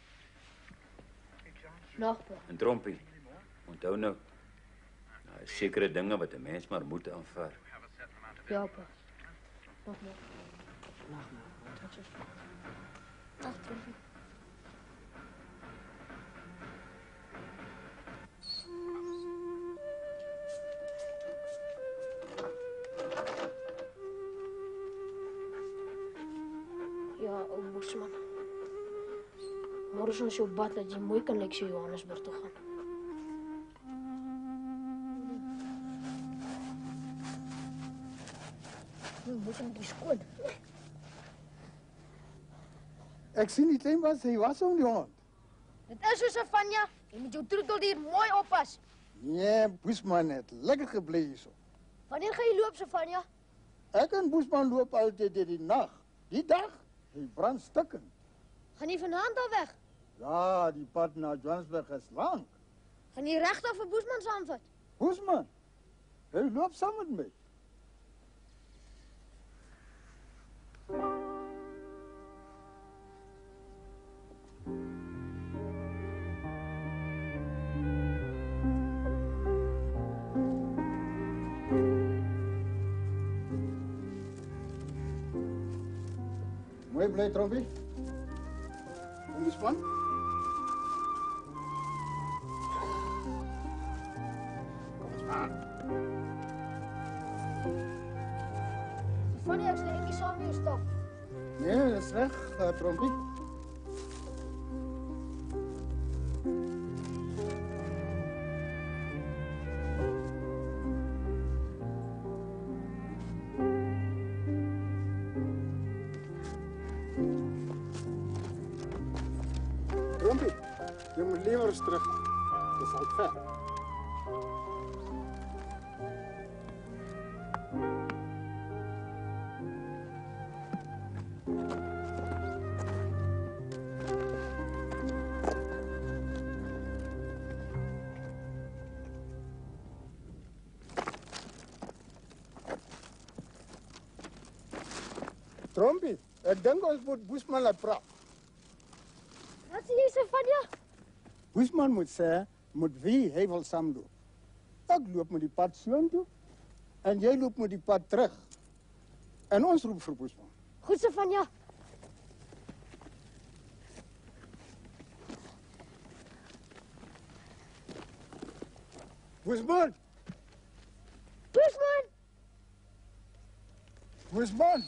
S14: Nag, pa.
S7: En Trompie, onthou nou, daar is sekere dinge wat 'n mens maar moet aanvaar.
S14: Ja, pa. Nag. Nag, Trompie. Ja, ou Boesman. Môre is ons jou bad dat jy mooi kan lyk so Johannesburg toe gaan. Boesman is skoon.
S15: Ek sien die klein hy was om die hond.
S14: Dit is so, Savannah. Jy moet jou troeteldier mooi oppas.
S15: Nee, Boesman het lekker gebly hierso.
S14: Wanneer gaan jy loop, Savannah?
S15: Ek en Boesman loop altyd in die nag. Die dag, hy brand stukken.
S14: Gaan jy vanaand al weg?
S15: Ja, die pad na Johannesburg is lank.
S14: Gaan jy regtig vir Boesman saamvat?
S15: Boesman? Hy loop saam met my. Mooi bly, Trompie. Kom eens van. Kom eens aan.
S14: Savannah, ek sê ek nie saam met jou stap.
S15: Nee, dat is reg, Trompie. Trompie, je moet liever eens terug. Het is al ver. Trompie, ik denk ons moet Boesman laat praten.
S14: Wat sê jy, Savannah?
S15: Boesman moet sê, met wie hy wil saamloop. Ek loop met die pad soontoe en jy loop met die pad terug. En ons roep vir Boesman.
S14: Goed, Savannah.
S15: Boesman!
S14: Boesman!
S15: Boesman!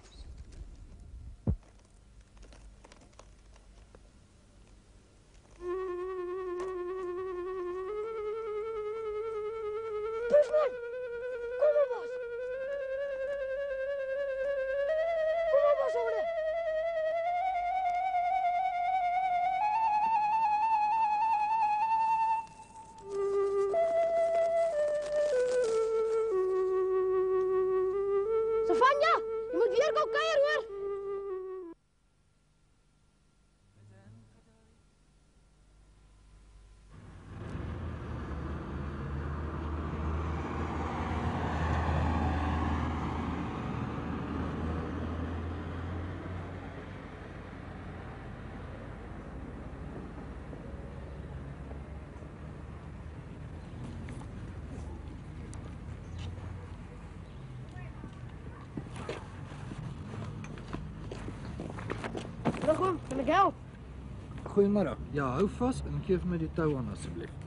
S14: Boesman! Kom op, bos! Kom op, bos, honde! Savannah! Je moet weer gaan kuier, hoor! Terugkom, kan ik helpen?
S17: Goedemiddag. Ja, hou vast en geef me die touw aan alsjeblieft.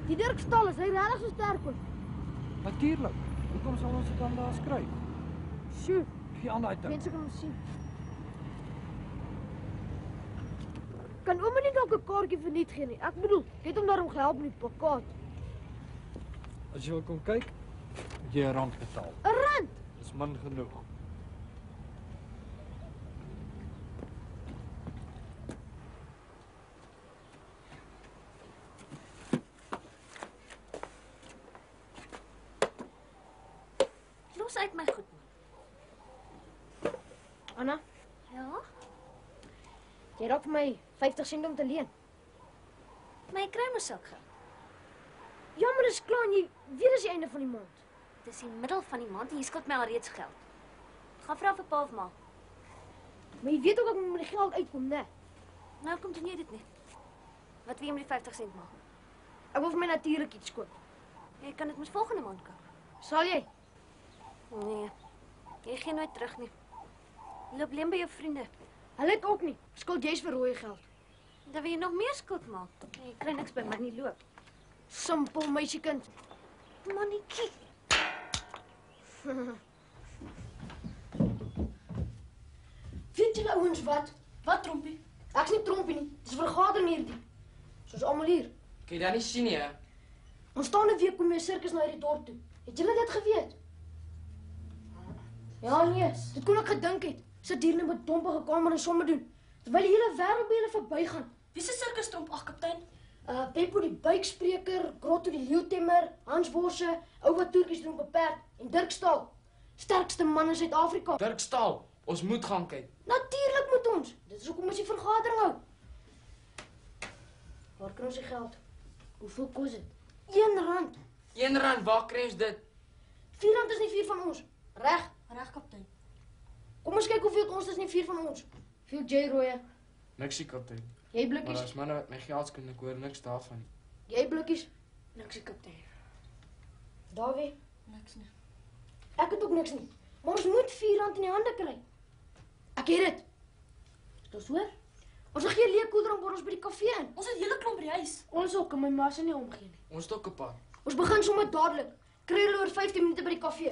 S14: Die Dirk Stal is hy regtig so sterk hoor.
S17: Natuurlik. Hoekom sal ons dit dan daar skryf?
S14: Sjoe.
S17: Gee aan daai ding.
S14: Mense kan ons sien. Kan ouma nie dalk 'n kaartjie verniet gee nie? Ek bedoel, ek het hom daarom gehelp met die plakkaat.
S17: As jy wil kom kyk, moet jy 'n rand betaal.
S14: 'n Rand?
S17: Dis min genoeg.
S10: Los uit my goed, man.
S14: Anna,
S10: Ja?
S14: jy raak vir my 50 sent om te leen.
S10: Maar jy kry mos ook geld.
S14: Ja, maar dis klaar en jy weet dis die einde van die maand.
S10: Dis die middel van die maand en jy skuld my al reeds geld. Gaan vra vir pa of ma.
S14: Maar jy weet ook ek moet met die geld uitkom, né?
S10: Nou kom doen jy dit nie. Wat wil jy met die 50 sent maak?
S14: Ek wil vir my natuurlik iets koop.
S10: Jy kan dit mos volgende maand koop.
S14: Sal jy?
S10: Nee. Jy gee nooit terug nie. Jy loop leen by jou vriende.
S14: Hulle het ook nie. Skuld jy's vir rooi geld.
S10: Dan wil jy nog meer skuld maak. Jy kry niks by my nie loop.
S14: Simpel meisiekind.
S10: Mannetjie.
S14: Weet julle ouens wat?
S4: Wat, Trompie?
S14: Ek's nie Trompie nie. Dis 'n vergadering hierdie. Soos almal hier.
S11: Kan jy dat nie sien nie, hè?
S14: Ons staan 'n week kom 'n sirkus na hierdie dorp toe. Het julle dit geweet? Ja nee, dit kon ek gedink het. Sit hier net met dompige kamer en somme doen. Terwyl die hele wêreld by julle verbygaan.
S4: Wie se sirkus Tromp? Ag, kaptein.
S14: Peppo die buikspreker, Grotto die leeutemmer, Hans Bosse, ou wat toertjies doen op 'n perd en Dirk Stal. Sterkste man in Suid-Afrika.
S11: Dirk Stal, ons moet gaan kyk.
S14: Natuurlik moet ons. Dit is hoekom ons die vergadering hou. Waar kry ons die geld? Hoeveel kos dit? R1.
S11: R1, waar kry ons dit?
S14: R4 is nie 4 van ons. Reg?
S4: Reg, kaptein.
S14: Kom ons kyk hoeveel ons is nie 4 van ons. Veel J rooie.
S11: Niksie, kaptein.
S14: Jy blikkies.
S11: Maar as manne wat my geld skuld, ek hoor niks daarvan nie.
S14: Jy blikkies.
S4: Niksie, kaptein.
S14: Dawie,
S4: Niks nie.
S14: ek het ook niks nie. Maar ons moet R4 in die hande kry. Ek het dit. Dis hoor. Ons gaan gee leekkoeldrank word ons by die kafee in.
S4: Ons het hele klomp by die huis.
S14: Ons ook, kan my ma se nie omgee nie.
S11: Ons het ook 'n paar.
S14: Ons begin sommer dadelik. Kry julle oor 15 minute by die kafee.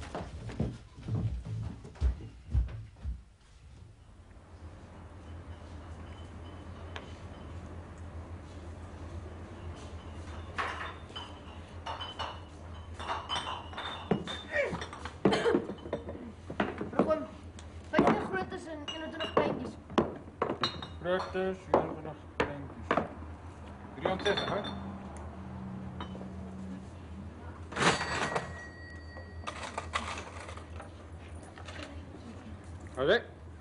S14: Rogom, 15 grootes en 21 kleintjies.
S9: Grootes, 21 kleintjies. 63, hè? Oké.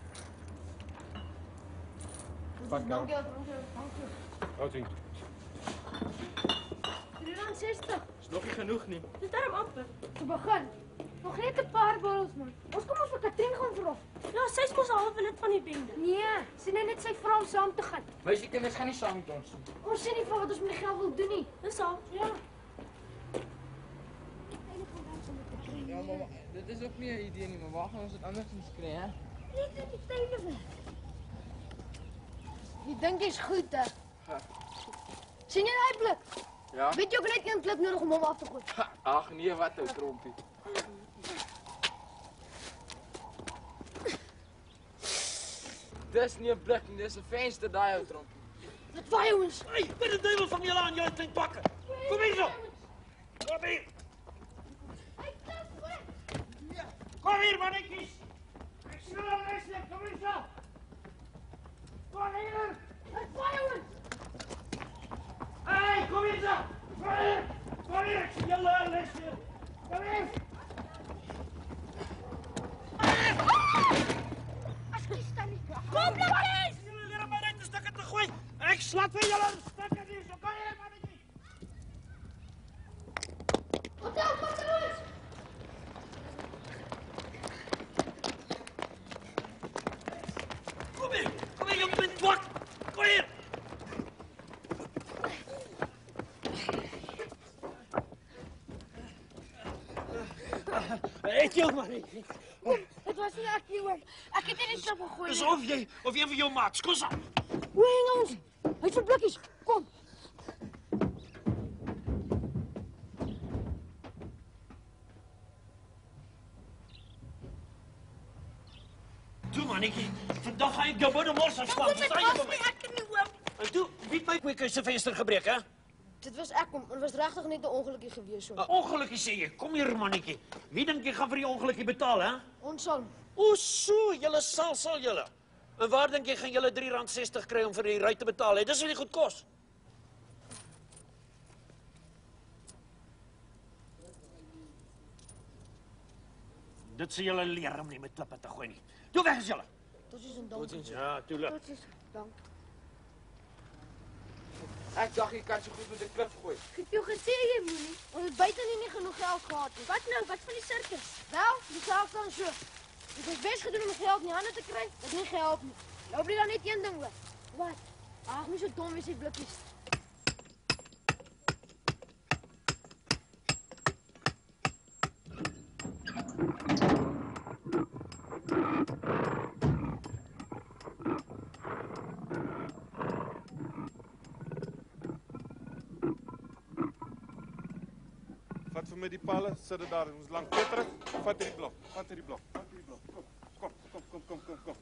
S9: Pak
S14: Dank
S9: jou.
S14: jou, dank jou.
S9: Tot ziens.
S14: 360.
S11: Is nog nie genoeg nie.
S14: Dis daarom amper. Te begin. Nog net 'n paar borrels man. Ons kom ons vir Katrien gaan vra.
S4: Ja, sy's mos half lid van die bende.
S14: Nee, sy net sy vra om saam te gaan.
S11: Meisie kinders gaan nie saam met ons nie.
S14: Ons sê nie vir wat ons met die geld wil doen nie.
S4: Dis al.
S14: Ja.
S11: Ja, maar dit is ook nie 'n idee nie, maar waar gaan ons dit anders kry, hè?
S14: Net in die tuine weg. Die dink jy's goed, hè?
S11: Ja.
S14: Sien jy daai blik?
S11: Ja?
S14: Weet jy ook net een klip nodig om hom af te gooi?
S11: Ag nee, wat 'n trompie. Dis nie 'n blik nie, dis 'n venster daai ou trompie.
S14: Wat vaai ons?
S18: Hey, wat die duiwel van julle aan jou klein pakke? Kom hier zo. Kom hier. Kom hier, mannetjies. Ek sien hulle reg, kom hier zo. Kom hier.
S14: Wat vaai ons?
S18: Hey, kom hier zo. Kom hier. Kom hier, ek sien julle reg. Kom hier. Kom, blikkies! Jullie leren maar net een stukken te gooien. Ik slaat weer jullie stukken hier. Zo kan je, mannetjes.
S14: Hotel, kom naar ons!
S18: Kom hier, je bent zwak. Kom hier. Eet jou maar niet.
S14: Het was nie ek nie, oom. Ek het nie slip gegooi
S18: Dus
S14: nie.
S18: of een van jou maats. Kom zo.
S14: Hoe hang ons? Hy het vir blikkies. Kom.
S18: mannetjie. Vandag gaan ek jou bodemmors afslaan.
S4: Ek kan nie hoor.
S18: En toe, wie het my kweekhuis se venster gebreek, hè?
S14: Dit was ek, het was regtig net 'n ongelukkie gewees.
S18: 'n Ongelukkie sê jy. Kom hier, mannetjie. Wie dink jy gaan vir die ongelukkie betaal, hè?
S14: Ons sal.
S18: O, so, julle sal julle. En waar dink jy gaan julle R3.60 kry om vir die ry te betaal, hè? Dis wat dit goed kos. Dit sê julle leer om nie met klippe te gooi nie. Toe weg is julle.
S14: Totsiens en dankie.
S18: Ja, toelik.
S14: Totsiens. Dank.
S11: Ek dacht jy kan so goed met 'n klip gooi.
S14: Ek het jou gesê jy moenie. Ons het buite nie genoeg geld gehad nie. Wat nou? Wat van die sirkus? Wel, die saak dan so. Ek het bes gedoen om die geld in die hande te kry. Dit het nie gehelp nie. Loop jy dan net een ding hoor. Wat? Ag, nie so dom wees die blikkies.
S6: Vat vir my die palle, sit dit daar. Ons lank terug. Vat hierdie blok. Vat hierdie blok. Vat hierdie blok. Kom.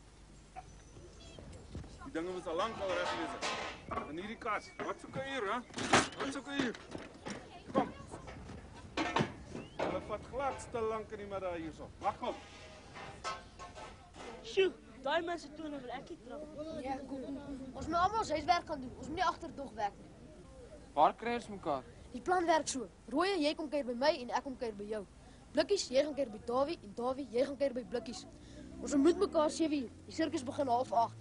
S6: Die dinge moet al lank al reg wees. En hierdie kas. Wat soek jy hier, hè? Wat soek jy hier? Kom. Hulle vat glad te lank in die middag hierso. Wag kom.
S4: Sjoe, daai mense toe nou wil ek nie trap.
S14: Ja, kom. Ons moet almal ons huiswerk gaan doen. Ons moet nie agterdog werk nie.
S11: Waar kry ons mekaar?
S14: Die plan werk so. Rooie, jy kom kuier by my en ek kom kuier by jou. Blikkies, jy gaan kuier by Dawie en Dawie, jy gaan kuier by Blikkies. Ons ontmoet mekaar 7:00. Die sirkus begin 7:30.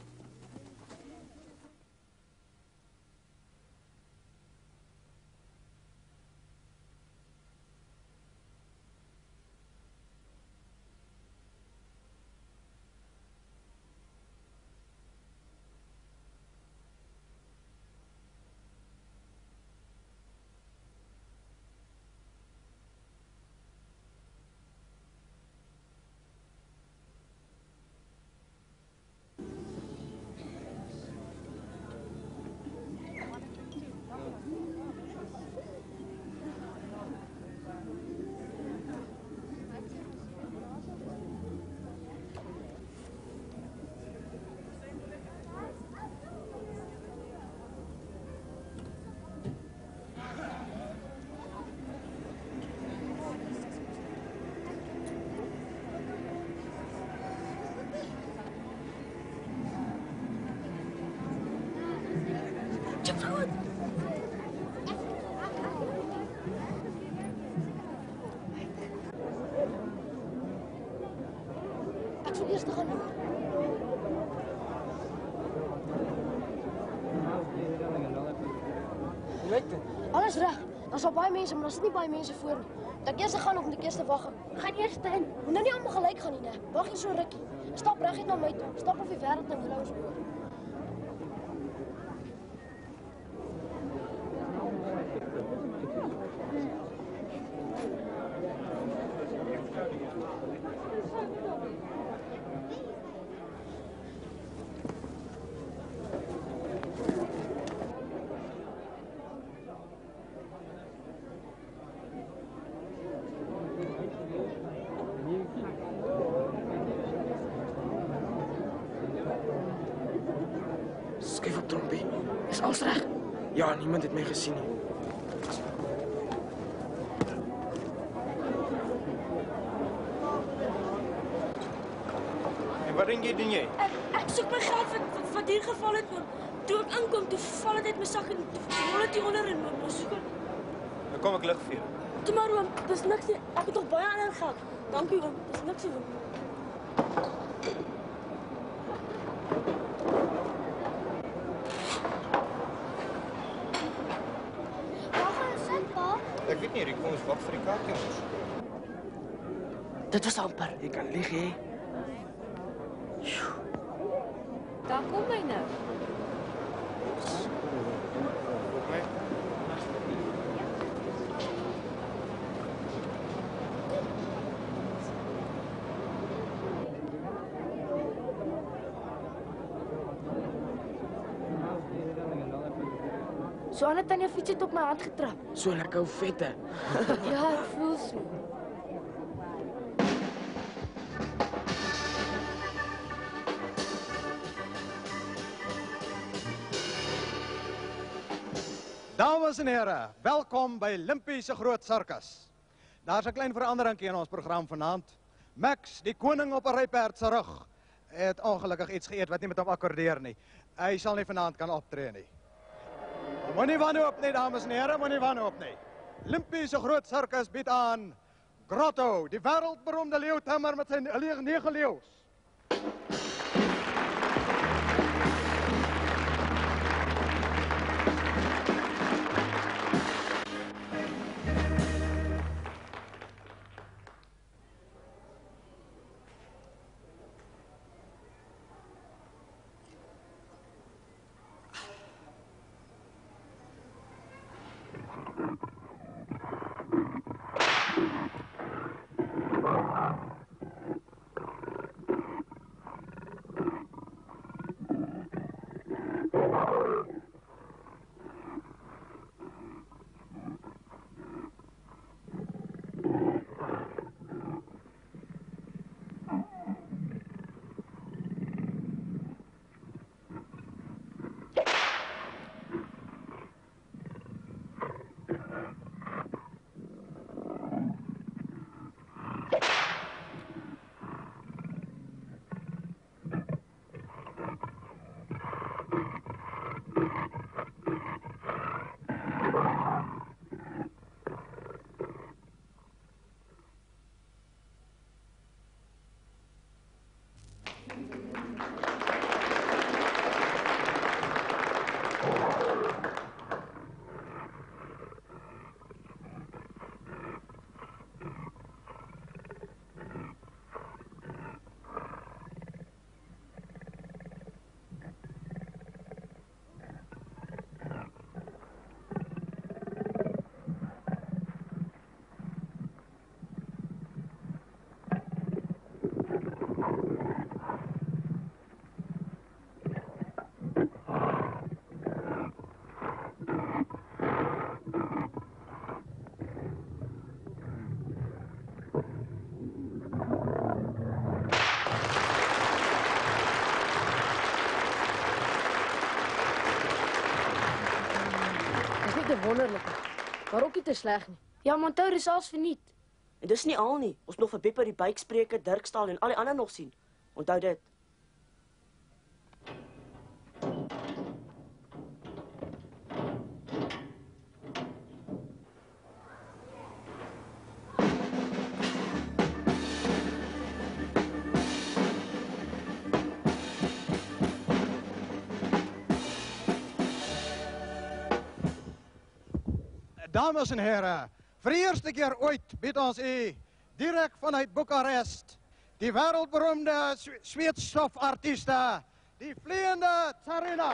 S14: Ek sal eers gaan. Alles reg. Daar's al baie mense, maar daar's nie baie mense voor nie. Dat eers gaan of moet ek eers wag? Gaan eers in. Moet nou nie almal gelyk gaan nie, né? Wag jy so rukkie. Stap reguit na my toe. Stap of die wêreld nou wil ons hoor.
S11: Skuif op Trompie. Is alles reg? Ja, niemand het my gesien nie.
S6: En wat dink jy doen jy?
S4: Ek soek my geld wat hier geval het, maar toe ek inkom, toe val dit uit my sak en toe rol dit hier onder in my soek.
S6: Dan kom ek lig vir jou.
S4: Toe maar oom, dis niks nie. Ek het nog baie ander geld. Dankie oom, dis niks nie oom.
S6: Ek weet nie, kom ons wag vir die kaartjie ons.
S11: Dit was amper. Jy kan lieg, hè?
S10: Daar kom hy nou.
S14: So aan het aan jou fiets het op my hand getrap.
S11: So lekker vette.
S14: Ja, ek voel so.
S17: Dames en heren, welkom bij Limpiese Groot Circus. Daar is een klein verandering in ons programma vanavond. Max, die koning op een rijpaard zijn rug, het ongelukkig iets geëet wat niet met hem accordeert nie. Hij zal niet vanavond kan optreden. Moet niet wanhoop nie, dames en heren, moet niet wanhoop nie. Limpiese Groot Circus biedt aan Grotto, die wereldberoemde leeuwtemmer met zijn 9 leeuws.
S14: Wonderlijke, maar ook niet te sleg nie.
S2: Ja, maar onthou dis als verniet.
S19: En dis nie al nie. Ons nog vir Bepper die buikspreker, Dirkstal en al die ander nog sien. Onthou dit.
S17: Dames en heren, voor de eerste keer ooit biedt ons u direct vanuit Boekarest die wereldberoemde zweetstofartiesten, die vliegende Tsarina.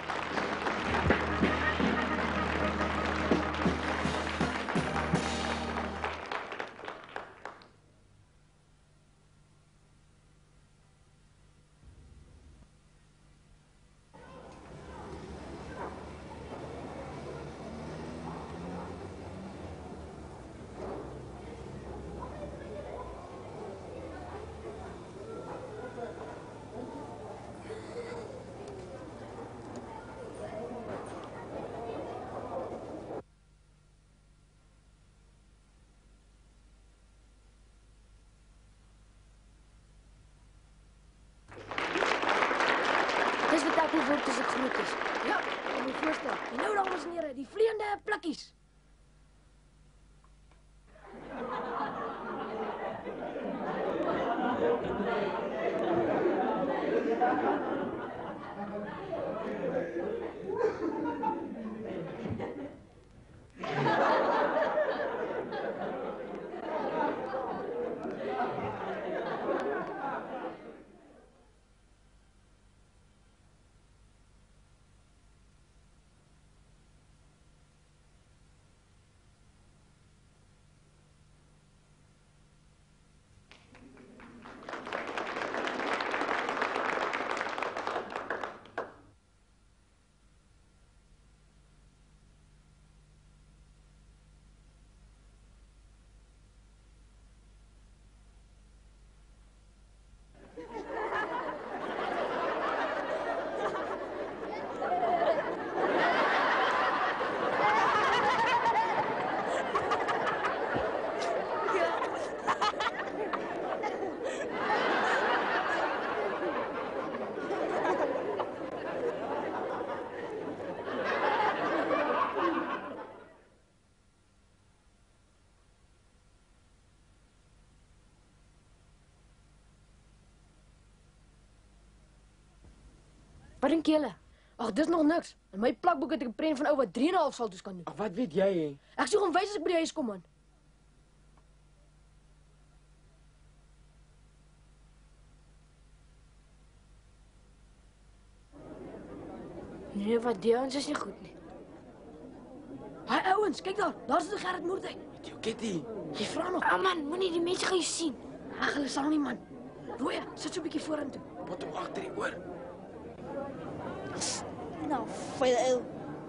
S14: Dis wat ek wil word as ek groot is. Ja, ek moet voorstel. En nou, dames en heren, die vliegende plukkies. Wat dink julle? Ag, dis nog niks. In my plakboek het ek 'n prent van ou wat 3,5 salto's kan doen.
S11: Ag, wat weet jy, hè?
S14: Ek sê gewoon wys as ek by die huis kom, man. Nee, wat die ouens is nie goed nie. Haai ouens, kyk daar. Daar is die Gerrit Moerdijk.
S11: Jou Kitty.
S14: Jy vra nog. Ah man, moenie die mense gaan jou sien. Ag, hulle sal nie, man. Rooie, sit so 'n bietjie vorentoe.
S11: Wat hom agter die oor.
S2: Nou, vuile eil.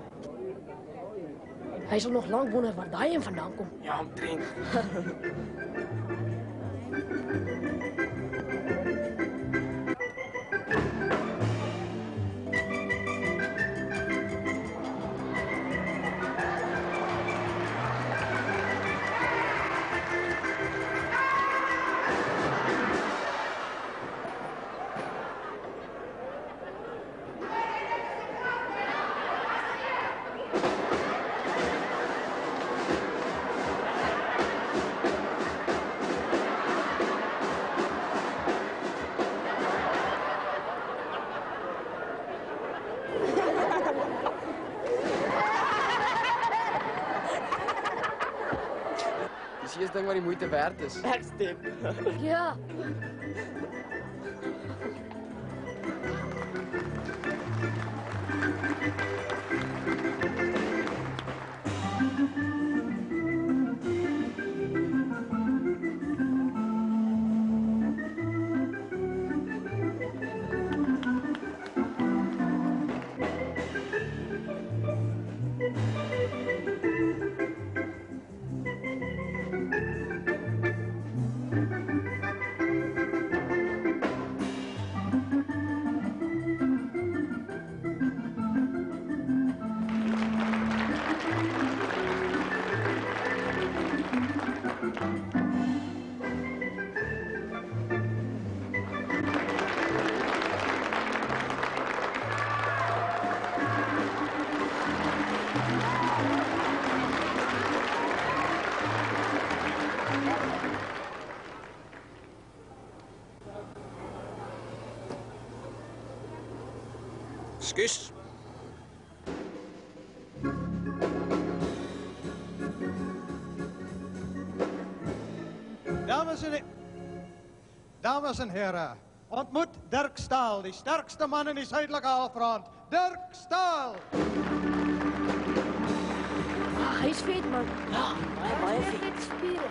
S14: Hy sal nog lank wonder waar daai een vandaan kom.
S11: Ja, omtrent. Dis die ding wat die moeite werd is.
S19: Ek stem.
S14: Ja.
S17: Ekskuus. Dames en heren, ontmoet Dirk Staal, die sterkste man in die zuidelijke halfrond. Dirk Staal!
S14: Ah, hy is vet, man.
S19: Ja, baie vet.
S14: Vet spiere.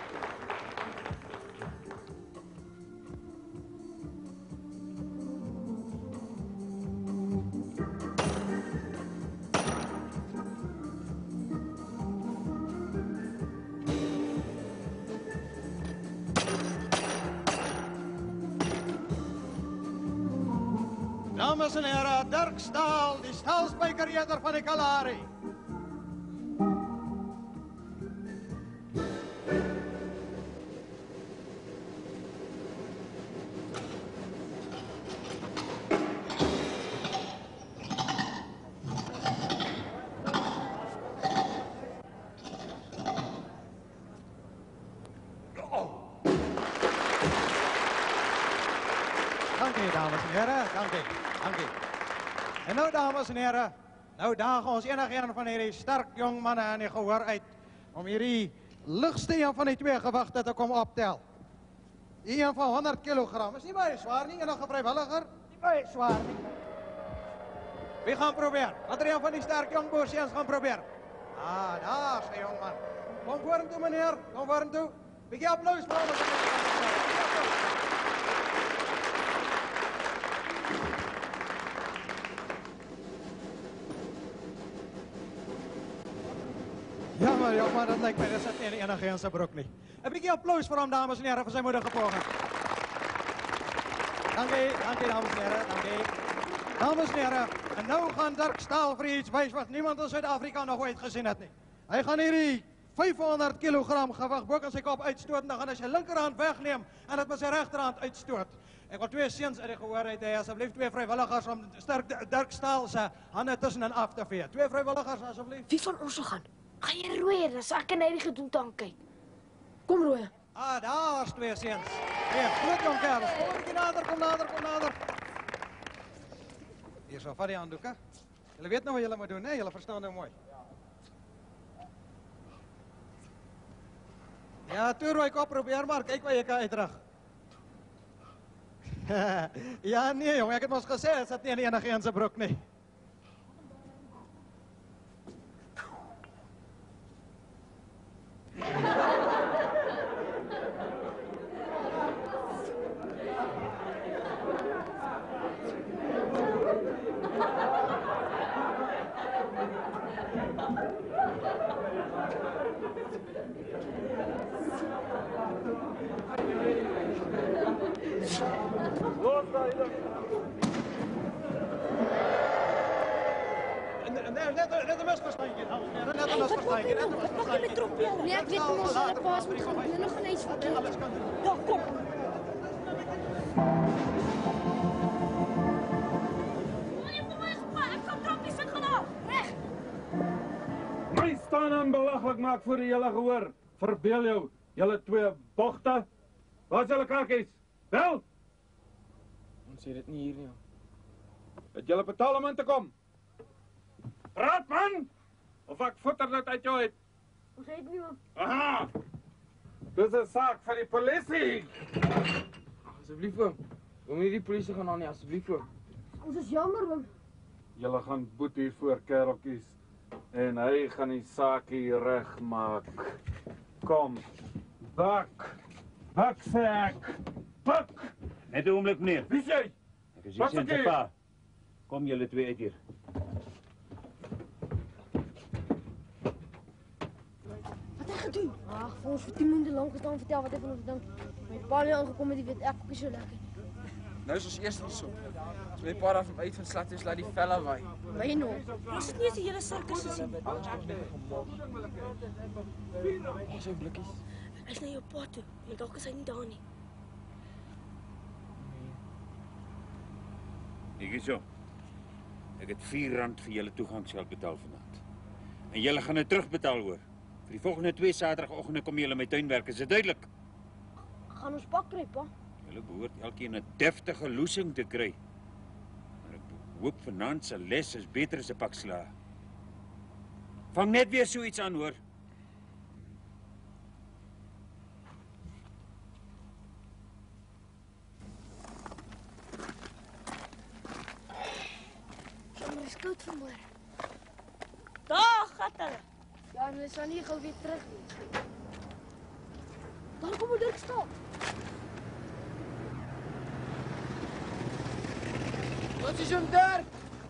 S17: Dames en heren, Dirk Staal, die staalspijkerjetter van de Kalahari. Dank u, dames en heren, dank u. Dank u. En nou, dames en heren, nou dagen ons enigeen van hierdie sterk jong manne in die gehoor uit om hierdie ligste een van die twee gewigte te kom optel. Die een van 100 kilogram is nie baie zwaar nie, enige vrywilliger, nie baie zwaar nie. Wie gaan probeer? Wat er een van die sterk jong boerseens gaan probeer? Ah, daar is die jong man. Kom vorentoe, meneer, kom vorentoe. Bietjie applaus vir ons. Jammer, dat lijkt mij, dat zit in enige in zijn broek niet. Een beetje applaus voor hem, dames en heren, voor zijn moedige poging. Dank u, dames en heren, dank u. Dames en heren, en nou gaan Dirk Staal vir iets wys wat niemand in Suid-Afrika nog ooit gezien het nie. Hy gaan hierdie 500 kilogram gewig boek aan sy kop uitstoot en dan gaan hy sy linkerhand wegneem en dit met sy regterhand uitstoot. Ek wil twee seuns uit die gehoor uit hê, asseblief twee vrywilligers om Dirk Staal se hande tussenin af te vee. Twee vrywilligers asseblief.
S14: Wie van ons gaan? Ga jy Rooie, dan sal ek in hierdie gedoente aankyk. Kom Rooie.
S17: Ah, daar is twee seuns. Nee, groot jong kerels. Kom nader, kom nader, kom nader. Hier so, vat die handdoeke. Julle weet nou wat julle moet doen, hè? Julle verstaan nou mooi. Ja, toe Roy, kom probeer maar, kyk wat jy kan uitrig. Ja, nee jong, ek het mos gesê, dit sit nie in enige een se broek nie. Net een misverstandje, dames en heren. Net een misverstandje.
S14: Wat pak je met trompie? Nee, ek weet mos dat ek paas moet gaan doen. Nog van iets verkeerd. Ja, kom.
S4: Ek kan trompie sit gaan. Reg.
S9: My staan en belaglik maak voor die julle gehoor. Verbeel jou, julle twee bogte. Waar is julle kaartjies? Wel?
S11: Ons sê dit nie hier nie.
S9: Het julle betaal om in te kom? Praat man! Of ek voeter dit uit jou uit?
S14: Ons het nie op.
S9: Aha! Dis 'n saak vir die polisie.
S11: Asseblief oom. Wil nie die polisie gaan aan nie, asseblief oom.
S14: Ons is jammer oom.
S9: Julle gaan boet hier voor kereltjies en hy gaan die saak hier regmaak. Kom. Bak. Bak sê ek. Bak.
S7: Net 'n oomblik meneer.
S9: Wie jy?
S7: Ek is hier sien te pa. Kom julle twee uit hier.
S14: Doen. Ag, vir ons vir 10 minute lank gestaan vertel wat hy van ons dink. My pa het aangekom en die weet ek ook nie so lekker.
S11: Nou is ons eers hierso. As my pa daar van uit van slat is, laat die velle waai.
S14: Waai nou.
S4: Ons het nie eens die hele sirkus gesien.
S11: Ons het blikkies.
S4: Hy's na jou pa toe. Maar dalk is hy nie daar nie.
S7: Ek is so. Ek het R4 vir julle toegangsgeld betaal vanaand. En julle gaan dit terugbetaal hoor. Vir die volgende 2 Saterdagoggende kom julle my tuinwerk, is dit duidelik?
S14: Gaan ons pak kry, pa?
S7: Julle behoort elkeen 'n deftige loosing te kry. Maar ek hoop vanaand se les is beter as 'n pak slaag. Vang net weer so iets aan, hoor.
S14: Sommer is koud vanmôre.
S4: Daar gaan hulle.
S14: Ja, en hulle sal nie gou weer terug nie. Daar kom Dirk staan.
S11: Wat is hom Dirk?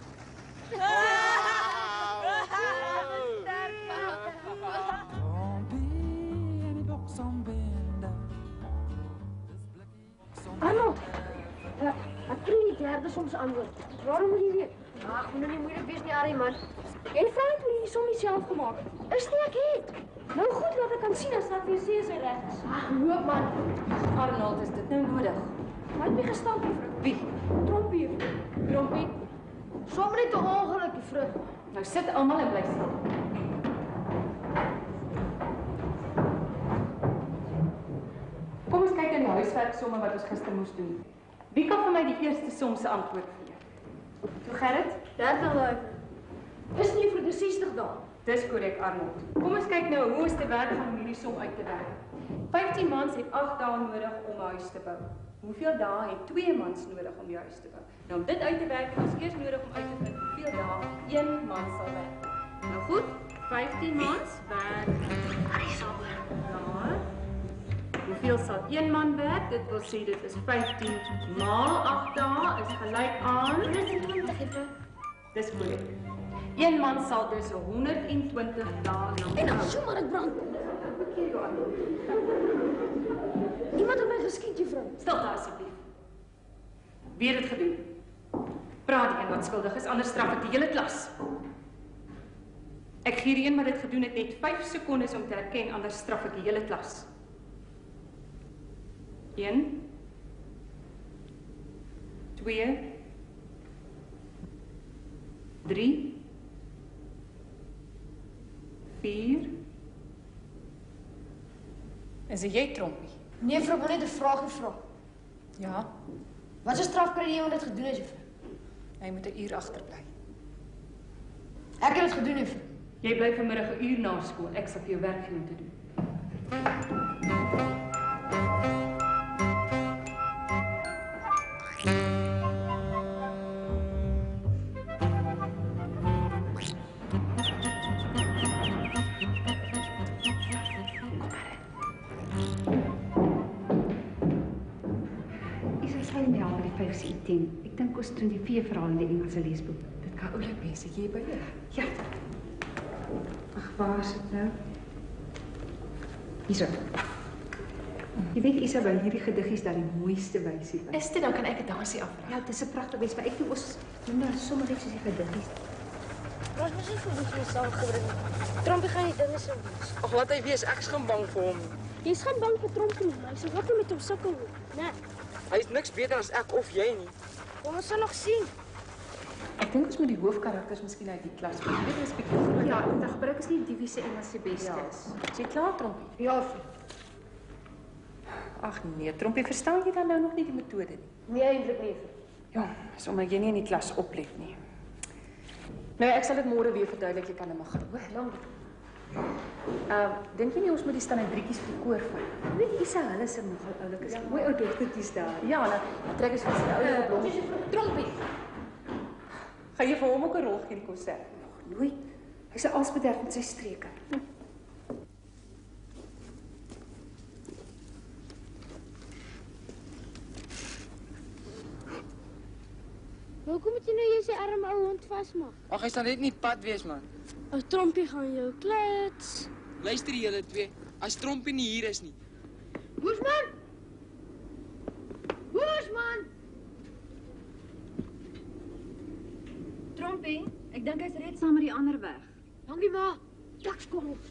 S14: Arnold, ek kry die derde soms antwoord. Waarom moet jy weet? Ag, moet nou nie moeilik wees nie, Arrie man. En vra net hoe jy die som self gemaak het. Is nie ek het. Nou goed, laat ek kan sien as dat jy sê as hy reg is. Ag, loop man.
S5: Arnold, is dit nou nodig?
S14: Wat het my gestamp, juffrou?
S5: Wie?
S14: Trompie, juffrou.
S5: Trompie?
S14: Sommer net 'n ongeluk, juffrou.
S5: Nou sit almal en bly stil. Kom ons kyk na die huiswerksomme wat ons gister moes doen. Wie kan vir my die eerste som se antwoord gee? Toe Gerrit?
S14: 30 dae. Is nie vir die 60 dae.
S5: Dis korrek, Arnold. Kom ons kyk nou hoe is te werk om hierdie som uit te werk. 15 mans het 8 dae nodig om 'n huis te bou. Hoeveel dae het 2 mans nodig om die huis te bou? Nou om dit uit te werk, is ons eers nodig om uit te vind hoeveel dae 1 man sal werk. Nou goed, 15 mans werk. Daar. Hoeveel sal 1 man werk? Dit wil sê dit is 15 maal 8 dae is gelyk aan 120 juffrou. Dis korrek. 1 man sal dus 120 dae lank.
S14: En dan so maar ek brand. Iemand het my geskiet, juffrou.
S5: Stilte asseblief. Wie het dit gedoen? Praat die een wat skuldig is, anders straf ek die hele klas. Ek gee die een wat dit gedoen het net 5 sekondes om te erken, anders straf ek die hele klas. 1 2 3 4 Is dit jy, Trompie?
S14: Nee, juffrou, ek wil net 'n vraag vra.
S5: Ja.
S14: Wat 'n straf kry jy omdat dit gedoen is, juffrou?
S5: Hy moet 'n uur agterbly.
S14: Ek het dit gedoen, juffrou.
S5: Jy bly vanmiddag 'n uur na skool. Ek sal vir jou werk gee om te doen.
S20: Ek dink ons doen die V-verhaal in die Engelse leesboek.
S5: Dit kan oulik wees, het jy by jou?
S20: Ja. Ag, waar is dit nou? Hierso. Jy weet Isabel, hierdie gedig is daar die mooiste wysie.
S5: Is dit nou kan ek 'n dansie afvra?
S20: Ja, dit is 'n pragtige wys, maar ek dink ons doen nou sommer net soos die gedigies.
S2: Ons moet nie vir ons saamgebring nie. Trompie gaan nie dinge so wees.
S11: Ag, laat hy wees, ek is geen bang vir hom.
S2: Jy's geen bang vir Trompie nie, maar hy sal ook nie met hom sukkel nie. Nee.
S11: Hy is niks beter as ek of jy nie.
S2: Ons sal nog sien.
S5: Ek dink ons moet die hoofkarakters miskien uit die klas gooi. Dit is bietjie groot.
S20: Ja, dan gebruik ons nie die wie se Engels die beste is.
S5: Is jy klaar, Trompie?
S2: Ja.
S5: Ag nee, Trompie, verstaan jy dan nou nog nie die metode nie?
S2: Nee, eintlik nie.
S5: Ja, is omdat jy nie in die klas oplet nie. Nou, ek sal dit môre weer verduidelik, jy kan hom gaan, hoor.
S2: Dankie.
S5: Dink jy nie ons moet die standaardbrietjies vir koor vat?
S20: Weet jy, Isa, hulle se nogal oulik is. Mooi ou dogtertjies daar.
S5: Ja, dan trek ons vir die ouer blom.
S2: Dis vir Trompie.
S5: Gaan jy vir hom ook 'n rol gee in die konsert?
S20: Nog nooit. Hy's als bederf met sy streke.
S2: Hoekom moet jy nou jy sy arme ou hond vasmaak?
S11: Ag, hy sal net nie pad wees, man.
S2: As Trompie gaan jou klets.
S11: Luister julle twee, as Trompie nie hier is nie.
S14: Boesman! Boesman!
S12: Trompie, ek dink hy's reeds saam met die ander weg.
S14: Dankie, ma. Taks kom op.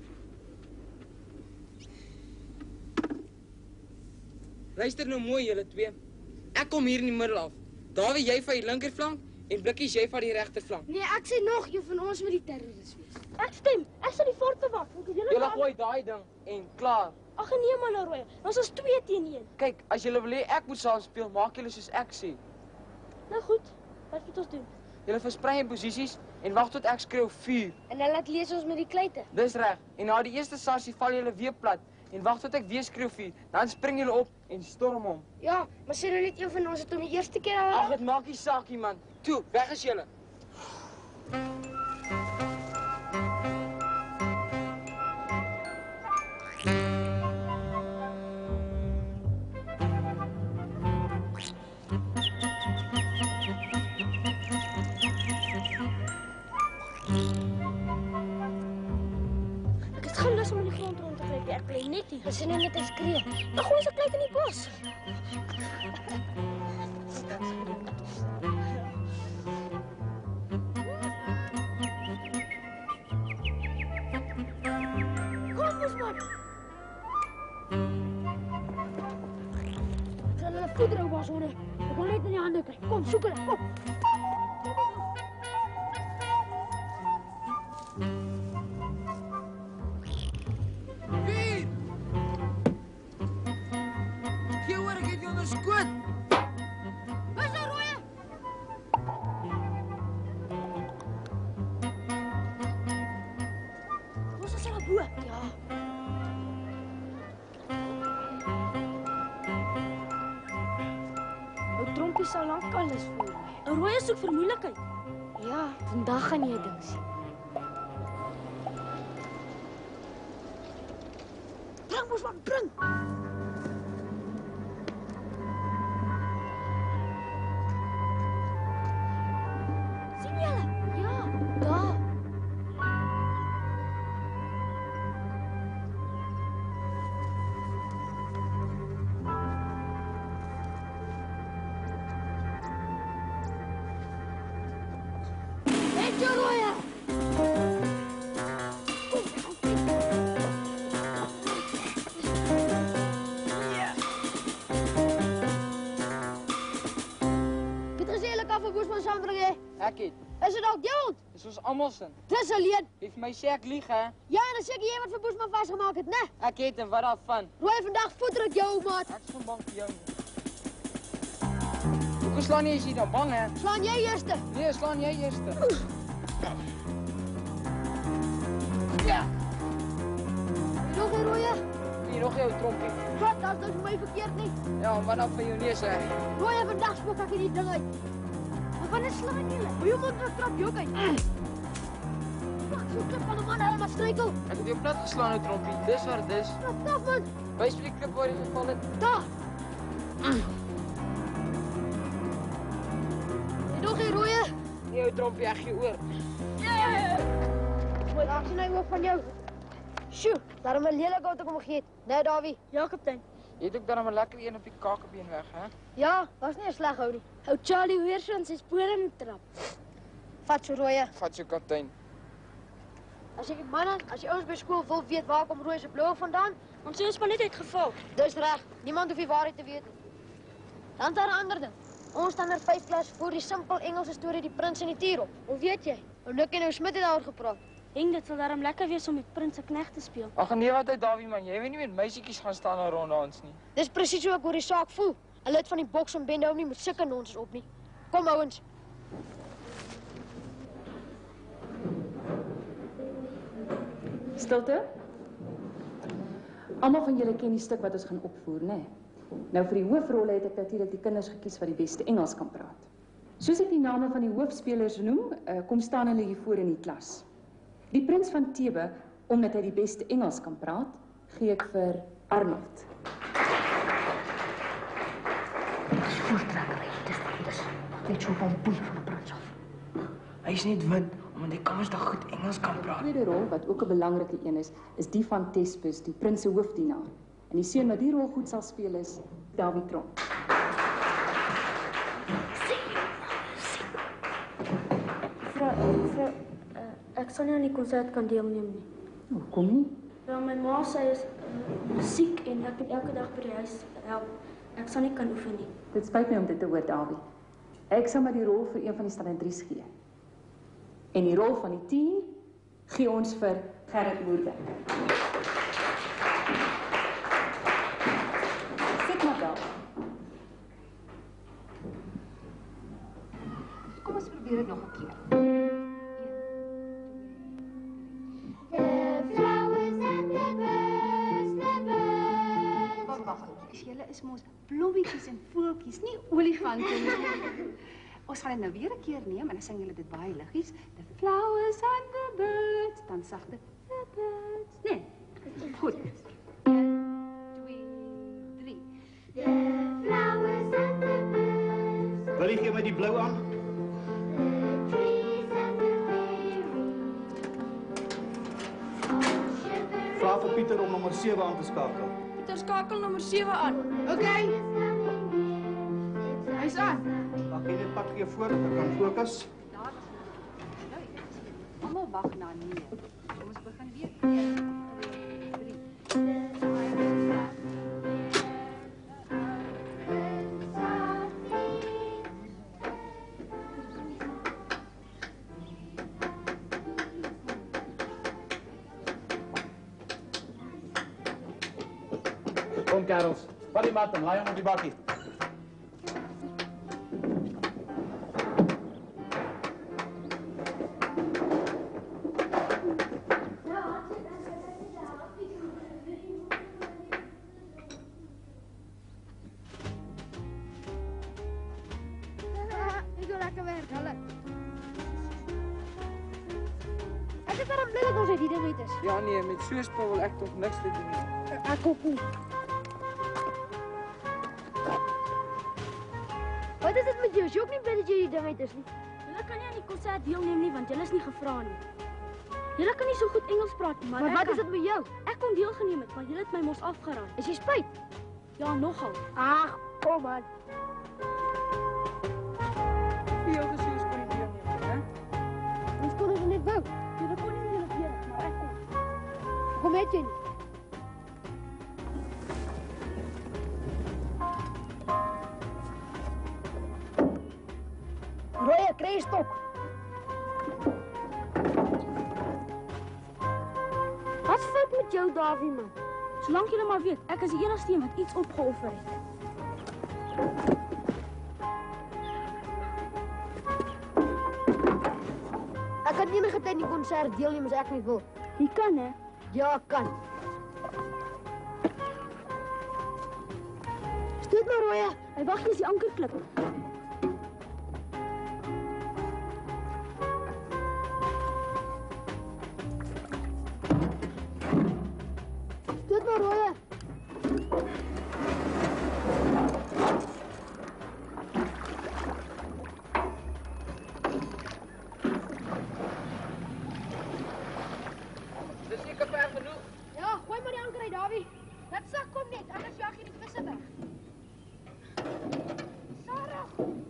S11: Luister nou mooi julle twee. Ek kom hier in die middel af. Dawie, jy van die linkerflank en Blikkies jy van die regterflank.
S2: Nee, ek sê nog een van ons met die terroris wees. Ek stem. Ek sal die fort bewak.
S11: Julle gooi daai ding en klaar.
S2: Ag nee man, nou rooi. Ons is 2 teen 1.
S11: Kyk, as julle wil hê ek moet saam speel, maak julle soos ek sê.
S2: Nou goed. Wat moet ons doen?
S11: Julle versprei in posisies en wag tot ek skreeu 4.
S2: En dan laat lees ons met die kleute.
S11: Dis reg. En na die eerste sarsie val julle weer plat en wag tot ek weer skreeu 4. Dan spring julle op en storm hom.
S2: Ja, maar sê nou net een van ons het hom die eerste keer al.
S11: Ag, dit maak nie saak nie, man. Toe, weg is julle.
S2: Ek het geen lus om in die grond rond te gryp. Ek bly net hier. Ons sien net hy skree. Dan gooi ons 'n kleit in die bos. Kom, Boesman. Ek sal hulle voedrou was, hoor. Ek wil net in die hande kry. Kom, soek hulle. Kom.
S11: Wie? Jy hoor ek het jou onderskoot.
S2: Waar is die rooie? Ons is al bo. Ja. Ou Trompie sal lank alles voor my. 'n Rooie soek vir moeilikheid. Ja, vandag gaan jy 'n ding sien. Bring mos wat bring. Sien julle? Ja, daar. Net jou rooie. Boesman saambring hè?
S11: Ek het.
S2: Is dit dalk jou hond?
S11: Dis ons almal se.
S2: Dis alleen.
S11: Jy vir my sê ek lieg, hè?
S2: Ja, en dan seker jy wat vir Boesman vasgemaak het, né?
S11: Ek het en wat daarvan?
S2: Rooi vandag voeter ek jou, maat.
S11: Ek is van bang vir jou nie. slaan nie as jy dan bang, hè?
S14: Slaan jy eerste?
S11: Nee, slaan jy eerste.
S14: Ja. Nog 'n rooie?
S11: Nee, nog jou trompie.
S14: Wat, dat is dus vir my verkeerd nie.
S11: Ja, maar dan van jou neus, hè.
S14: Rooie, vandag spook ek hierdie ding uit. Maar wanneer slaan julle? Hoe jy moet trap jou uit. Wacht, so klip van 'n man helemaal struikel.
S11: Ek het jou plat geslaan, ou trompie. Dis waar dit is.
S14: Wat, man?
S11: Wys vir die klip waar jy geval het.
S14: Daar. Jy nog geen rooie?
S11: Nee, ou trompie, ek gee oor.
S14: Mooi, daar sien hy ook van jou. Sjoe, daarom 'n lelike auto kom geet. Nee, Davie.
S2: Ja, kaptein.
S11: Jy het ook dan 'n lekker een op die kakebeen weg, hè?
S14: Ja, was nie 'n sleg ou nie.
S2: Ou Charlie weer so in sy spore in die trap.
S14: Vat so rooie.
S11: Vat so kaptein.
S14: As jy manne, as jy ouens by skool wil weet waar kom Rooi se blou vandaan,
S2: ons sê ons maar net uitgeval.
S14: Dis reg. Niemand hoef die waarheid te weet nie. Dan daar 'n ander ding. Ons staan in 5 klas voor die simpel Engelse storie Die Prins en die Tier op. Hoe weet jy? Ou Nick en ou Smit het daaroor gepraat.
S2: Henk, dit sal daarom lekker wees om met Prins se knegt te speel.
S11: Ag nee, wat uit Davie man, jy weet nie met meisietjies gaan staan en ronddans nie.
S14: Dis presies hoe ek oor die saak voel. 'n Lid van die boks en bende hou nie met sulke nonsens op nie. Kom ouens.
S21: Stilte. Almal van julle ken die stuk wat ons gaan opvoer, né? Nou vir die hoofrolle het ek natuurlik die kinders gekies wat die beste Engels kan praat. Soos ek die name van die hoofspelers noem, kom staan hulle hier voor in die klas. Die Prins van Thebe, omdat hy die beste Engels kan praat, gee ek vir Arnold.
S14: Dis voortrekker, dis net so van boei van 'n prins af.
S11: Hy is net wit omdat hy kansdag goed Engels kan praat.
S21: Die tweede rol, wat ook 'n belangrike een is die van Thespis, die prins se hoofdienaar. En die seun wat die rol goed sal speel is Davie Tronk.
S2: Mevrou, ek sal nie aan die konsert kan deelneem nie.
S21: Hoekom nie?
S2: Wel, my ma sê is siek en ek moet elke dag by die huis help. Ek sal nie kan oefen nie.
S21: Dit spyt my om dit te hoor, Davie. Ek sal maar die rol vir een van die standaardries gee. En die rol van die 10 gee ons vir Gerrit Moorde. Sit maar daar.
S12: Kom ons probeer dit nog 'n keer. Julle is mos blommetjies en voeltjies, nie olifante nie. Ons gaan dit nou weer 'n keer neem en dan sing julle dit baie liggies. The flowers and the birds. Dan sagte the birds. Nee. Goed. 1, 2, 3. The flowers and the birds.
S17: Wil jy gee my die blou aan?
S12: The trees and the berries.
S17: Vra vir Pieter om nommer 7 aan te skakel.
S14: Pieter, skakel nommer 7 aan. Okay. Hy's aan.
S17: Mag jy net pad gee voor dat ek kan fokus?
S12: Daar. Almal wag na 9. Ons begin weer. 1, 2, 3.
S17: Kom kerels, vat die mat en laai hom op die bakkie.
S14: Ek wil lekker werk, hulle. Ek is daarom bly dat ons uit die ding uit is.
S11: Ja nee, met so 'n spul wil ek tog niks te doen nie.
S14: Ek ook nie. Wat is dit met jou? Is jy ook nie bly dat jy die ding uit is nie?
S2: Julle kan nie aan die konsert deelneem nie want julle is nie gevra nie. Julle kan nie so goed Engels praat nie, maar
S14: wat
S2: kan.
S14: is dit met jou?
S2: Ek kon deelgeneem het, maar julle het my mos afgeraai.
S14: Is jy spyt?
S2: Ja, nogal.
S14: Ag, kom aan.
S11: Wie jou gesê is kon nie deelneem, hè?
S14: Ons kon ons net wou.
S2: Julle kon nie julle weer, maar ek kon.
S14: Kom met jy nie. Rooie, kry jy stok.
S2: Wat fout met jou, Davie man? Solank julle maar weet, ek is die enigste een wat iets opgeoffer het.
S14: Ek kan enige tyd in die konsert deelneem as ek nie wil.
S2: Jy kan, hè?
S14: Ja, ek kan.
S2: Stoot maar, Roya. Hy wag hier as die ankerklip. Stoot maar, Roya.
S11: Dis seker ver genoeg.
S14: Ja, gooi maar die anker uit, Davie. Dat sak kom net, anders jag jy die visse weg. Sarah!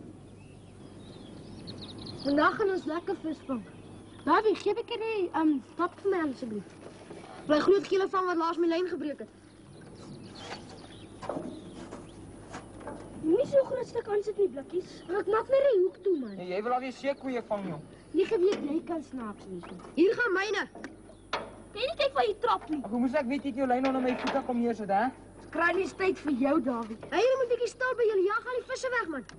S14: Vandag gaan ons lekker visvang. Davie, geef ek die pap vir my asseblief. Bly groot gele van wat laas my lyn gebreek het.
S2: Nie so groot stuk aansit nie, blikkies.
S14: Ek maak net die hoek toe, man.
S11: Jy wil alweer seekoeie vang, jong.
S14: Nie geweet jy kan snaaks wees nie. Hier gaan myne.
S2: Kan jy nie kyk waar jy trap nie?
S11: Hoe moes ek weet jy het jou lyn onder my voete kom neersit, hè?
S14: Kry nie tyd vir jou, Davie. Hey, jy moet 'n bietjie stil by julle. Jag al die visse weg, man.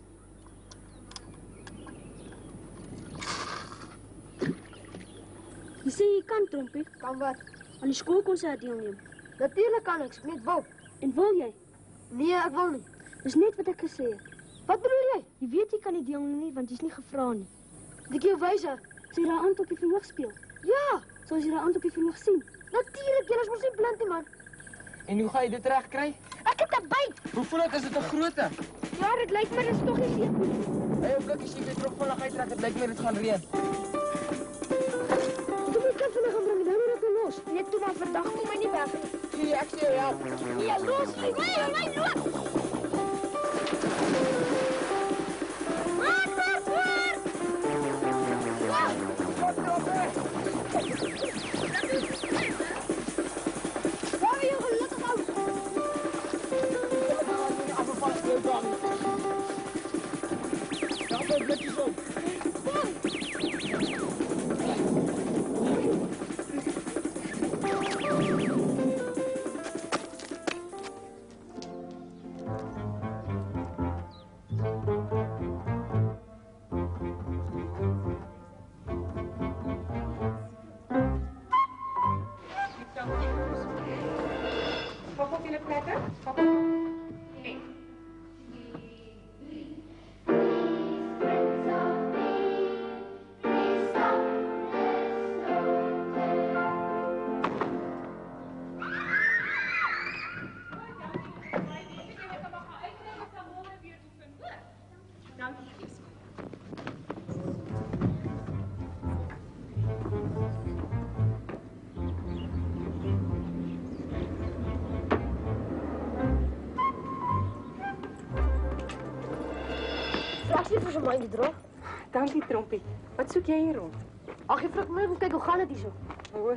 S2: Jy sê jy kan, Trompie.
S14: Kan wat?
S2: Aan die skoolkonsert deelneem.
S14: Natuurlik kan ek net wil.
S2: En wil jy?
S14: Nee, ek wil nie.
S2: Dis net wat ek gesê het.
S14: Wat bedoel jy?
S2: Jy weet jy kan nie deelneem nie want jy's nie gevra nie.
S14: Moet ek jou wys?
S2: Sê daai aand op die verhoog speel.
S14: Ja,
S2: soos jy daai aand op die verhoog sien.
S14: Natuurlik, jy is mos nie blind nie, man.
S11: En hoe gaan jy dit reg kry?
S14: Ek het 'n byt.
S11: Hoe voel dit? Is dit 'n grootte?
S14: Ja, dit lyk my dis tog nie seker nie.
S11: Hey, blikkies, jy weet nog vinnig uittrek. Dit lyk my dit gaan reën.
S14: Toe moet ek vinnig gaan bring, nou moet ek los. Net toe maar vandag kom my nie weg nie.
S11: Gee, ek sê jou help.
S14: Nee, los jy. Nee, loop.
S2: Vir so my droog.
S12: Dankie, Trompie. Wat soek jy hier rond?
S2: Ag, juffrou, kom net kyk hoe gaan dit hierso.
S12: Hoor.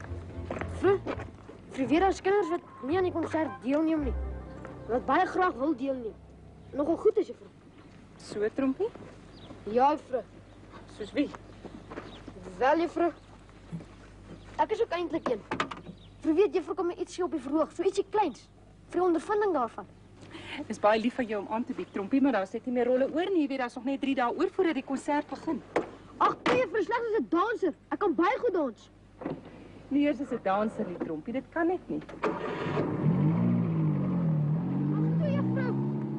S2: Vir weer as kinders wat nie aan die konsert deelneem nie. Wat baie graag wil deelneem. Nogal goed is, juffrou.
S12: So, Trompie?
S2: Ja, juffrou.
S12: Soos wie?
S2: Wel, juffrou. Ek is ook eintlik een. Vir weet juffrou kom my ietsie op die verhoog, so ietsie kleins. Vir ondervinding daarvan.
S12: Dis baie lief van jou om aan te bied, Trompie, maar daar's net nie meer rolle oor nie. Jy weet, daar's nog net 3 dae oor voordat die konsert begin.
S2: Ag, nee, vir slegs as 'n danser. Ek kan baie goed dans.
S12: Nie eers as 'n danser nie, Trompie, dit kan net nie.
S2: Ag, toe, juffrou.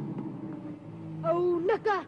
S2: O, Nikka.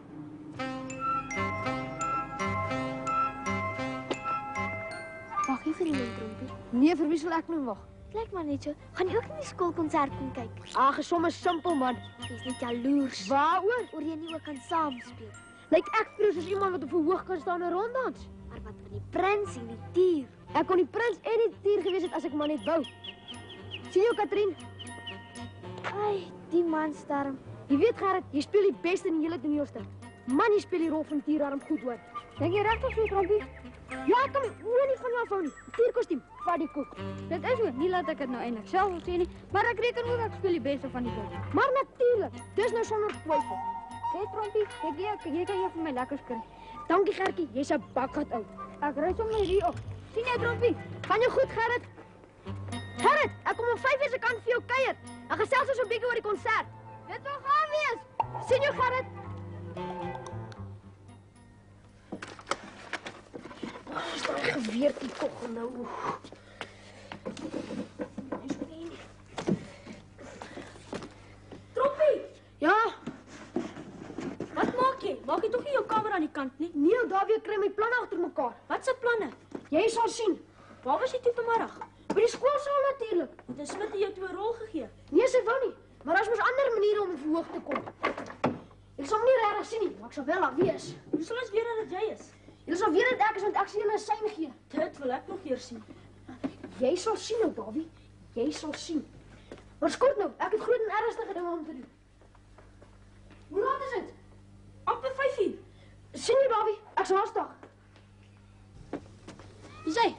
S10: Wag jy vir iemand, Trompie?
S2: Nee, vir wie sal ek nou wag?
S10: Lyk maar net so. Gaan jy ook in die skoolkonsert kom kyk?
S2: Ag, sommer simpel, man.
S10: Jy's net jaloers.
S2: Waaroor?
S10: Oor jy nie ook kan saam speel.
S2: Lyk ek vrees as iemand wat op verhoog kan staan en ronddans.
S10: Maar wat van die prins en die dier?
S2: Ek kon die prins en die dier gewees het as ek maar net wou. Sien jou, Katrien?
S10: Ai, die man sterm.
S2: Jy weet, Gerrit, jy speel die beste in die hele toneelstuk. Man, jy speel die rol van Tierarm goed, hoor. Dink jy regtig so, Trompie? Ja, ek kan oor nie van jou afhou nie. Tierkostuum, vat die koek.
S3: Dit is so, nie laat ek dit nou eintlik self sê nie, maar ek reken ook ek speel die beste van die groep.
S2: Maar natuurlik, dis nou sonder twyfel.
S3: Hey Trompie, jy kan jou vir my lekker kry.
S2: Dankie Gertjie, jy's 'n bakgat ou.
S3: Ek ry sommer hier op.
S2: Sien jy Trompie? Gaan jou goed, Gerrit? Gerrit, ek kom om 5:00 se kant vir jou kuier. Ek gesels ons 'n bietjie oor die konsert. Dit wil gaan wees. Sien jy Gerrit?
S14: weer die kogel nou.
S4: Trompie!
S14: Ja?
S4: Wat maak jy? Maak jy toch nie jou kamer aan die kant nie?
S14: Nee, Davie, kry my planne agter mekaar.
S4: Wat se planne?
S14: Jy sal sien.
S4: Waar was jy toe vanmiddag?
S14: By die skoolsaal natuurlik.
S4: Het 'n Smit jou toe 'n rol gegee?
S14: Nee, sy wou nie. Maar daar's mos ander maniere om verhoog te kom. Ek sal hom nie regtig sien nie, maar ek sal wel daar wees.
S4: Hoe sal ons weet dat jy is?
S14: Jy sal weet dat ek is want ek sien 'n sein gee.
S4: Dit wil ek nog eers sien.
S14: Jy sal sien nou, Davie. Jy sal sien. Maar skort nou, ek het groot en ernstige dinge om te doen. Hoe laat is dit?
S4: Amper 5:00.
S14: Sien jy, Davie? Ek's haastig. Wie sê?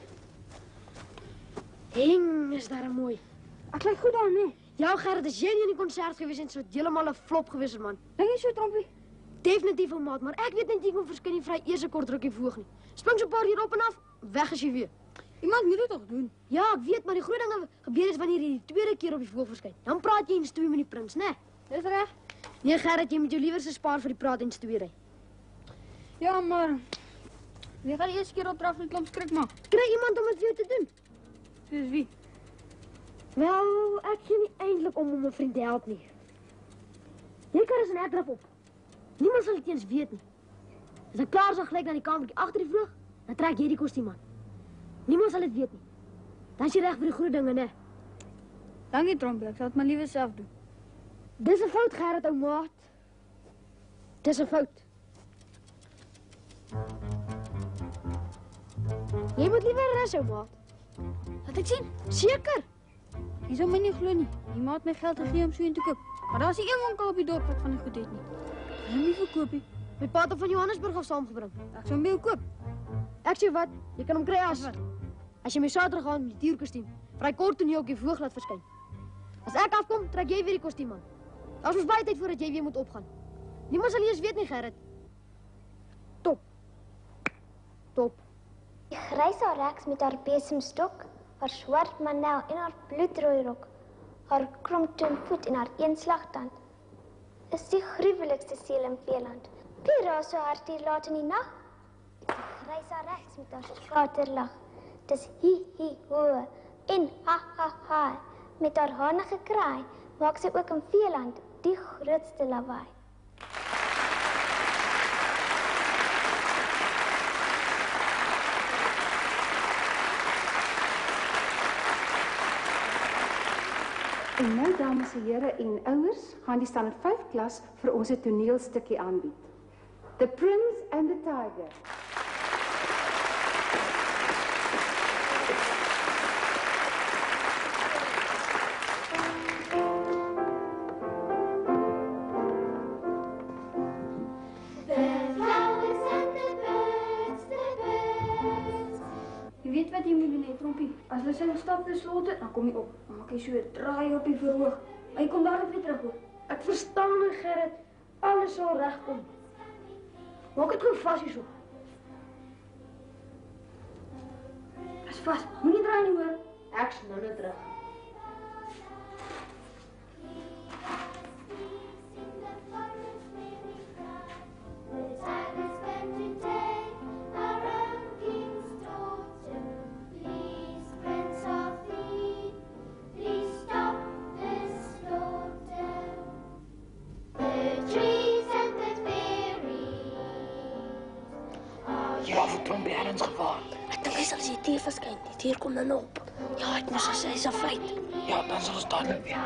S14: Hing is daar mooi. Ek lyk goed daar, nee. Ja, Gerrit, as jy nie in die konsert gewees het, sou dit heeltemal 'n flop gewees het, man. Dink jy so, Trompie? Definitief, ou maat, maar ek weet net nie kom verskyn nie vry eers 'n kort rukkie voog nie. Spring so 'n paar hier op en af, weg is jy weer. Iemand moet dit tog doen. Ja, ek weet, maar die groot ding gebeur is wanneer jy die tweede keer op die voog verskyn. Dan praat jy in stoei met die prins, né? Dis reg. Nee, Gerrit, jy moet jou liewer se spaar vir die praat en stoei. Ja, maar wie gaan die eerste keer opdraf met klomp skrik maak? Kry iemand om dit vir jou te doen. Soos wie? Wel, ek sien nie eintlik om 'n vriend te help nie. Jy kan eens 'n ek draf op. Niemand sal dit eens weet nie. As ek klaar is, dan gelyk na die kamertjie agter die vloeg, dan trek jy die kostuum aan. Niemand sal dit weet nie. Dan is jy reg vir die groot dinge, né? Dankie, Trompie, ek sal dit maar liewer self doen. Dis 'n fout, Gerrit, ou maat. Dis 'n fout. Jy moet liewer rus, ou maat. Laat ek sien. Seker. Jy sal my nie glo nie. Die maat my geld gegee om so in te koop. Maar daar's nie een winkel op die dorp wat van die goed het nie. Hy hom nie verkoop nie. My pa het hom van Johannesburg af saamgebring. Ek sou hom wil koop. Ek sê wat? Jy kan hom kry as jy my Saterdag gaan met die dierkostuum. Vry kort toneel op die voog laat verskyn. As ek afkom, trek jy weer die kostuum aan. Daar's mos baie tyd voordat jy weer moet opgaan. Niemand sal eers weet nie, Gerrit. Top. Top.
S13: Die gryse Rex met haar besemstok, haar swart manel en haar bloedrooi rok, haar kromtoonvoet en haar eenslagtand, is die gruwelikste seel in Veeland. Die raas so hard hier laat in die nag. Die gryse Rex met haar skaterlag, dis hi ho en ha ha. Met haar hanige kraai maak sy ook in Veeland die grootste lawaai.
S20: En nou, dames en here en ouers, gaan die standaard 5 klas vir ons 'n toneelstukkie aanbied. The Prince and the Tiger.
S3: Jy weet wat jy moet doen, hè, Trompie. As hulle sy stap te slotte, dan kom jy op. Dan maak jy so 'n draai op die verhoog. Hy kom daar weer terug, hoor.
S14: Ek verstaan nie, Gerrit. Alles sal regkom. Maak dit gou vas hierso.
S3: Is vas. Moenie draai nie, hoor.
S14: Ek's nou net terug.
S11: Ja, vir Trompie ergens gevaar.
S2: Ek dink hy sal as die dier verskyn. Die dier kom nou op. Ja, ek moes as hy's 'n feit.
S11: Ja, dan sal ons dadelik weer.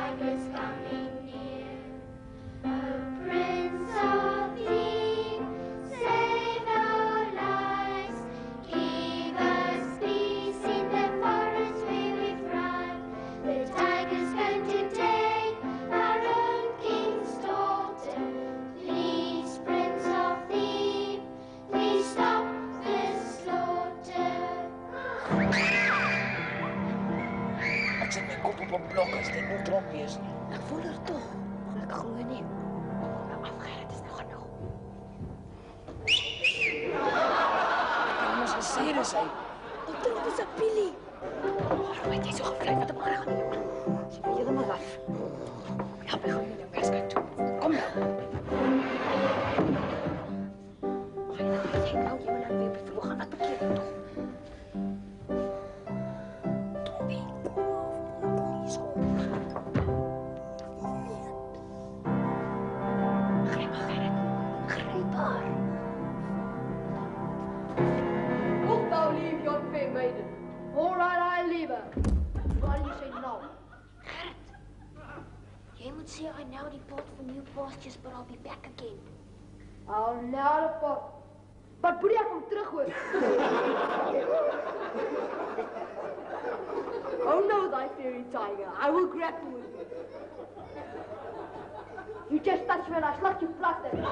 S11: Ek sit my kop op 'n blok as dit nie Trompie is nie.
S2: Ek voel er tog. Maar ek glo nie.
S14: Afgeryd is nou genoeg.
S11: Ek moes gesê dis hy.
S2: Ek dink dit is 'n Billy.
S14: Waarom het jy so gevlei wat 'n môre gaan doen? Sy wil heeltemal laf. Ja, my gaan jou werk toe. Kom nou. Jy nou jy wil net weer verloor gaan wat bekeer tog.
S13: Klaar.
S14: Goed nou, lief, Jan Veenbeiden. All right, liever. Wat jy sê nou?
S13: Jy moet sê I know die pot for new pastures, but I'll be back again.
S14: I'll now the pot. Maar Boelie, ek kom terug hoor. Oh no, thy fairy tiger. I will grapple with you. You just touch me and I slap you flat there.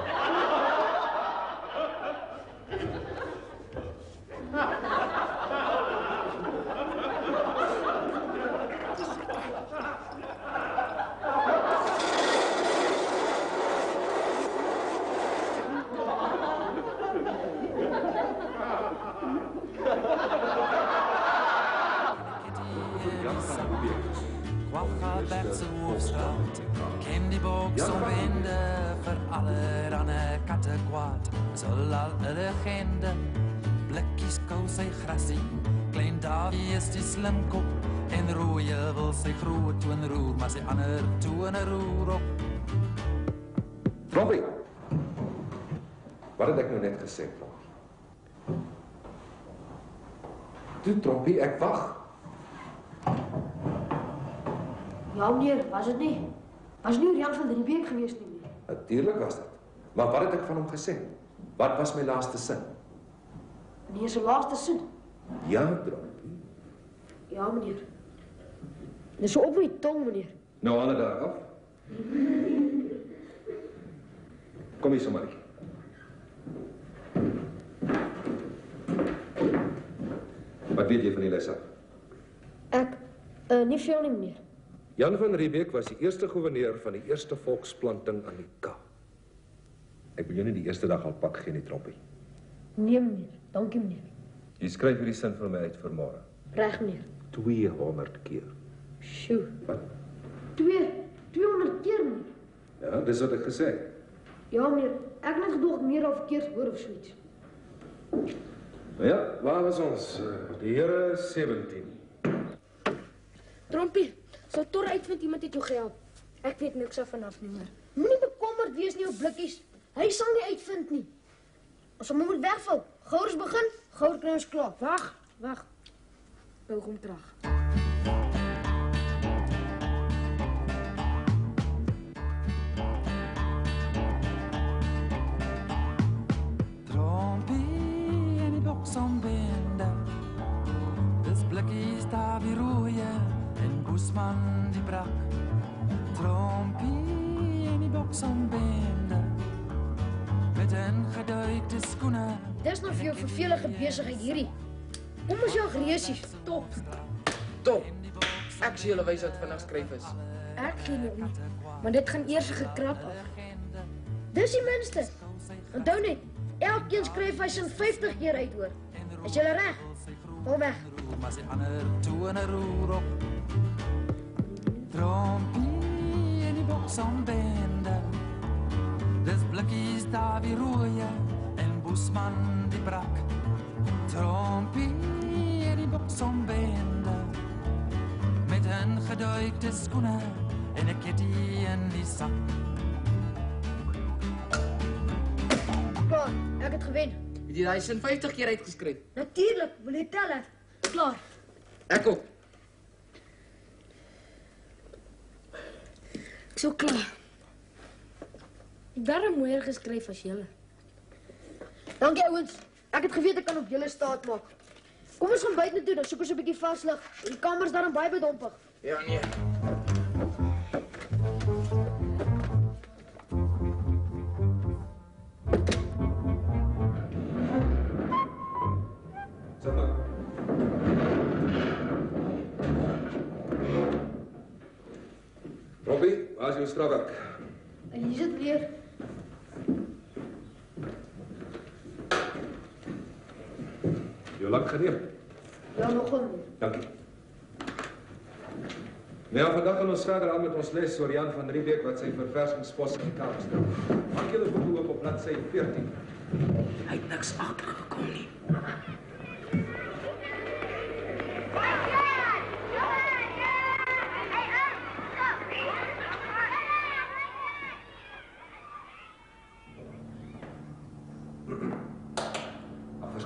S1: Waggabertse Hoofstraat, ken die box om wende, vir alle ranne katte kwaad, is al een legende, blikkies kou sy grasie, klein Davie is die slimkop, en rooie wil sy groot toon roer, maar sy ander toone roer op.
S8: Robbie, wat het ek nou net gesê? Toe Trompie, ek wag.
S14: Ja meneer, was het nie? Was nie Jan van Riebeeck geweest nie meneer?
S8: Natuurlijk was dit. Maar wat het ek van hom gesê? Wat was my laaste sin?
S14: Meneer se laaste sin?
S8: Ja, Trompie.
S14: Ja meneer. Dis so op my tong meneer.
S8: Nou alle daar af. Kom hier sommer. Wat weet jy van die les af?
S14: Ek, nie veel nie meneer.
S8: Jan van Riebeeck was die eerste gouverneur van die eerste volksplanting aan die Kaap. Ek wil jou nie die eerste dag al pak gee nie, Trompie.
S14: Nee meneer, dankie meneer.
S8: Jy skryf hierdie sin vir my uit vir môre.
S14: Reg meneer.
S8: 200 keer.
S14: Sjoe.
S8: Wat?
S14: 200 keer meneer.
S8: Ja, dis wat ek gesê het.
S14: Ja meneer, ek het net gedoog meer al verkeerd hoor of soets.
S8: Nou ja, waar was ons? Die Here 17.
S14: Trompie, sal Tor uitvind iemand het jou gehelp. Ek weet niks af vanaf nie meer. Moenie bekommerd wees nie op blikkies. Hy sal nie uitvind nie. Ons moet wegval. Gouers begin, gouer kry ons klaar. Wag. Nou kom terug.
S1: Trompie in die box ombinde. Dis blikkies daar weer rooie. En Boesman die brak, Trompie in die box ombende, met een geduikte skoene.
S14: Dis nog vir jou vervelige besigheid hierdie. Kom ons jou greesies, top.
S11: Ek sê julle wys wat vinnig skryf is.
S14: Ek gee nie om, maar dit gaan eers gekrap af. Dis die minste. Onthou net, elkeen skryf hy sin 50 keer uit hoor. Is julle reg? Val weg.
S1: Maar sy ander tone roer op. Trompie in die box ombende, dis blikkies daar weer rooie, en Boesman die brak. Trompie in die box ombende, met een geduikte skoene, en een kitty in die sak.
S14: Klaar, ek het gewen.
S11: Het jy daai sin 50 keer uitgeskryf?
S14: Natuurlijk, wil jy tel het? Klaar.
S11: Ek ook.
S14: Ek so klaar. Ek daarom mooier geskryf as julle. Dankie ouens. Ek het geweet ek kan op julle staat maak. Kom ons gaan buite toe, dan soek ons 'n bietjie vaslig. Die kamer is daarom baie bedompig.
S11: Ja nee.
S8: Robbie, waar is jou strafwerk?
S14: En hier zit weer.
S8: Jou lang geneem?
S14: Ja, nog een.
S8: Dankie. Nou ja, vandag gaan ons verder aan met ons les oor Jan van Riebeeck wat sy verversingspos in die Kaap stel. Maak julle boek oop op bladsy 14.
S11: Hy het niks agtergekom nie.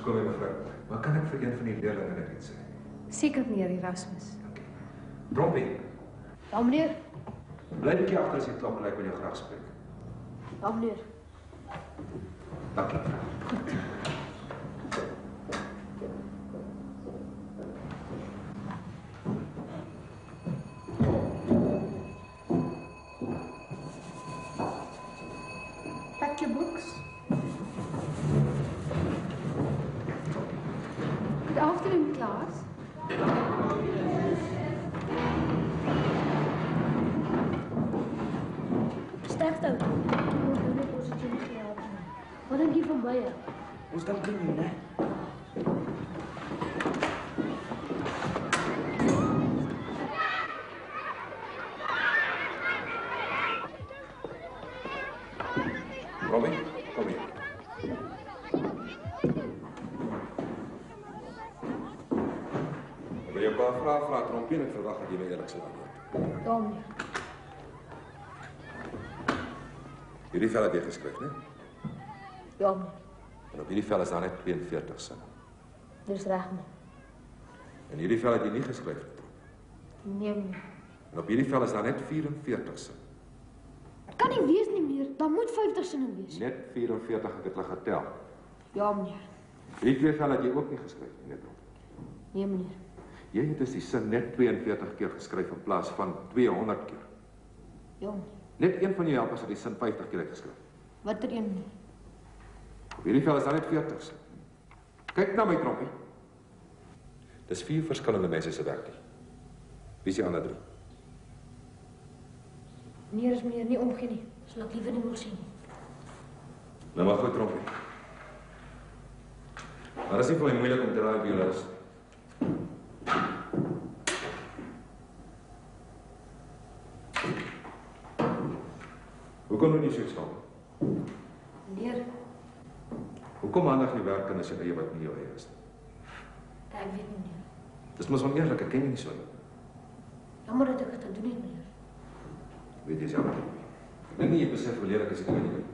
S8: Verskoon my mevrou, maar kan ek vir een van die leerlinge net iets sê?
S20: Seker meneer Erasmus.
S8: Trompie,
S14: Ja, meneer.
S8: bly bietjie agter as jy klok lyk met jou graag spreek.
S14: Ja, meneer.
S8: Dankie.
S20: Pack your books. Good afternoon, class.
S2: Sterkte. Wat dink jy van my?
S11: Ons kan doen, né?
S8: Robbie, kom hier. Ek wil jou 'n paar vrae vra, Trompie, en ek verwag dat jy my eerlik sal antwoord.
S14: Ja, meneer.
S8: Hierdie vel het jy geskryf, né?
S14: Ja, meneer.
S8: En op hierdie vel is daar net 42 sinne.
S14: Dis reg, meneer.
S8: En hierdie vel het jy nie geskryf nie.
S14: Nee, meneer.
S8: En op hierdie vel is daar net 44 sinne.
S14: Dit kan nie wees nie, meneer. Daar moet 50 sinne wees.
S8: Net 44, ek het hulle getel.
S14: Ja, meneer.
S8: Hierdie twee vel het jy ook nie geskryf nie, net Trompie.
S14: Nee, meneer.
S8: Jy het dus die sin net 42 keer geskryf in plaas van 200 keer.
S14: Ja, meneer.
S8: Net een van jou helpers het die sin 50 keer uitgeskryf.
S14: Watter een, meneer?
S8: Op hierdie vel is daar net 40 sin. Kyk na my, Trompie. Dis 4 verskillende mense se werk. Wie is die ander 3?
S14: Meneer is meneer nie omgee nie. Sal ek liever nie wil sien nie.
S8: Nou maar goed, Trompie. Maar is nie vir my moeilik om te raai wie hulle is. Hoekom doen jy so staan?
S14: Meneer,
S8: Hoekom handig jy werk in as jy eie wat nie jou eie is nie?
S14: ek weet nie, meneer.
S8: Dis mos oneerlik, ek ken jy nie so nie.
S14: Jammer dat ek dit gedoen het, meneer.
S8: Weet jy, is jammer. Ek dink nie jy besef hoe lelijk is ek nie.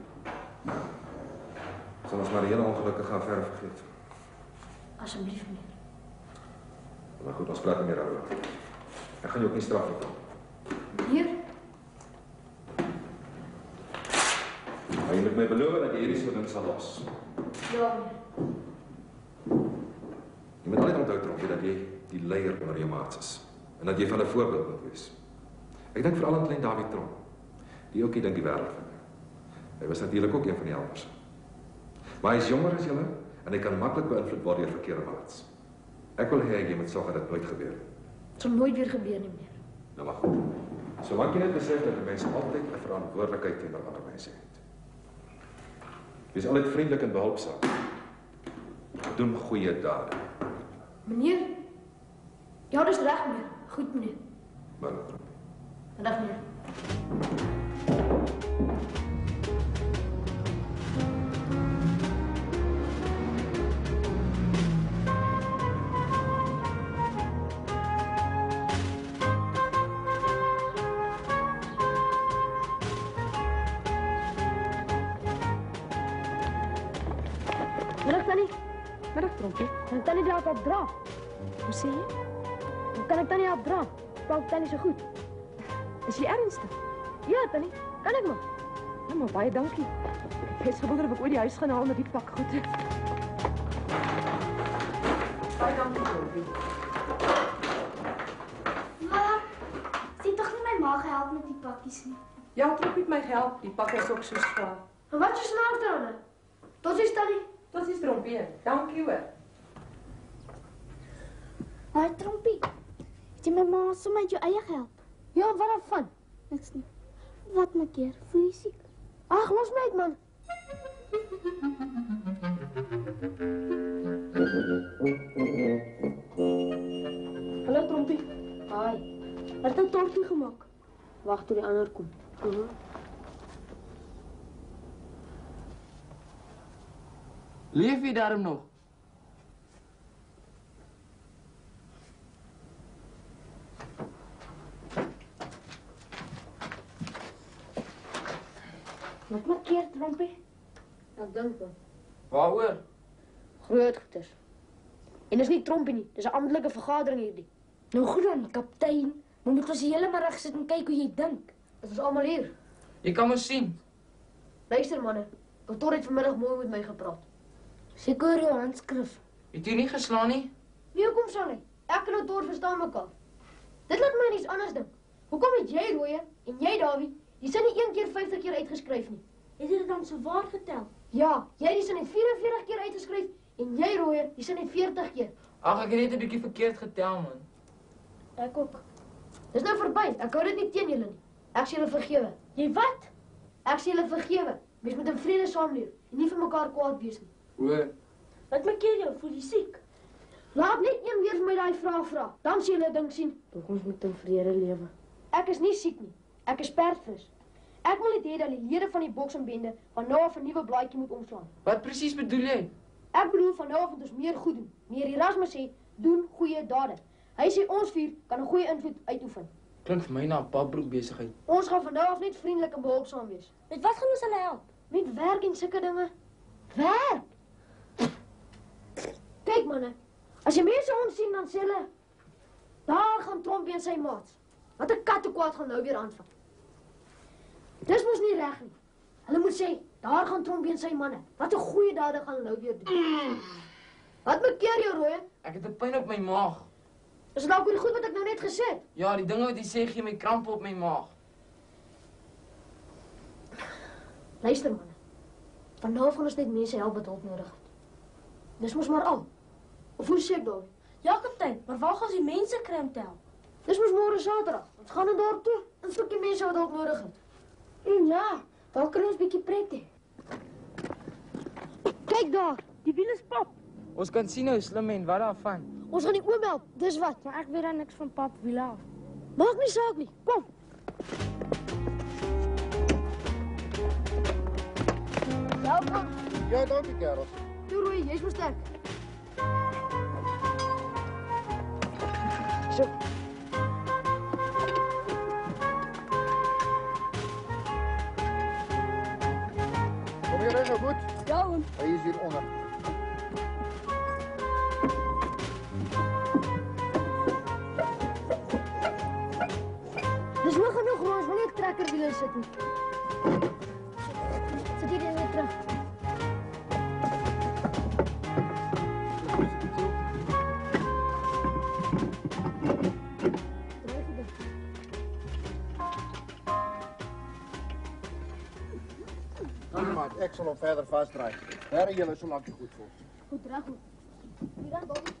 S8: Sal ons maar die hele ongelukkige affære vergeet.
S14: Asseblief, meneer.
S8: Maar goed, ons praat nie meer daaroor. Ek gaan jou ook nie straf nie.
S14: Meneer,
S8: Maar jy moet my beloof dat jy hierdie soort ding sal los.
S14: ja, meneer.
S8: Jy moet altyd onthou, Trompie, dat jy die leier onder jou maats is. En dat jy van 'n voorbeeld moet wees. Ek dink veral aan klein Dawie Tromp, die ook nie dink die wêreld van my. Hy was natuurlik ook een van die helpers. Maar hy is jonger as julle en hy kan maklik beïnvloed word deur verkeerde maats. Ek wil hê jy moet sorg dat dit nooit gebeur nie.
S14: Het sal nooit weer gebeur nie, meneer.
S8: Nou maar goed. Solank jy net besef dat 'n mens altyd 'n verantwoordelikheid teenoor ander mense het. Wees altyd vriendelik en behulpsaam. Doen goeie dade.
S14: Meneer? Ja, dis reg, meneer. Goed, meneer.
S8: Maar
S14: Vandag, meneer.
S2: Middag, Tannie.
S20: Middag, Trompie.
S2: Kan Tannie daar op dra?
S20: Hoe sê jy?
S2: Hoe kan ek Tannie op dra? Praat Tannie so goed.
S20: Is jy ernstig?
S2: Ja, Tannie. Kan ek maar.
S20: Nou, maar baie dankie. Ek het gewonder of ek ooit die huis gaan haal met die pak goed. Baie dankie, Trompie.
S4: Maar, sy het toch nie my ma gehelp met die pakkies nie?
S20: Ja, Trompie het my gehelp. Die pak is ook so zwaar.
S2: En wat is snaaks daaraan? Tot ziens, Tannie.
S20: Tot ziens, Trompie. Dankie hoor.
S4: Maar Trompie, het jy my ma sommer met jou eie gehelp?
S2: Ja, wat daarvan?
S4: Niks nie. Wat my keer? Voel jy siek?
S2: Ag, los my uit, man.
S4: Hallo Trompie.
S2: Hi.
S4: Wat het tortie gemaak?
S2: Wag tot die ander kom.
S11: Leef jy daarom nog?
S2: Wat my keer, Trompie? Ek dink wel.
S11: Waaroor?
S14: Groot goeders. En dis nie trompie nie, dis 'n amptelike vergadering hierdie. Nou goed dan, kaptein. Maar moet ons die hele middag sit en kyk hoe jy dink? Dit is almal hier.
S11: Jy kan mos sien.
S14: Luister manne, kantoor het vanmiddag mooi met my gepraat. Seker jou handskrif.
S11: Het jy nie geslaan nie?
S14: Nee, kom sal nie. Ek en kantoor verstaan mekaar. Dit laat my iets anders dink. Hoekom het jy Rooie en jy Dawie die sin nie 1 keer 50 keer uitgeskryf nie?
S4: Het jy dit dan so waar getel?
S14: Ja, jy het die sin net 44 keer uitgeskryf en jy Rooie die sin net 40 keer.
S11: Ag, ek het net 'n bietjie verkeerd getel, man.
S14: Ek ook. Dis nou verby. Ek hou dit nie teen julle nie. Ek sê julle vergewe.
S4: Jy wat?
S14: Ek sê julle vergewe. Mens moet in vrede saamleef en nie vir mekaar kwaad wees nie.
S11: Hoor.
S4: Wat maak jy? Voel jy siek?
S14: Laat net een weer vir my daai vraag vra. Dan sê julle ding sien.
S19: Ons moet in vrede lewe.
S14: Ek is nie siek nie. Ek is perdvis. Ek wil net hê dat die lede van die boksenbende van nou af 'n nuwe blaadjie moet omslaan.
S11: Wat presies bedoel jy?
S14: Ek bedoel van nou af moet ons meer goed doen. Meneer Erasmus sê doen goeie dade. Hy sê ons 4 kan 'n goeie invloed uitoefen.
S11: Klink vir my na 'n papbroek besigheid.
S14: Ons gaan van nou af net vriendelik en behulpsaam wees.
S4: Met wat gaan ons hulle help?
S14: Met werk en sulke dinge. Werk. Kyk manne, as jy mense ons sien dan sê hulle daar gaan Trompie en sy maats. Wat 'n kattekwaad gaan nou weer aanvang. Dis mos nie reg nie. Hulle moet sê daar gaan Trompie en sy manne. Wat 'n goeie dade gaan hulle nou weer doen. Wat maak jou Rooie?
S11: Ek het 'n pyn op my maag.
S14: Is dit dalk oor die goed wat ek nou net gesê het?
S11: Ja, die dinge wat jy sê gee my krampe op my maag.
S14: Luister manne. Van nou af gaan ons net mense help wat hulp nodig het. Dis mos maar al. Of hoe sê ek Dawie?
S4: Ja, kaptein, maar waar gaan ons die mense kry om te help?
S14: Dis mos môre Saterdag. Ons gaan na daar toe en soek die mense wat hulp nodig het. En ja, daar kan ons 'n bietjie pret hê. Kyk daar, die wiel is pap.
S11: Ons kan sien hoe slim en wat daarvan.
S14: Ons gaan die oom help. Dis wat.
S4: Maar ek weet dan niks van pap wiele af.
S14: Maak nie saak nie. Kom. Welkom.
S15: Ja, dankie kerels.
S14: Toe Rooi, jy's mos sterk. So.
S15: Kom jy nou goed?
S14: Ja, oom.
S15: Hy is hier onder.
S14: Dis nog genoeg, ons wil nie trekkerwiele sit nie. Sit hier net terug.
S15: Maat, ek sal hom verder vasdraai. Herre julle solank jy goed voel.
S14: Goed, reg goed. Hier dan, Bobby.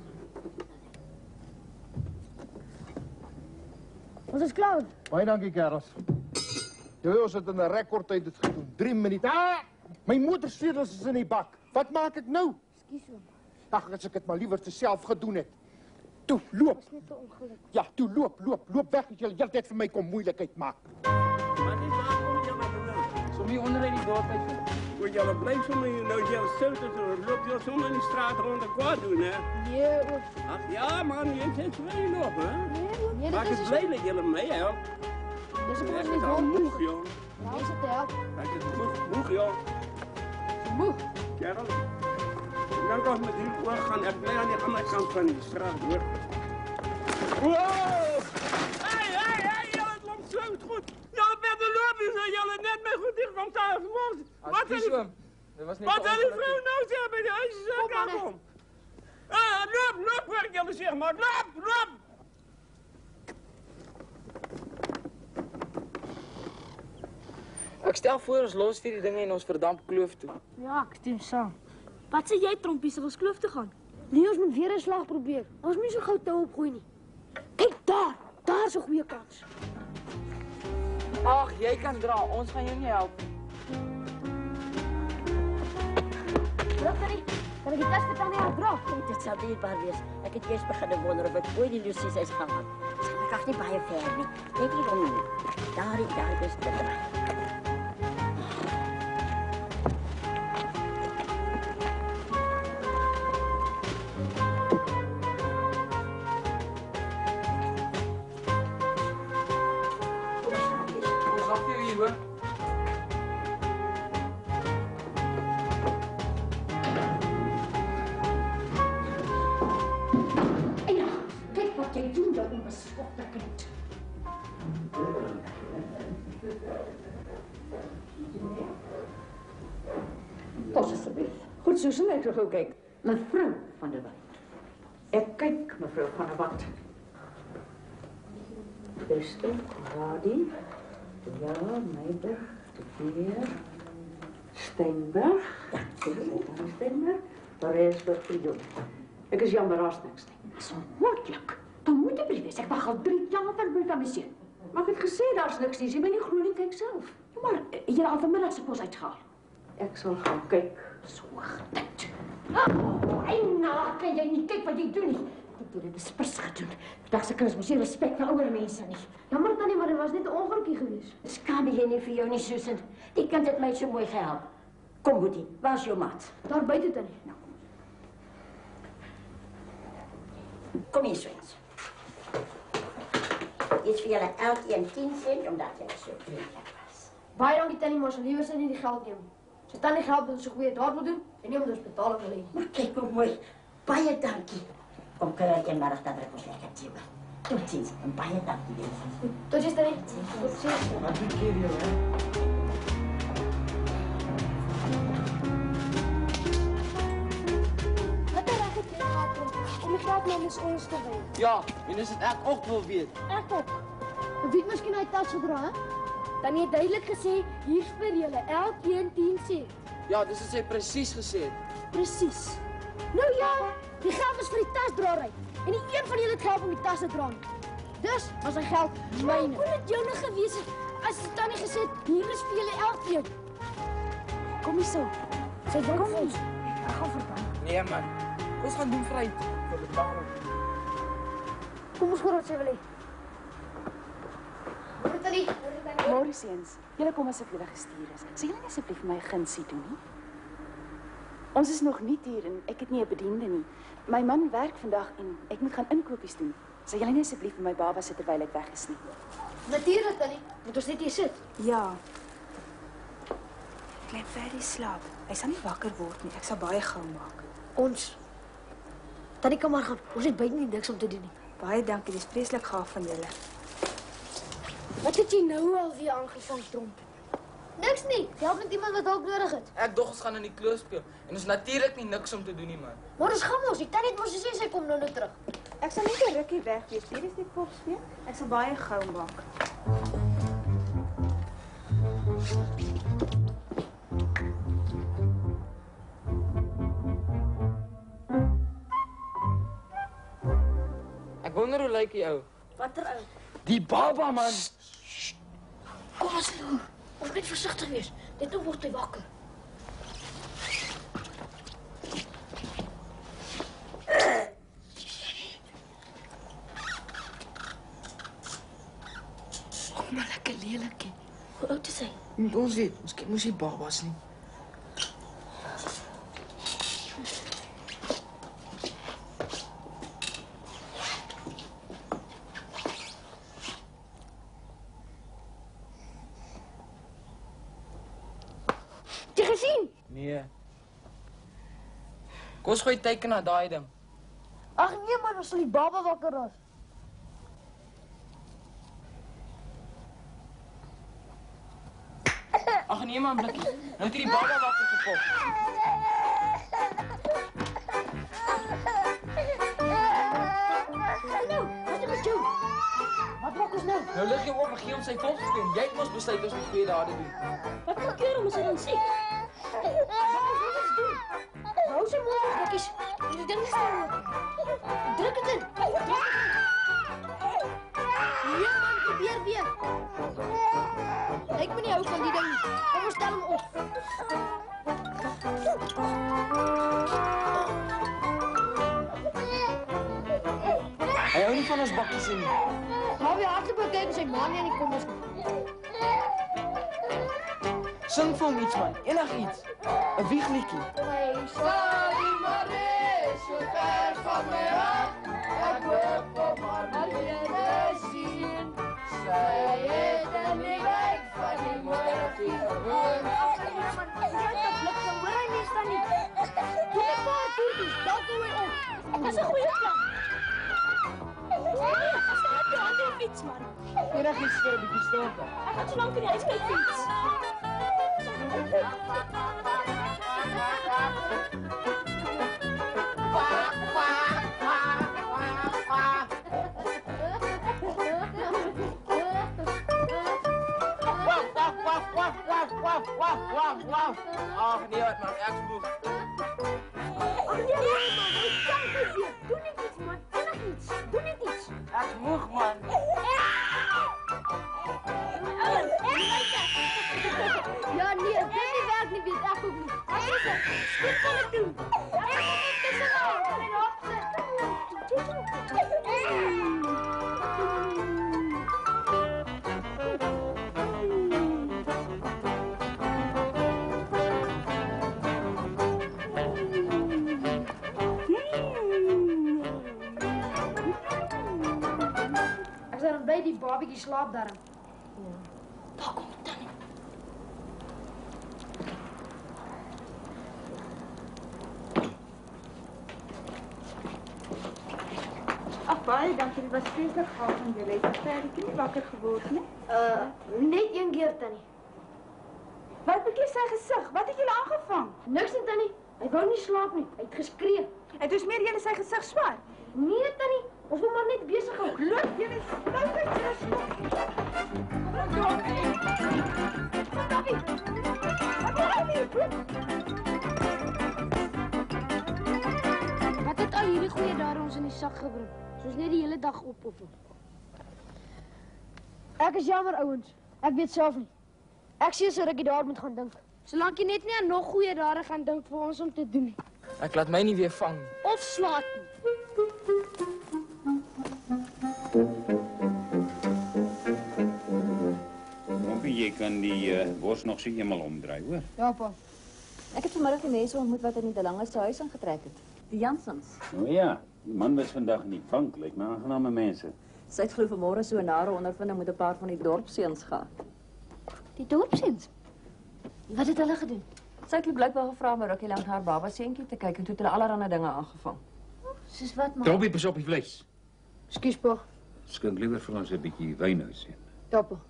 S14: Ons is klaar.
S15: Baie dankie kerels. Jy weet ons het in 'n rekordtyd dit gedoen. 3 minute. Ah! My motorsleutels is in die bak. Wat maak ek nou?
S14: Ekskuus oom.
S15: Ag, as ek dit maar liewer self gedoen het. Toe, loop.
S14: Dis net 'n ongeluk.
S15: Ja, toe loop weg dat jy heeltyd vir my kom moeilikheid maak.
S11: Som jy onder in die dorp uit.
S16: Moet jy bly sommer nou jy sout te loop jy sommer in die straat rond en kwaad doen hè?
S14: Nee, oom.
S16: Ag ja man, jy sê jy nog hè?
S14: Nee,
S16: maar ek is bly dat jy my help.
S14: Dis
S16: Ek
S14: mos
S16: is
S14: nie
S16: al
S14: goed.
S16: moeg joh.
S14: Mense te help.
S16: Ek is moeg joh.
S14: Moeg.
S16: Kerel. Dan kan met hier oor gaan. Ek bly aan die ander kant van die straat hoor. Wow! Hey, julle klomp sloot goed. Julle verder loop nie so julle net my goed hier van thuis mos. Wat is dit? Wat wil die vrou nou sê by die huis? Kom. Loop hoor ek julle sê maar. Loop.
S11: Ek stel voor ons los vir die dinge en ons verdamp kloof toe.
S4: Ja, ek stem saam. Wat sê jy, Trompie, sal ons kloof toe gaan?
S14: Nee, ons moet weer 'n slag probeer. Ons moet nie so gou tou opgooi nie. Kyk daar. Daar's 'n goeie kans.
S11: Ag, jy kan dra. Ons gaan jou nie help.
S14: Rukkerie, kan ek die tas vir Tanya dra?
S19: Dit sal dierbaar wees. Ek het eers begin wonder of ek ooit die Lucies is gaan hap. Sy mag nie baie ver nie. Net hier om. Daar is dit draai.
S18: Pas asseblief. Goed, Susan, ek sal gou kyk. Mevrou van der Walt. Ek kyk, mevrou van der Walt. Beste, Radie, ja, Meiberg, de Veer, Steinberg, Steinberg, Parijsburg, Friedel. Ek is jammer, haast niks nie. Dis onmoontlik. Dan moet die brief wees. Ek wag al 3 jaar vir brief aan my seun. Maar ek het gesê daar's niks nie. Jy moet nie glo nie, kyk self. Ja, maar jy het al vanmiddag se pos uitgehaal. Ek sal gaan kyk. So gedit. Eina, kan jy nie kyk wat jy doen nie? Ek het dit bespris gedoen. Vandag se kinders mos nie respek vir ouer mense nie.
S14: Jammer tannie, maar dit was net 'n ongelukkie geweest.
S18: Skaam jy nie vir jou nie, Susan? Die kind het my so mooi gehelp. Kom, Boetie, waar's jou maat?
S14: Daar buite tannie.
S18: Nou. Kom hier, Swens. Dit is vir julle elkeen 10 cent, omdat julle so vriendelijk was.
S14: Baie dankie tannie, maar sy liewer sy nie die geld neem. Sy tannie geld wil so goeie daad wil doen en nie om ons betaling wil hê.
S18: Maar kyk hoe mooi. Baie dankie. Kom kuier jy middag dan trek ons lekker tee. Tot ziens en baie dankie weer.
S14: Tot ziens tannie. Tot ziens.
S11: Wat doe jy weer, hè?
S14: Wat 'n regte tyd gehad om die geld namens ons te wen.
S11: Ja, en is dit ek ook wil weet.
S14: Ek ook. Wie het miskien uit tas gedra, hè? Dan het duidelik gesê, hier vir julle elkeen 10 cent.
S11: Ja, dis wat sy presies gesê het.
S14: Presies. Nou ja, die geld is vir die tasdraery. En nie een van julle het geld om die tas te dra nie. Dus was sy geld myne. Hoe het jou nou gewees het as die tannie gesê het, hier is vir julle elkeen? Kom hier so. Sy dink vir ons. Ek gaan verby.
S11: Nee man, ons gaan doen vry. Vir betaling.
S14: Kom ons hoor wat sy wil hê.
S21: Môre seuns, julle kom asof julle gestuur is. Sal julle asseblief vir my 'n gunsie doen nie? Ons is nog nie hier en ek het nie 'n bediende nie. My man werk vandag en ek moet gaan inkopies doen. Sal julle net asseblief vir my baba sit terwyl ek weg is nie?
S14: Natuurlik, Tannie. Moet ons net hier sit?
S22: Ja. Klein Ferdy slaap. Hy sal nie wakker word nie. Ek sal baie gou maak.
S14: Ons. Tannie kan maar gaan. Ons het buite nie niks om te doen nie.
S22: Baie dankie. Dis vreeslik gaaf van julle.
S14: Wat het jy nou alweer aangevang, Tromp? Niks nie. Help met iemand wat hulp nodig het.
S11: Ek dog ons gaan in die kloof speel en ons natuurlik nie niks om te doen nie, man.
S14: Maar ons gaan mos. Die tannie het mos gesê sy kom nou terug.
S22: Ek sal net 'n rukkie weg wees. Hier is die pop speel. Ek sal baie gou maak.
S11: Ek wonder hoe lyk die ou.
S14: Watter ou?
S11: Die baba, man.
S14: Kom ons loer. Ons moet versigtig wees. Net nou word hy wakker.
S11: Oh, maar lekker lelikie.
S14: Hoe oud is hy?
S11: Ons weet, ons ken mos nie babas nie. Nee. Kom ons gooi teken na daai ding.
S14: Ag nee man, ons sal die baba wakker raak.
S11: Ag nee man, blikkie. Nou het die baba wakker gepop.
S14: Nou, wat is met jou? Wat maak ons nou?
S11: Nou lig jy op en gee ons sy volgende. Jy het mos besluit ons moet goeie dade doen.
S14: Wat kan keer om ons dan sê? Hou sy mond, blikkies. Die ding staan op. Druk het in. Ja man, probeer weer. Ek moet nie hou van die ding nie. Kom ons stel hom op.
S11: Hy hou nie van ons bakkies nie.
S14: Hou weer hardloop kyk sy ma nie aan die kom is.
S11: Sing vir hom iets man, enigiets. 'n wiegliedjie.
S14: My sorry Marie, so ver van my af. Ek hoop op haar weer sien. Sy het in die wijk van die môre gewoon. Jy het blik van hoor hy nie staan nie. Doe die paar toertjies, dan doe hy op. Dis 'n goeie plan. Nee, ek staan op die ander fiets man.
S11: Enigiets vir 'n bietjie stilte.
S14: Ek gaan so lank in die huis kyk fiets.
S11: Waf. Ach nee, wat man, ek moeg.
S14: Ach ja, man, jy kan dit weer. Doe net iets, man. Ennig iets. Doe net iets.
S11: Ek moeg, man.
S14: Ja, nee, dit werk nie weer. Ek ook nie. Ek kan het doen. Ek kan het tussenaan. En opzet. Bij die babietjie slaap daarin. Ja. Daar komt het dan.
S22: Ach, baie dankie. Dit was vreeslik gaaf van julle. Het jy nie wakker geword, nie?
S14: Net een keer, Tannie.
S22: Wat bekeer sy gesig? Wat het julle aangevang?
S14: Niks nie, Tannie. Hy wou nie slaap nie. Hy het geskree.
S22: En toe smeer julle sy gesig swaar?
S14: Nee, Tannie. Ons moet maar net besig hou.
S22: Loop, julle stout uit julle slok.
S14: Wat het al hierdie goeie dade ons in die sak gebring? Soos net die hele dag opoffer. Ek is jammer, ouens. Ek weet self nie. Ek sê so rukkie daar moet gaan dink. Solank jy net nie aan nog goeie dade gaan dink vir ons om te doen nie.
S11: Ek laat my nie weer vang nie.
S14: Of slaat nie.
S7: Jy kan die bors nog so eenmaal omdraai, hoor?
S14: Ja, pa.
S6: Ek het vanmiddag die mense ontmoet wat in die De Lange se huis aangetrek het. Die Jansens.
S7: O ja, die man was vandag in die bank, lyk my aangename mense.
S6: Sy het glo vanmôre so 'n nare ondervinding met 'n paar van die dorpseuns gehad.
S14: Die dorpseuns? Wat het hulle gedoen?
S6: Sy het blykbaar gevra om 'n rukkie lank haar baba seentjie te kyk en toe het hulle allerlei dinge aangevang.
S14: Soos wat, ma?
S7: Trompie, pas op die vleis.
S14: Skus, pa.
S7: Skink liewer vir ons 'n bietjie wyn uit sien.
S14: Ja, pa.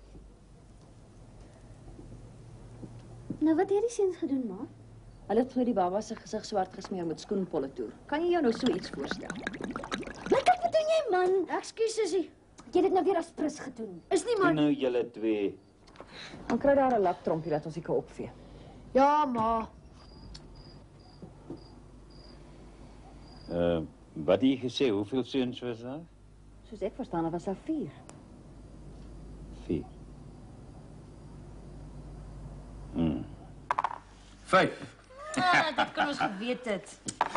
S6: Nou, wat het die seuns gedoen, ma? Hulle het vir die baba se gesig swart gesmeer met skoenpolle toer. Kan jy jou nou so iets voorstel?
S14: Wat doen jy, man? Ekskuus, sussie. Jy het dit nou weer as prins gedoen. Is nie, man.
S7: Nou julle twee.
S6: Dan kry daar 'n laptrompie dat ons hier opvee.
S14: Ja, ma.
S7: Wat het jy gesê? Hoeveel seuns was daar?
S6: Soos ek verstaan, was daar 4.
S7: 4. 5.
S6: Dit kan ons geweet het.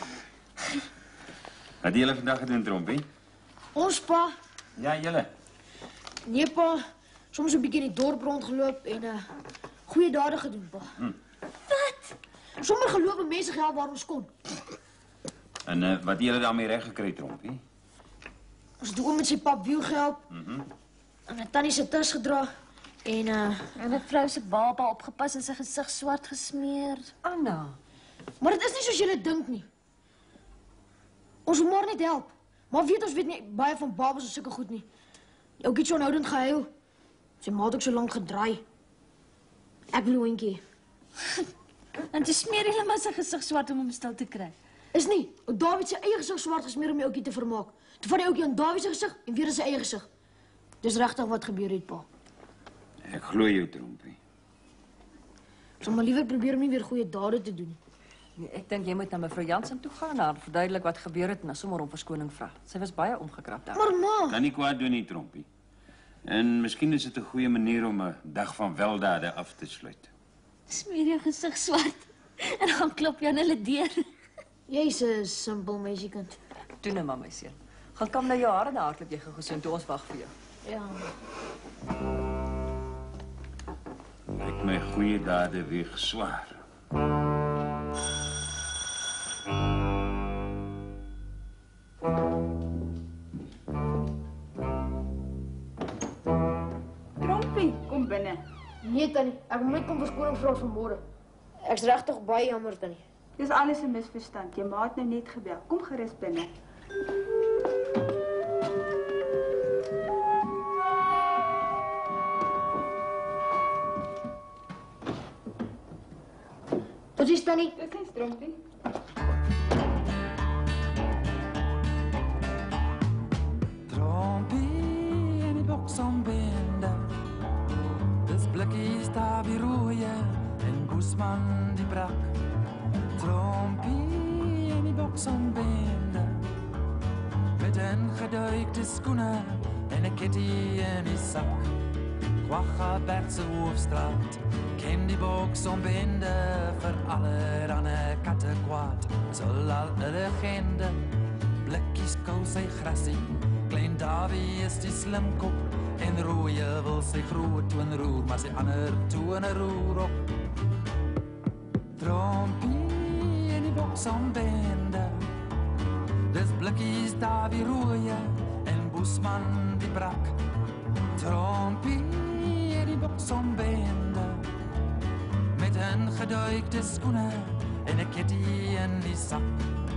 S7: Wat het julle vandag gedoen, Trompie?
S14: Ons, pa.
S7: Ja, julle.
S14: Nee, pa. Soms 'n bietjie in die dorp rondgeloop en goeie dade gedoen, pa. Wat? Sommer geloop en mense gehelp waar ons kon.
S7: En wat het julle daarmee reg gekry, Trompie?
S14: Ons het oom met sy pap wiel gehelp. En 'n tannie se tas gedra. En
S6: 'n vrou se baba opgepas en sy gesig swart gesmeer. Anna.
S14: Maar dit is nie soos julle dink nie. Ons moet maar net help. Maar ons weet nie baie van babas en sulke goed nie. Die ouetjie het so onhoudend gehuil. Sy ma het ook so lank gedraai. Ek wil 'n hondjie.
S6: En toe smeer jy maar sy gesig swart om hom stil te kry.
S14: Is nie. Ou David se eie gesig swart gesmeer om die ouetjie te vermaak. Toe vat die ouetjie aan David se gesig en weer in sy eie gesig. Dis regtig wat gebeur het, pa.
S7: Ek glo jou, Trompie.
S14: Ek sal maar liewer probeer om nie weer goeie dade te doen nie.
S6: Nee, ek dink jy moet na mevrou Jansen toe gaan en haar verduidelik wat gebeur het en sommer om verskoning vra. Sy was baie omgekrap daar.
S14: Maar ma,
S7: Kan nie kwaad doen nie, Trompie. En miskien is dit 'n goeie manier om 'n dag van weldade af te sluit.
S6: Smeer jou gesig swart en dan klop jy aan hulle deur.
S14: Jy's 'n simpel meisiekind.
S6: Toe nou, maar my seun. Gaan kam nou jou hare en hardloop jy gou so toe ons wag vir jou.
S14: Ja.
S7: Lyk my goeie dade weeg swaar.
S22: Trompie, kom binne.
S14: Nee, tannie. Ek moet net kom verskoning vra vanmôre. Ek's regtig baie jammer, tannie.
S22: Dis alles 'n misverstand. Jou ma het nou net gebel. Kom gerus binne.
S14: Jannie.
S21: Dis nie Strompie.
S1: Trompie en die boks om bende. Dis blikkies daar weer rooien en Boesman die brak. Trompie en die boks om bende. Met een geduikte skoene en 'n kitty in die sak. Kwagga Bertse Hoofstraat, ken die boks om bende vir allerhande katte kwaad. Sal al 'n legende, blikkies kou sy grasie. Klein Davie is die slimkop en rooie wil sy groot toon roer, maar sy ander tone roer op. Trompie en die boks om bende. Dis blikkies Davie rooie en Boesman die brak. Trompie en die boks om bende. Met 'n geduikte skoene en 'n kitty in die sak.